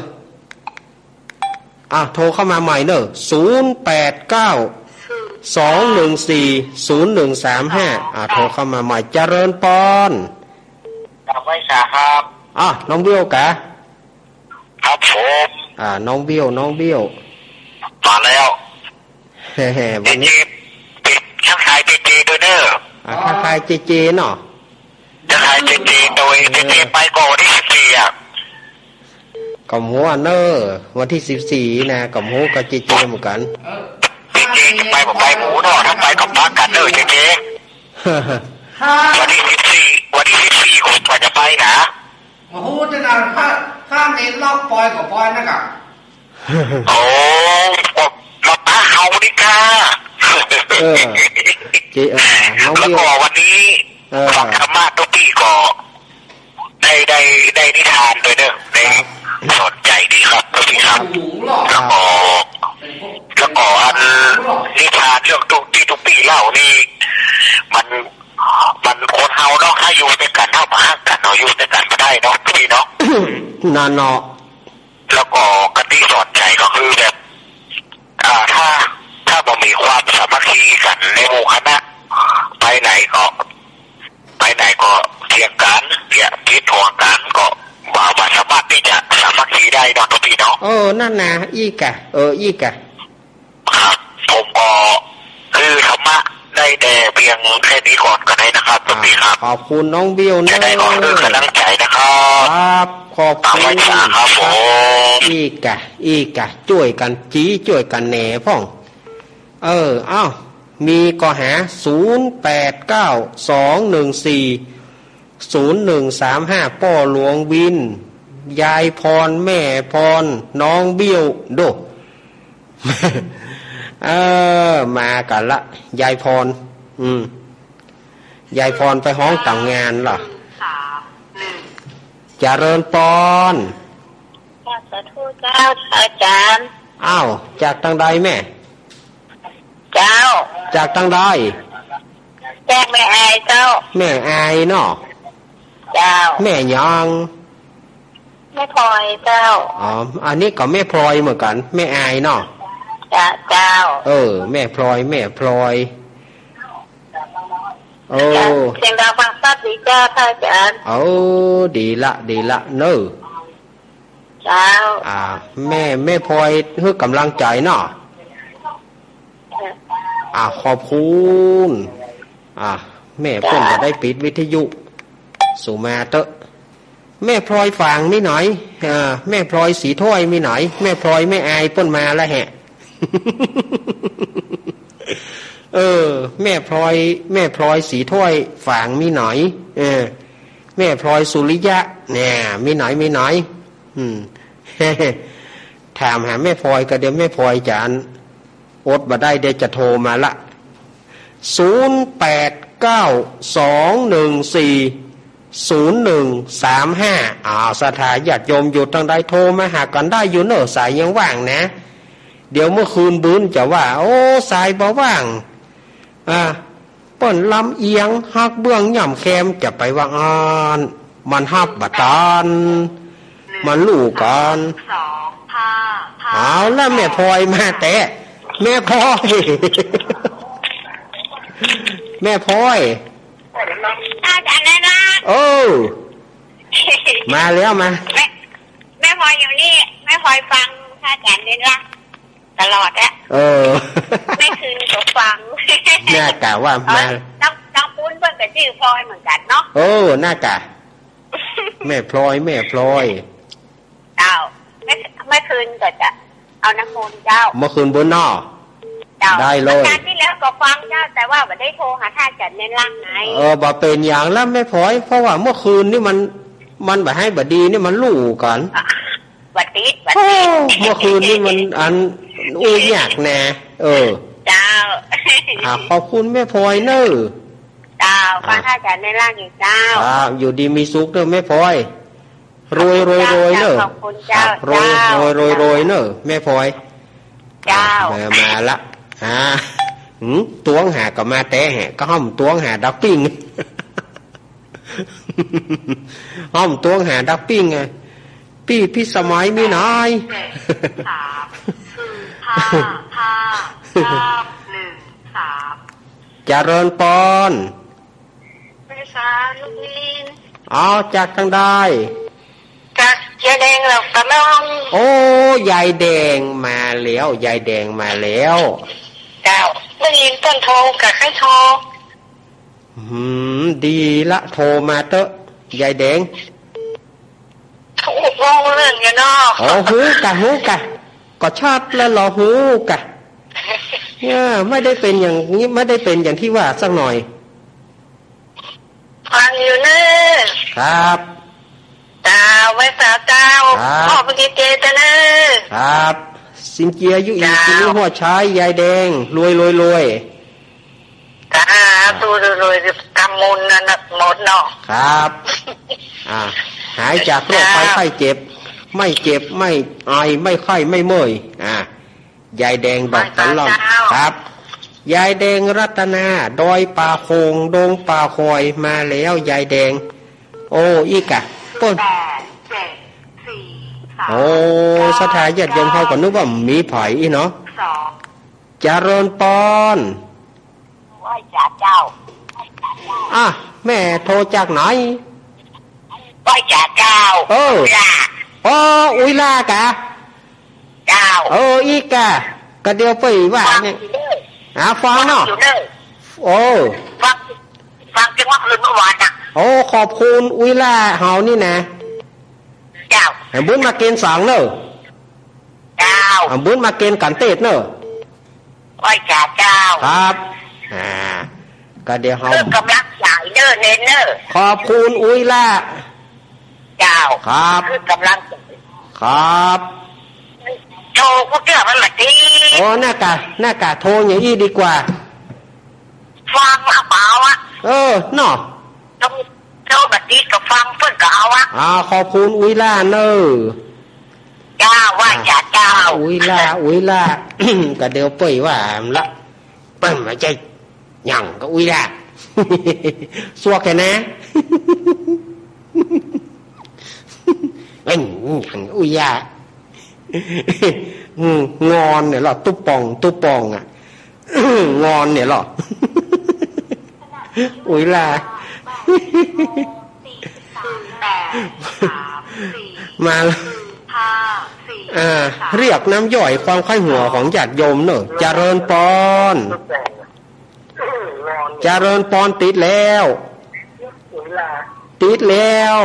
[SPEAKER 1] อ่ะโทรเข้ามาใหม่เนอะศูนย์แปดเก้าสองหนึ่งสี่ศูนย์หนึ่งสามห้าอ่ะโทรเข้ามาใหม่เจริญปอน
[SPEAKER 3] กลับไว้สาครับ
[SPEAKER 1] อ่ะน้องเบี้ยวกะ
[SPEAKER 3] ครับผม
[SPEAKER 1] อ่าน้องเบี้ยวน้องเบี้ยว
[SPEAKER 3] มาแล้ว
[SPEAKER 1] แฮ่ๆวันนี้
[SPEAKER 3] ปิดช่างขายเจเจด้วยเด้อ
[SPEAKER 1] อ่ะช่างขายเจเจเนาะ
[SPEAKER 3] ช่างขายเจเจโดยเจเจไปก่อนที่สิบสี่อ่ะ
[SPEAKER 1] กับหัวเนอร์วันที่สิบสี่นะกับหัวกับเจเจเหมือนกัน
[SPEAKER 3] เจเจไปบอกไปหมูเนาะถ้าไปกับพักกันเด้อเจเจวันที่สิบสี่วันที่สิบสี่คนกว่าจะไปนะ
[SPEAKER 2] โอ้โหจะนานข้าข้าเน้นลอกปอยกับปอยนะกับ
[SPEAKER 3] โอ้มาตาเฮาดิค่ะ
[SPEAKER 1] เออเจเออน้อง
[SPEAKER 3] แล้วก็วันนี้ฟังธรรมะทุกปีก็ได้ได้ได้นิทานด้วยเด้อได้สนใจดีครับทุกปีครับแล้วก็แล้วก็อันนิทานเรื่องทุกที่ทุกปีเล่านี่มันมันคนเฮาเนาะถ้าอยู่ด้วยกันเท่ามากันเนาะอยู่ด้วยกันมาได้เนาะพี่เนาะ
[SPEAKER 1] นานเนาะ
[SPEAKER 3] แล้วก็กติสอนใจก็คือแบบอ่าถ้าถ้าบ่มีความสามัคคีกันในหมู่คณะไปไหนก็ไปไหนก็เถียงกันเถีอ่ะพิษทวงกันก็บ่าวสามารถที่จะสามัคคีได้เนาะทุกพี่เนาะ
[SPEAKER 1] โอ้นั่นนะอีกะเอออีกะ
[SPEAKER 3] ครับผมก็คือธรรมะได้แต่เพียงแค่นี้ก่อนก็ได้นะครับทุกพี่ครับ
[SPEAKER 1] ขอบคุณน้องบิวนะ
[SPEAKER 3] ได้ขอคือกำลังใจนะครับ
[SPEAKER 1] ครับขอบคุณ
[SPEAKER 3] ครับผม
[SPEAKER 1] อีกะอีกะช่วยกันจี้ช่วยกันแหน่พ่องเอออ้าวมีก็หาศูนย์แปดเก้าสองหนึ่งสี่ศูนย์หนึ่งสามห้าป้อหลวงวินยายพรแม่พรน้องเบี้ยวดูเออมากันละยายพรอืมยายพรไปห้องแต่งงานเหรอเจริญปอน
[SPEAKER 4] สาธุเจ้าอาจารย์
[SPEAKER 1] อ้าวจากทางใดแม่
[SPEAKER 4] เจ้า
[SPEAKER 1] จากทางใด
[SPEAKER 4] แจ้งแม่อายเจ้า
[SPEAKER 1] แม่อายเนาะ
[SPEAKER 4] เจ้า
[SPEAKER 1] แม่ยัง
[SPEAKER 4] แม่พลอยเจ้า
[SPEAKER 1] อ๋ออันนี้ก็แม่พลอยเหมือนกันแม่อายเนาะ
[SPEAKER 4] จ้าเจ้า
[SPEAKER 1] เออแม่พลอยแม่พลอยโอ้
[SPEAKER 4] เสียงดังฟังชัดดีจ้าท่านอาจารย์
[SPEAKER 1] โอ้ดีละดีละเนอะ
[SPEAKER 4] เจ้า
[SPEAKER 1] อ่าแม่แม่พลอยให้กำลังใจเนาะอ่าขอบคุณอ่าแม่เพิ่นจะได้ปิดวิทยุสุมาเตอะแม่พลอยฝางมีหน่อยอ่าแม่พลอยสีถ้วยมีหน่อยแม่พลอยแม่อายเพิ่นมาแล้วแฮะเออแม่พลอยแม่พลอยสีถ้วยฝางมีหน่อยเออแม่พลอยสุริยะเนี่ยมีหน่อยมีหน่อยอืมถามหาแม่พลอยก็เดี๋ยวแม่พลอยจานอดบ่ได้เดี๋ยวจะโทรมาละศูนย์แปดเก้าสองหนึ่งสี่ศูนย์หนึ่งสามห้าอ้าวสถาญาติโยมอยู่ทางใดโทรมาหากันได้อยู่เนอะสายยังว่างนะเดี๋ยวเมื่อคืนบื้นจะว่าโอ้สายบ่ว่างอ่าเปิ้นลำเอียงฮักเบื้องย่ำแคมจะไปว่าอ่านมันฮับบัตานมันลู่กันเอาแล้วแม่พลอยมาแต่แม่พลอยแม่พลอย
[SPEAKER 4] อาจารย์เลยนะ
[SPEAKER 1] โอ้มาแล้วมา
[SPEAKER 4] แม่แม่พลอยอยู่นี่แม่พลอยฟังอาจารย์เลยนะตลอดอะ
[SPEAKER 1] เออ
[SPEAKER 4] ไม่คืนก็ฟัง
[SPEAKER 1] หน้ากะว่ามา
[SPEAKER 4] ต้องต้องปุ้นเพิ่งกับชื่อพลอยเหมือนกันเนาะ
[SPEAKER 1] โอ้หน้ากะแม่พลอยแม่พลอย
[SPEAKER 4] เจ้าไม่ไม่คืนก็จะเอาน้ำมนต์เจ้า
[SPEAKER 1] เมื่อคืนบนนอได้เลย
[SPEAKER 4] การที่แล้วก็ฟังเจ้าแต่ว่าไม่ได้โทรหาท่านจัดในร่างไง
[SPEAKER 1] เออบ่เป็นอย่างแล้วแม่พลอยเพราะว่าเมื่อคืนนี่มันมันบ่ให้บ่ดีนี่มันลู่กัน
[SPEAKER 4] บัดติดบัดติด
[SPEAKER 1] เมื่อคืนนี่มันอันอุ้ยยากแน่เออ
[SPEAKER 4] เจ้า
[SPEAKER 1] อ่าขอบคุณแม่พลอยเนอะ
[SPEAKER 4] เจ้าฟังท่านจัดในร่างอยู่เจ้า
[SPEAKER 1] อ่าอยู่ดีมีสุขเด้อแม่พลอยรวยรวยรวยเนอะ
[SPEAKER 4] ขอบคุณเจ้าร
[SPEAKER 1] วยรวยรวยรวยเนอะแม่พลอย
[SPEAKER 4] เจ้า
[SPEAKER 1] มามาละอ่าหืมตวงหาก็มาแต่แห่ก็ห้อมตวงหาดักปิ้งห้อมตวงหาดักปิ้งไงพี่พี่สมัยมีนาย
[SPEAKER 4] สามคือห้าห้าเก้าหนึ่งสาม
[SPEAKER 1] เจริญปอน
[SPEAKER 4] ภาษาลูกนิน
[SPEAKER 1] อ๋อจากทางใด
[SPEAKER 4] จากยายแดงเรากำลัง
[SPEAKER 1] โอ้ยายแดงมาแล้วยายแดงมาแล้ว
[SPEAKER 4] เจ้าได้ยินต้นโทรกับใครโทร
[SPEAKER 1] หืมดีละโทรมาเตอะยายแดง
[SPEAKER 4] ถูกลงเรื่องกันเนาะ
[SPEAKER 1] โอ้หูกะหูกะก็ชาติแล้วหรอหูกะเนี่ยไม่ได้เป็นอย่างนี้ไม่ได้เป็นอย่างที่ว่าสักหน่อย
[SPEAKER 4] ฟังอยู่เนอะ
[SPEAKER 1] ครับ
[SPEAKER 4] เจ้าไว้สาวเจ้าพ่อปฏิเจตนะครับ
[SPEAKER 1] สินเจียยุอีสินหัวใช้ยายแดงรวยรวยรวย
[SPEAKER 4] จ้าตัวรวยรวยกำมุนนั่นหมดเนาะ
[SPEAKER 1] ครับอ่าหายจากโรคภัยไข้เจ็บไม่เจ็บไม่ไอไม่ไข้ไม่เมื่อยอ่ายายแดงดอกตะลอนครับยายแดงรัตนาดอยป่าโคงดงป่าคอยมาแล้วยายแดงโอ้อีกะต้นโอ้สถาญาติโยมเขาก็นึกว่ามีไผ่อีเนาะเจริญปอน
[SPEAKER 4] ว่าจ่าเจ้า
[SPEAKER 1] อ่ะแม่โทรจากไหน
[SPEAKER 4] ไหว้จ่าเจ้า
[SPEAKER 1] เอออ๋ออุยลากะ
[SPEAKER 4] เจ้า
[SPEAKER 1] เอออีกะก็เดียวไปว่าเนี่ยอ่าฟังเนาะโอ้
[SPEAKER 4] ฟังฟังจังหวะคืนเมื่อวานน่ะ
[SPEAKER 1] โอ้ขอบคุณอุยลาเฮานี่นะ
[SPEAKER 4] เจ้า
[SPEAKER 1] ให้บุญมาเกณฑ์สองเนอะ
[SPEAKER 4] เจ้า
[SPEAKER 1] ให้บุญมาเกณฑ์กันเตดเนอะ
[SPEAKER 4] ไหว้จ่าเจ้า
[SPEAKER 1] ครับอ่าก็เดี๋ยวเฮาก
[SPEAKER 4] ำลังใหญ่เนอะเนเนอร์
[SPEAKER 1] ขอบคุณอุยลา
[SPEAKER 4] เจ้า
[SPEAKER 1] ครับ
[SPEAKER 4] คือกำลัง
[SPEAKER 1] ครับ
[SPEAKER 4] โทรก็เกือบมันมาดี
[SPEAKER 1] โอ้หน้ากาหน้ากาโทรอย่างนี้ดีกว่า
[SPEAKER 4] ฟังเอาเปล่าอ่ะ
[SPEAKER 1] เออเนาะ
[SPEAKER 4] ต้องโทรแบบนี้ก็ฟังเพื่อนก็เอาอ่ะ
[SPEAKER 1] อ่าขอบคุณอุยล่าเนอ
[SPEAKER 4] เจ้าว่าจ่าเจ้า
[SPEAKER 1] อุยล่าอุยล่าก็เดี๋ยวไปว่าละเปิ้ลมาใจหยั่งก็อุยล่าสัวแค่นะเป็นหยั่งอุยล่างอนเนี่ยหรอตุ๊ปองตุ๊ปองอ่ะงอนเนี่ยหรออุยลามาอ่าเรียกน้ำย่อยความไข้หัวของญาติโยมเนอะเจริญปอนเจริญปอนติดแล้วติดแล้ว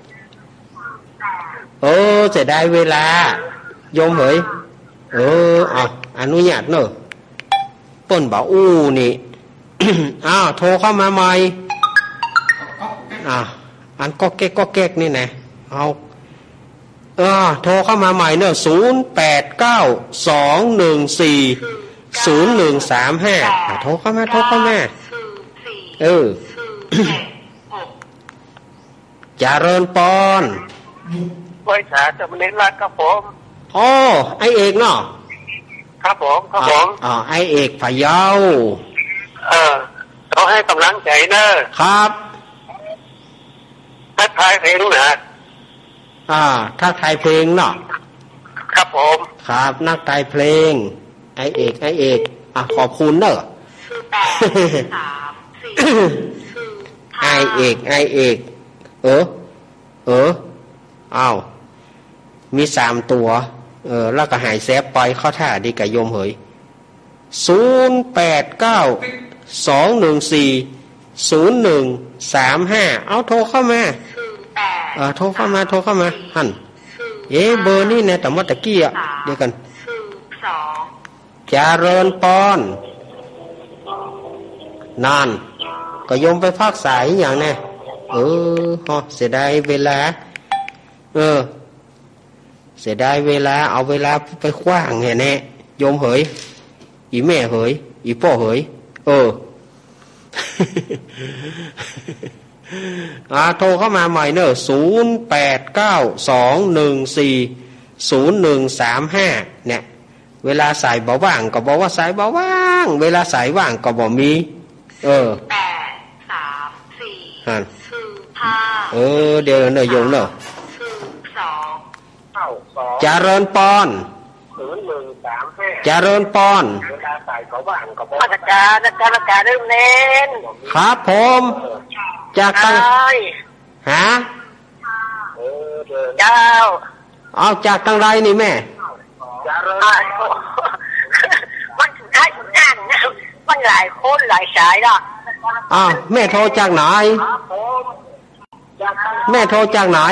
[SPEAKER 1] เออจะได้เวลาโยมเหยเออเอาอนุญาตเนอะป่นบ่าวอู้นี่ อ้าวโทรเข้ามาใหม่อ่าอันก็แก๊กก็แก๊กนี่นะเอาเออโทรเข้ามาใหม่เนอะศูนย์แปดเก้าสองหนึ่งสี่ศูนย์หนึ่งสามห้าโทรเข้ามาโทรเข้ามาเออเจริญปอน
[SPEAKER 5] บริษัทจะมาเน้นรักครับผม
[SPEAKER 1] อ๋อไอเอกเนาะ
[SPEAKER 5] ครับผมครับผม
[SPEAKER 1] อ๋อไอเอกพะเยา
[SPEAKER 5] เออเขาให้กำลังใจเนอะ
[SPEAKER 1] ครับ
[SPEAKER 5] ทักทายเพลงนะ
[SPEAKER 1] อ่าทักทายเพลงเนาะ
[SPEAKER 5] ครับผม
[SPEAKER 1] ครับนักทายเพลงไอเอกไอเอกอ่ะขอบคุณเนอะไอเอกไอเอกเออเอออ้าวมีสามตัวเออแล้วก็หายแซบไปเข้าท่าดีกับโยมเหยศูนย์แปดเก้าสองหนึ่งสี่ศูนย์หนึ่งสามห้าเอาโทรเข้ามาเออโทรเข้ามาโทรเข้ามาหันเอ๊ะเบอร์นี่เนี่ยแต่เมื่อตะกี้อ่ะเดี๋ยวกันจาเริญปอนนานก็โยมไปพักสายอย่างเนี่ยเออฮะเสียดายเวลาเออเสียดายเวลาเอาเวลาไปคว้างแน่โยมเหยอีแม่เหยอีพ่อเหยเออ อ่าโทรเข้ามาใหม่เนอะศูนย์แปดเก้าสองหนึ่งสี่ศูนย์หนึ่งสามห้าเนี่ยเวลาสายเบาว่างก็บอกว่าสายเบาว่างเวลาสายว่างก็บอกมีเออแปดสามสี่ฮันเออเดี๋ยวเนอะโยมเนอะจาเริญปอนศูนย์หนึ่งสามห้าจาเริญปอนเวลาใส่เขาบ้างก็บอกอาจารย์อาจารย์อาจารย์เริ่มเน้นครับผมจากตั้งฮะเจ้าเอาจากตั้งไรนี่แม่จาเริญมันได้ผลงานนะมันหลายคนหลายสายละอ้าวแม่โทรจากไหนแม่โทรจากไหน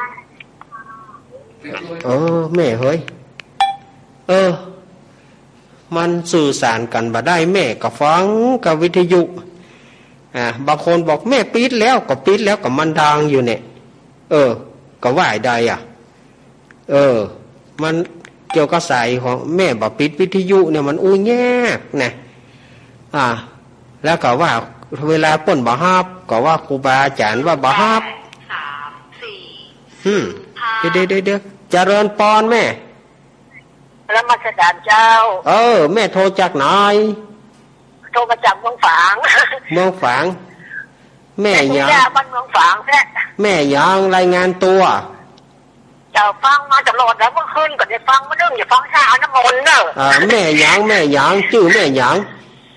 [SPEAKER 1] เออแม่เฮ้ยเออมันสื่อสารกันบ่ได้แม่ก็ฟังกับวิทยุอ่าบางคนบอกแม่ปิดแล้วก็ปิดแล้วก็มันดังอยู่เนี่ยเออก็ว่าใดอ่ะเออมันเกี่ยวกับสายของแม่บ่ปิดวิทยุเนี่ยมันอู้แยกนะอ่าแล้วก็ว่าเวลาป่นบ่ฮับก็ว่าครูบาอาจารย์ว่าบ่ฮับอืมเดี๋ยวเดี๋ยวเดี๋ยวเจริญปอนแม่แล้วมาแสดงเจ้าเออแม่โทรจากไหนโทรมาจากเมืองฝางเมืองฝางแม่ยังบ้านเมืองฝางแท้แม่ยังรายงานตัวเจ้าฟังมาจากโหลดแล้วเมื่อคืนก็ได้ฟังมาเรื่องอย่าฟังช้าน้ำมนต์เนอะอ่าแม่ยังแม่ยังชื่อแม่ยัง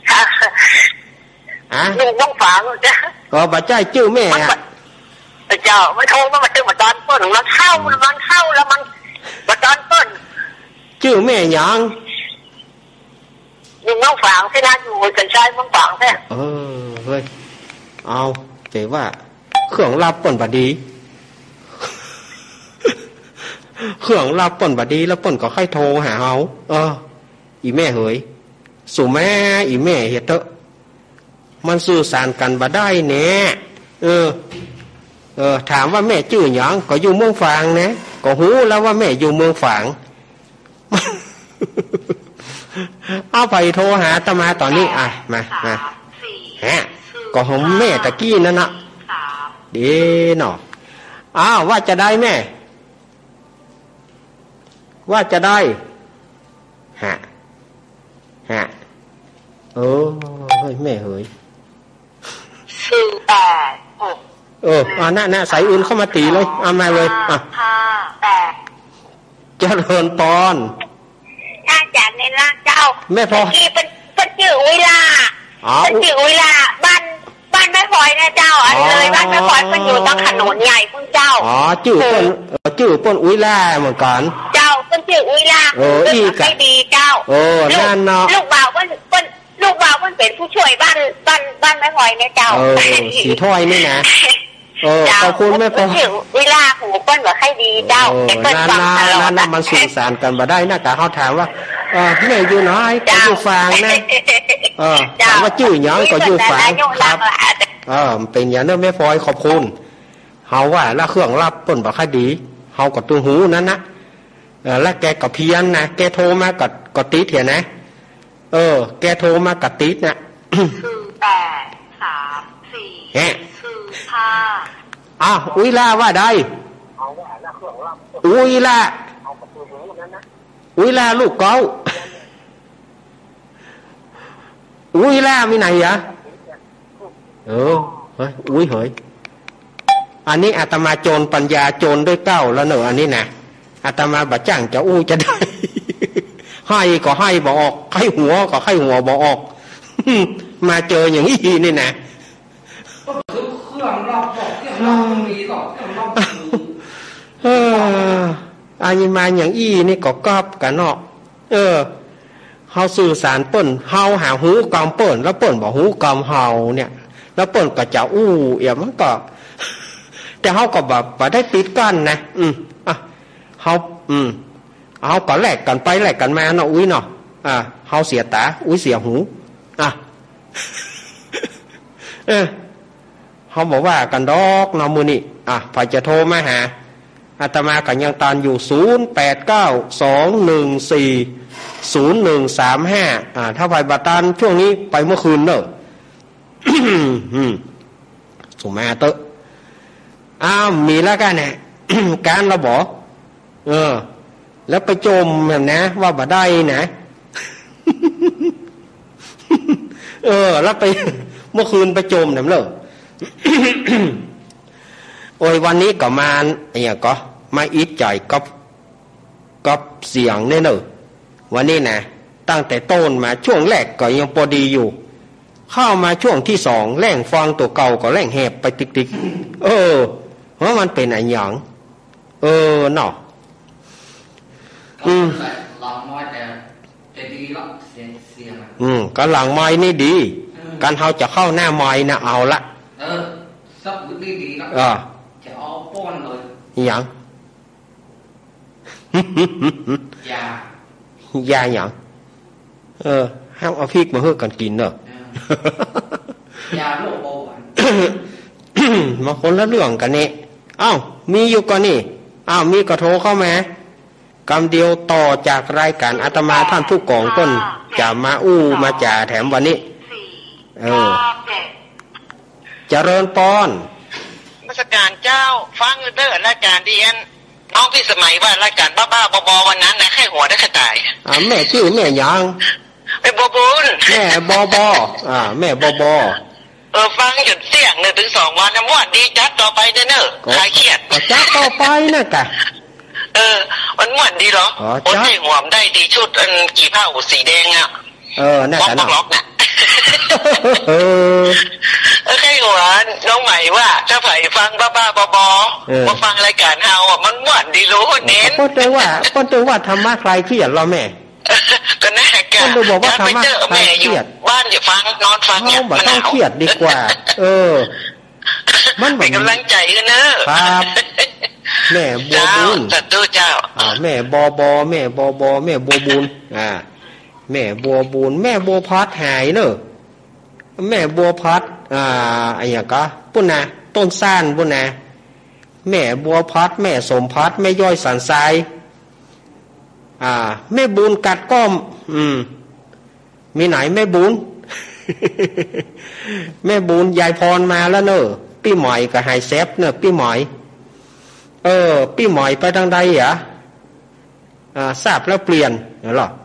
[SPEAKER 1] อ่ะอยู่เมืองฝางจ้ะก็บ่ใจชื่อแม่อ่ะเจ้า
[SPEAKER 4] จ้ามันโทรมามาตึงมาตอนต้นมันเข้ามันเข้าแล้วมันมาตอนต้น
[SPEAKER 1] ชื่อแม่ยัง
[SPEAKER 4] อยู่เมืองฝางใช่ไหมอยู่กันชายเมืองฝางใช่
[SPEAKER 1] เออเฮ้ยเอาแต่ว่าเครื่องรับป่นบดีเครื่องรับป่นบดีแล้วป่นก็ค่อยโทรหาเขาเอออีแม่เฮยสู่แม่อีแม่เฮ็ดเถอะมันสื่อสารกันบ่ได้แน่เออเออถามว่าแม่ชื่อหยังก็อยู่เมืองฝางนะก็หูแล้วว่าแม่อยู่เมืองฝางเอาไปโทรหาตมาตอนนี้อ่ะมามาฮะก็ของแม่ตะกี้นั่นน่ะดีเนาะอ้าวว่าจะได้แม่ว่าจะได้ฮะฮะเออเฮ้ยแม่เฮ้ย
[SPEAKER 4] สี่แปดหก
[SPEAKER 1] เอออ่าน่ะน่ะสายอื่นเข้ามาตีเลยเอามาเลยอ่ะ
[SPEAKER 4] ห้าแปด
[SPEAKER 1] เจริญปอน
[SPEAKER 4] อาจารย์ในร่างเจ้า
[SPEAKER 1] แม่พอ
[SPEAKER 4] ที่เป็นเป็นชื่อวิลาเป็นชื่อวิลาบ้านบ้านแม่พลอยนะเจ้าอันเลยบ้านแม่พลอยมันอยู่ตั้งถนนใหญ่พุ่งเจ้า
[SPEAKER 1] อ๋อชื่อเปิ้นชื่อเปิ้นวิลาเหมือนกัน
[SPEAKER 4] เจ้าเป็นชื่อวิลา
[SPEAKER 1] เอออีก
[SPEAKER 4] ไม่ดีเจ้า
[SPEAKER 1] โอ้นั่นเนาะ
[SPEAKER 4] ลูกบ่าวมันเป็นลูกบ่าวมันเป็นผู้ช่วยบ้านบ้านบ้านแม่พลอยนะเจ้า
[SPEAKER 1] เออสีถ้อยนี่นะเออขอบคุณแม่พลอย
[SPEAKER 4] เวลาหูเปิ้นว่าให้ดีเจ้า
[SPEAKER 1] เปิ้นฟังตลอดนั่นมันสื่อสารกันบ่ได้นะกะเขาถามว่าเออแม่อยู่ไหนก็อยู่ฝางนะเออถามว่าชื่อหยังก็อยู่ฝางครับเออเป็นอย่างนั้นแม่พลอยขอบคุณเฮาว่าแล้วเครื่องรับเปิ้นบ่ค่อยดีเฮาก็ตึงหูนั่นนะเออแล้วแกก็เพี้ยนนะแกโทรมาก็ก็ติดเห็นนะเออแกโทรมาก็ติดนะ
[SPEAKER 4] คือแปดสามสี่
[SPEAKER 1] ฮะ
[SPEAKER 4] คือห้า
[SPEAKER 1] อ้าวอุ้ยล่าว่าได้อุ้ยล่าอุ้ยล่าลูกเก้าอุ้ยล่ามีไหนอ่ะเออเฮ้ยอุ้ยเฮ้ยอันนี้อาตมาโจรปัญญาโจรด้วยเก้าแล้วเนอะอันนี้นะอาตมาบะจ้างจะอู้จะได้ให้ก็ให้บ่ออกให้หัวก็ให้หัวบ่ออกมาเจออย่างนี้นี่นะ
[SPEAKER 2] เครื่องรอบบอกเครื่องรอบมีก็เครื่องรอบ
[SPEAKER 1] เอออันนี้มาอย่างอี้นี่ก็กอบกันเนาะเออเฮาสื่อสารเปิ้นเฮาหาหูกอมเปิ้นแล้วเปิ้นบอกหูกอมเฮาเนี่ยแล้วเปิ้นก็จะอู้เอี่ยมันก็แต่เฮาก็แบบบ่ได้ปิดกั้นนะอืมอ่ะเฮาอืมเฮาก็แลกกันไปแลกกันมาเนาะอุ้ยเนาะอ่ะเฮาเสียตาอุ้ยเสียหูอ่ะเออเขาบอกว่ากันดอกเนาะมื้อนี้อ่ะฝ่ายจะโทรมาหาอาตมาก็ยังตานอยู่ศูนย์ แปด เก้า สอง หนึ่ง สี่ ศูนย์ หนึ่ง สาม ห้าอ่าถ้าฝ่ายบัตรตานช่วงนี้ไปเมื่อคืนเด้ออืมส่งมาเตอะอ้าวมีแล้วกันเนี่ย การเราบอกเออแล้วไปโจมแบบนะว่าบ่ได้นะ เออแล้วไปเมื่อคืนไปโจมเนี่ยเลยโอ้ยวันนี้ก็มาเนี่ยก็มาอิจใจกับกับเสียงเนี่ยเนอะวันนี้นะตั้งแต่ต้นมาช่วงแรกก็ยังพอดีอยู่เข้ามาช่วงที่สองแรงฟังตัวเก่าก็แรงแหบไปติ๊กๆเออเพราะมันเป็นอะไรอย่างเออเนาะอืม
[SPEAKER 2] หลังน้อยแต่แต่ดีแล้วเสียงเสียง
[SPEAKER 1] อืมก็หลังไม้นี่ดีการเขาจะเข้าหน้าไม้นะเอาละ
[SPEAKER 2] เออซับดีดีแล้วจะเอาป้อนเลย
[SPEAKER 1] อย่าง
[SPEAKER 2] ยาย
[SPEAKER 1] าอย่างเออห้ามเอาพริกมาเฮือกันกินเนอะ
[SPEAKER 2] ยาโรคเบาหวาน
[SPEAKER 1] มาคนละเรื่องกันนี่อ้าวมีอยู่ก่อนนี่อ้าวมีก็โทรเข้ามากำเดียวต่อจากรายการอาตมาท่านผู้กองต้นจะมาอู้มาจ่าแถมวันนี้เออเจริญปอน
[SPEAKER 4] ราชการเจ้าฟังเด้อรายการดีอันน้องพี่สมัยว่ารายการบ้าๆบอๆวันนั้นนะแค่หัวได้แค่ตาย
[SPEAKER 1] อ่าแม่ชื่อแม่ยัง
[SPEAKER 4] แม่บอบุญ
[SPEAKER 1] แม่บอบออ่าแม่บอบอ
[SPEAKER 4] เออฟังหยุดเสียงเนี่ยถึงสองวันนะว่าดีจัดต่อไปเด้อเนอะคลายเครียด
[SPEAKER 1] ก็จัดต่อไปนะกะ
[SPEAKER 4] เออมันม่วนดีเหรอโอ้ยหัวมได้ดีชุดอันกี่ผ้าสีแดงอ่ะ
[SPEAKER 1] เออน่าจะ
[SPEAKER 4] ล็อกนะเออเออแค่หัวน้องใหม่ว่าถ้าไผ่ฟังบ้าๆบอๆ
[SPEAKER 3] มาฟังรายการเฮาอ่ะมันม่วนดีรู้เน้น
[SPEAKER 1] ก็เตือนว่าก็เตือนว่าธรรมะใครเครียดเราแม่
[SPEAKER 3] ก็น่าแก
[SPEAKER 1] ก็ดูบอกว่าธรรมะใครเครียด
[SPEAKER 3] บ้านอย่าฟังนอนฟัง
[SPEAKER 1] เนี่ยมันต้องเครียดดีกว่าเออมัน
[SPEAKER 3] เป็นกำลังใจกันนะครับ
[SPEAKER 1] แม่บัวบุญ
[SPEAKER 3] สัตว์เจ้า
[SPEAKER 1] อ่าแม่บอบอแม่บอบอแม่บัวบุญอ่าแม่บัวบุญแม่บัวพัดหายเนอะแม่บัวพัดอ่าอะไรอย่างก็ปุ่นนะต้นซ่านปุ่นนะแม่บัวพัดแม่สมพัดแม่ย่อยสันทรายอ่าแม่บุญกัดก้อมอืมมีไหนแม่บุญ แม่บุญยายพรมาแล้วเนอะพี่หมอยกับไฮเซฟเนอะพี่หมอยเออพี่หมอยไปทางใดอ่ะอ่าทราบแล้วเปลี่ยนเหรอ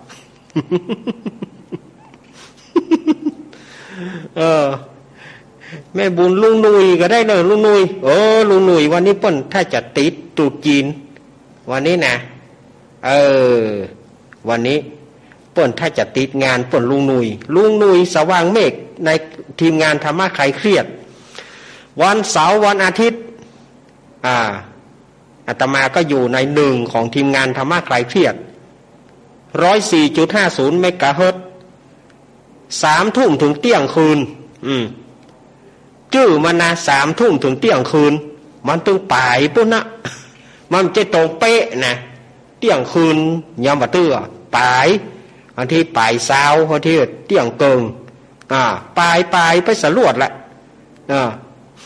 [SPEAKER 1] เออแม่บุญลุงนุยก็ได้เนอะลุงนุยเออลุงนุยวันนี้ป่นถ้าจะติดตรุษจีนวันนี้นะเออวันนี้ป่นถ้าจะติดงานป่นลุงนุยลุงนุยสว่างเมฆในทีมงานธรรมะใครเครียดวันเสาร์วันอาทิตย์อ่าอาตมาก็อยู่ในหนึ่งของทีมงานธรรมะใครเครียดร้อยสี่จุดห้าศูนย์เมกะเฮิรตซ์สามทุ่มถึงเที่ยงคืนอืมจื้อมันนะสามทุ่มถึงเที่ยงคืนมันตึงป่ายปุ๊บนะมันจะตรงเป๊ะนะเที่ยงคืนยามบ่เตื้อป่ายบางทีป่ายเช้าบางทีเที่ยงเกิงอ่าป่ายป่ายไปสรวดละอ่า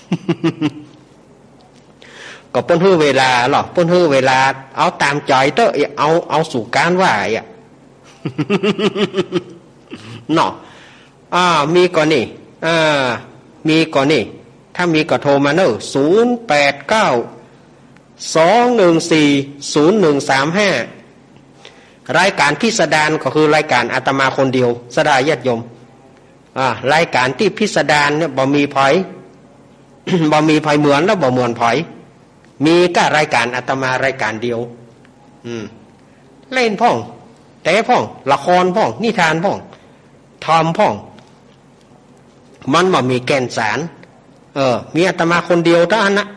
[SPEAKER 1] ก็ป้นฮื้อเวลาหรอป้นฮื้อเวลาเอาตามใจเตอะเอาเอาสู่การว่าอ่ะ เนาะอ่ามีก่อนนี่อ่ามีก่อนนี่ถ้ามีก็โทรมาเนอะศูนย์แปดเก้าสองหนึ่งสี่ศูนย์หนึ่งสามห้ารายการพิสดารก็คือรายการอาตมาคนเดียวสดาญาติโยมอ่ารายการที่พิสดารเนี่ยบ่มีไผ บ่มีไผเหมือนแล้วบ่เหมือนไผมีก็รายการอาตมารายการเดียวอืมเล่นพ่องแต่พ่องละครพ่องนิทานพ่องทอมพ่องมันบ่มีแก่นสารเออมีอาตมาคนเดียวเท่านั้นนะ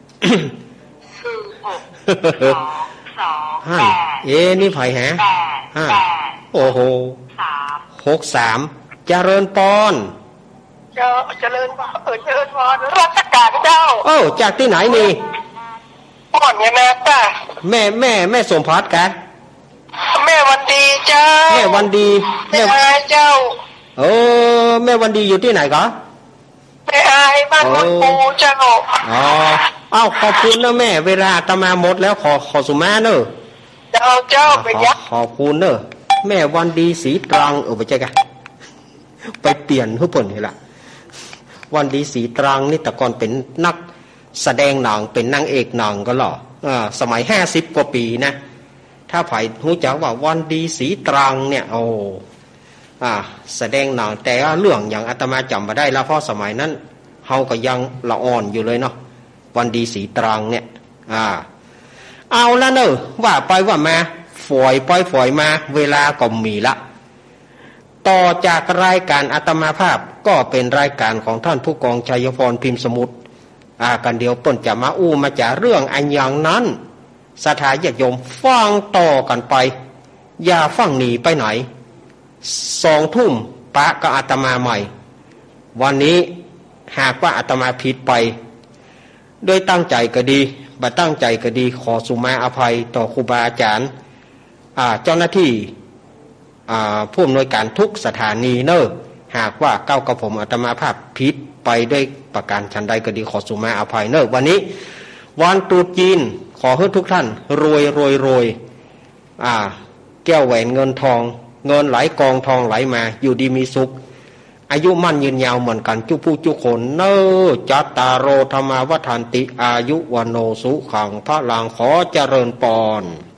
[SPEAKER 1] ฮั่นเอ๊นี่ไผฮะฮั่นโอ้โหหกสามเจริญปอน
[SPEAKER 4] เจ้าเจริญพรเออเจริญพรราชการเจ้า
[SPEAKER 1] โอ้จากที่ไหนนี่
[SPEAKER 4] ก่อนเนี่ยนะป้า
[SPEAKER 1] แม่แม่แม่สมพัฒน์กัน
[SPEAKER 4] แม่วันดีเจ้า
[SPEAKER 1] แม่วันดี
[SPEAKER 4] แม่เจ้า
[SPEAKER 1] เออแม่วันดีอยู่ที่ไหนก็
[SPEAKER 4] แม่อายบ้านนนปูเจ้า
[SPEAKER 1] อ๋ออ้าวขอบคุณนะแม่เวลาอาตมาหมดแล้วขอขอสุมาเนอะ
[SPEAKER 4] เจ้าเจ้าไปยัก
[SPEAKER 1] ขอบคุณเนอะแม่วันดีสีตรังเออไปใจกันไปเปลี่ยนทุกคนนี่แหละวันดีสีตรังนี่แต่ก่อนเป็นนักแสดงหนังเป็นนางเอกหนังก็หรออ่าสมัยห้าสิบกว่าปีนะถ้าไผ่รู้จักว่าวันดีสีตรังเนี่ยโอ้อ่าแสดงหนังแต่เรื่องอย่างอาตมาจำมาได้แล้วเพราะสมัยนั้นเฮาก็ยังละอ่อนอยู่เลยเนาะวันดีสีตรังเนี่ยอ่าเอาละเนอะว่าไปว่ามาฝอยปล่อยฝอยมาเวลาก็มีละต่อจากรายการอาตมาภาพก็เป็นรายการของท่านผู้กองชัยพรพิมพ์สมุทรอ่ากันเดียวป่นจะมาอู้มาจากเรื่องอันอย่างนั้นสถาญาติโยมฟังต่อกันไปอย่าฟังหนีไปไหนสองทุ่มปะกับอาตมาใหม่วันนี้หากว่าอาตมาผิดไปโดยตั้งใจก็ดีบ่ตั้งใจก็ดีขอสุมาอภัยต่อครูบาอาจารย์อ่าเจ้าหน้าที่อ่าผู้อำนวยการทุกสถานีเนอะหากว่าเก้ากับผมอาตมาภาพผิดไปด้วยประการชันใดก็ดีขอสุมาอภัยเนอะวันนี้วันตรุษจีนขอให้ทุกท่านรวยรวยรวยอ่าแก้วแหวนเงินทองเงินไหลกองทองไหลมาอยู่ดีมีสุขอายุมั่นยืนยาวเหมือนกันจุผู้จุคนเนอจัตตารโรธรรมาวัฏันติอายุวันโนสุขังพระลางขอเจริญปอน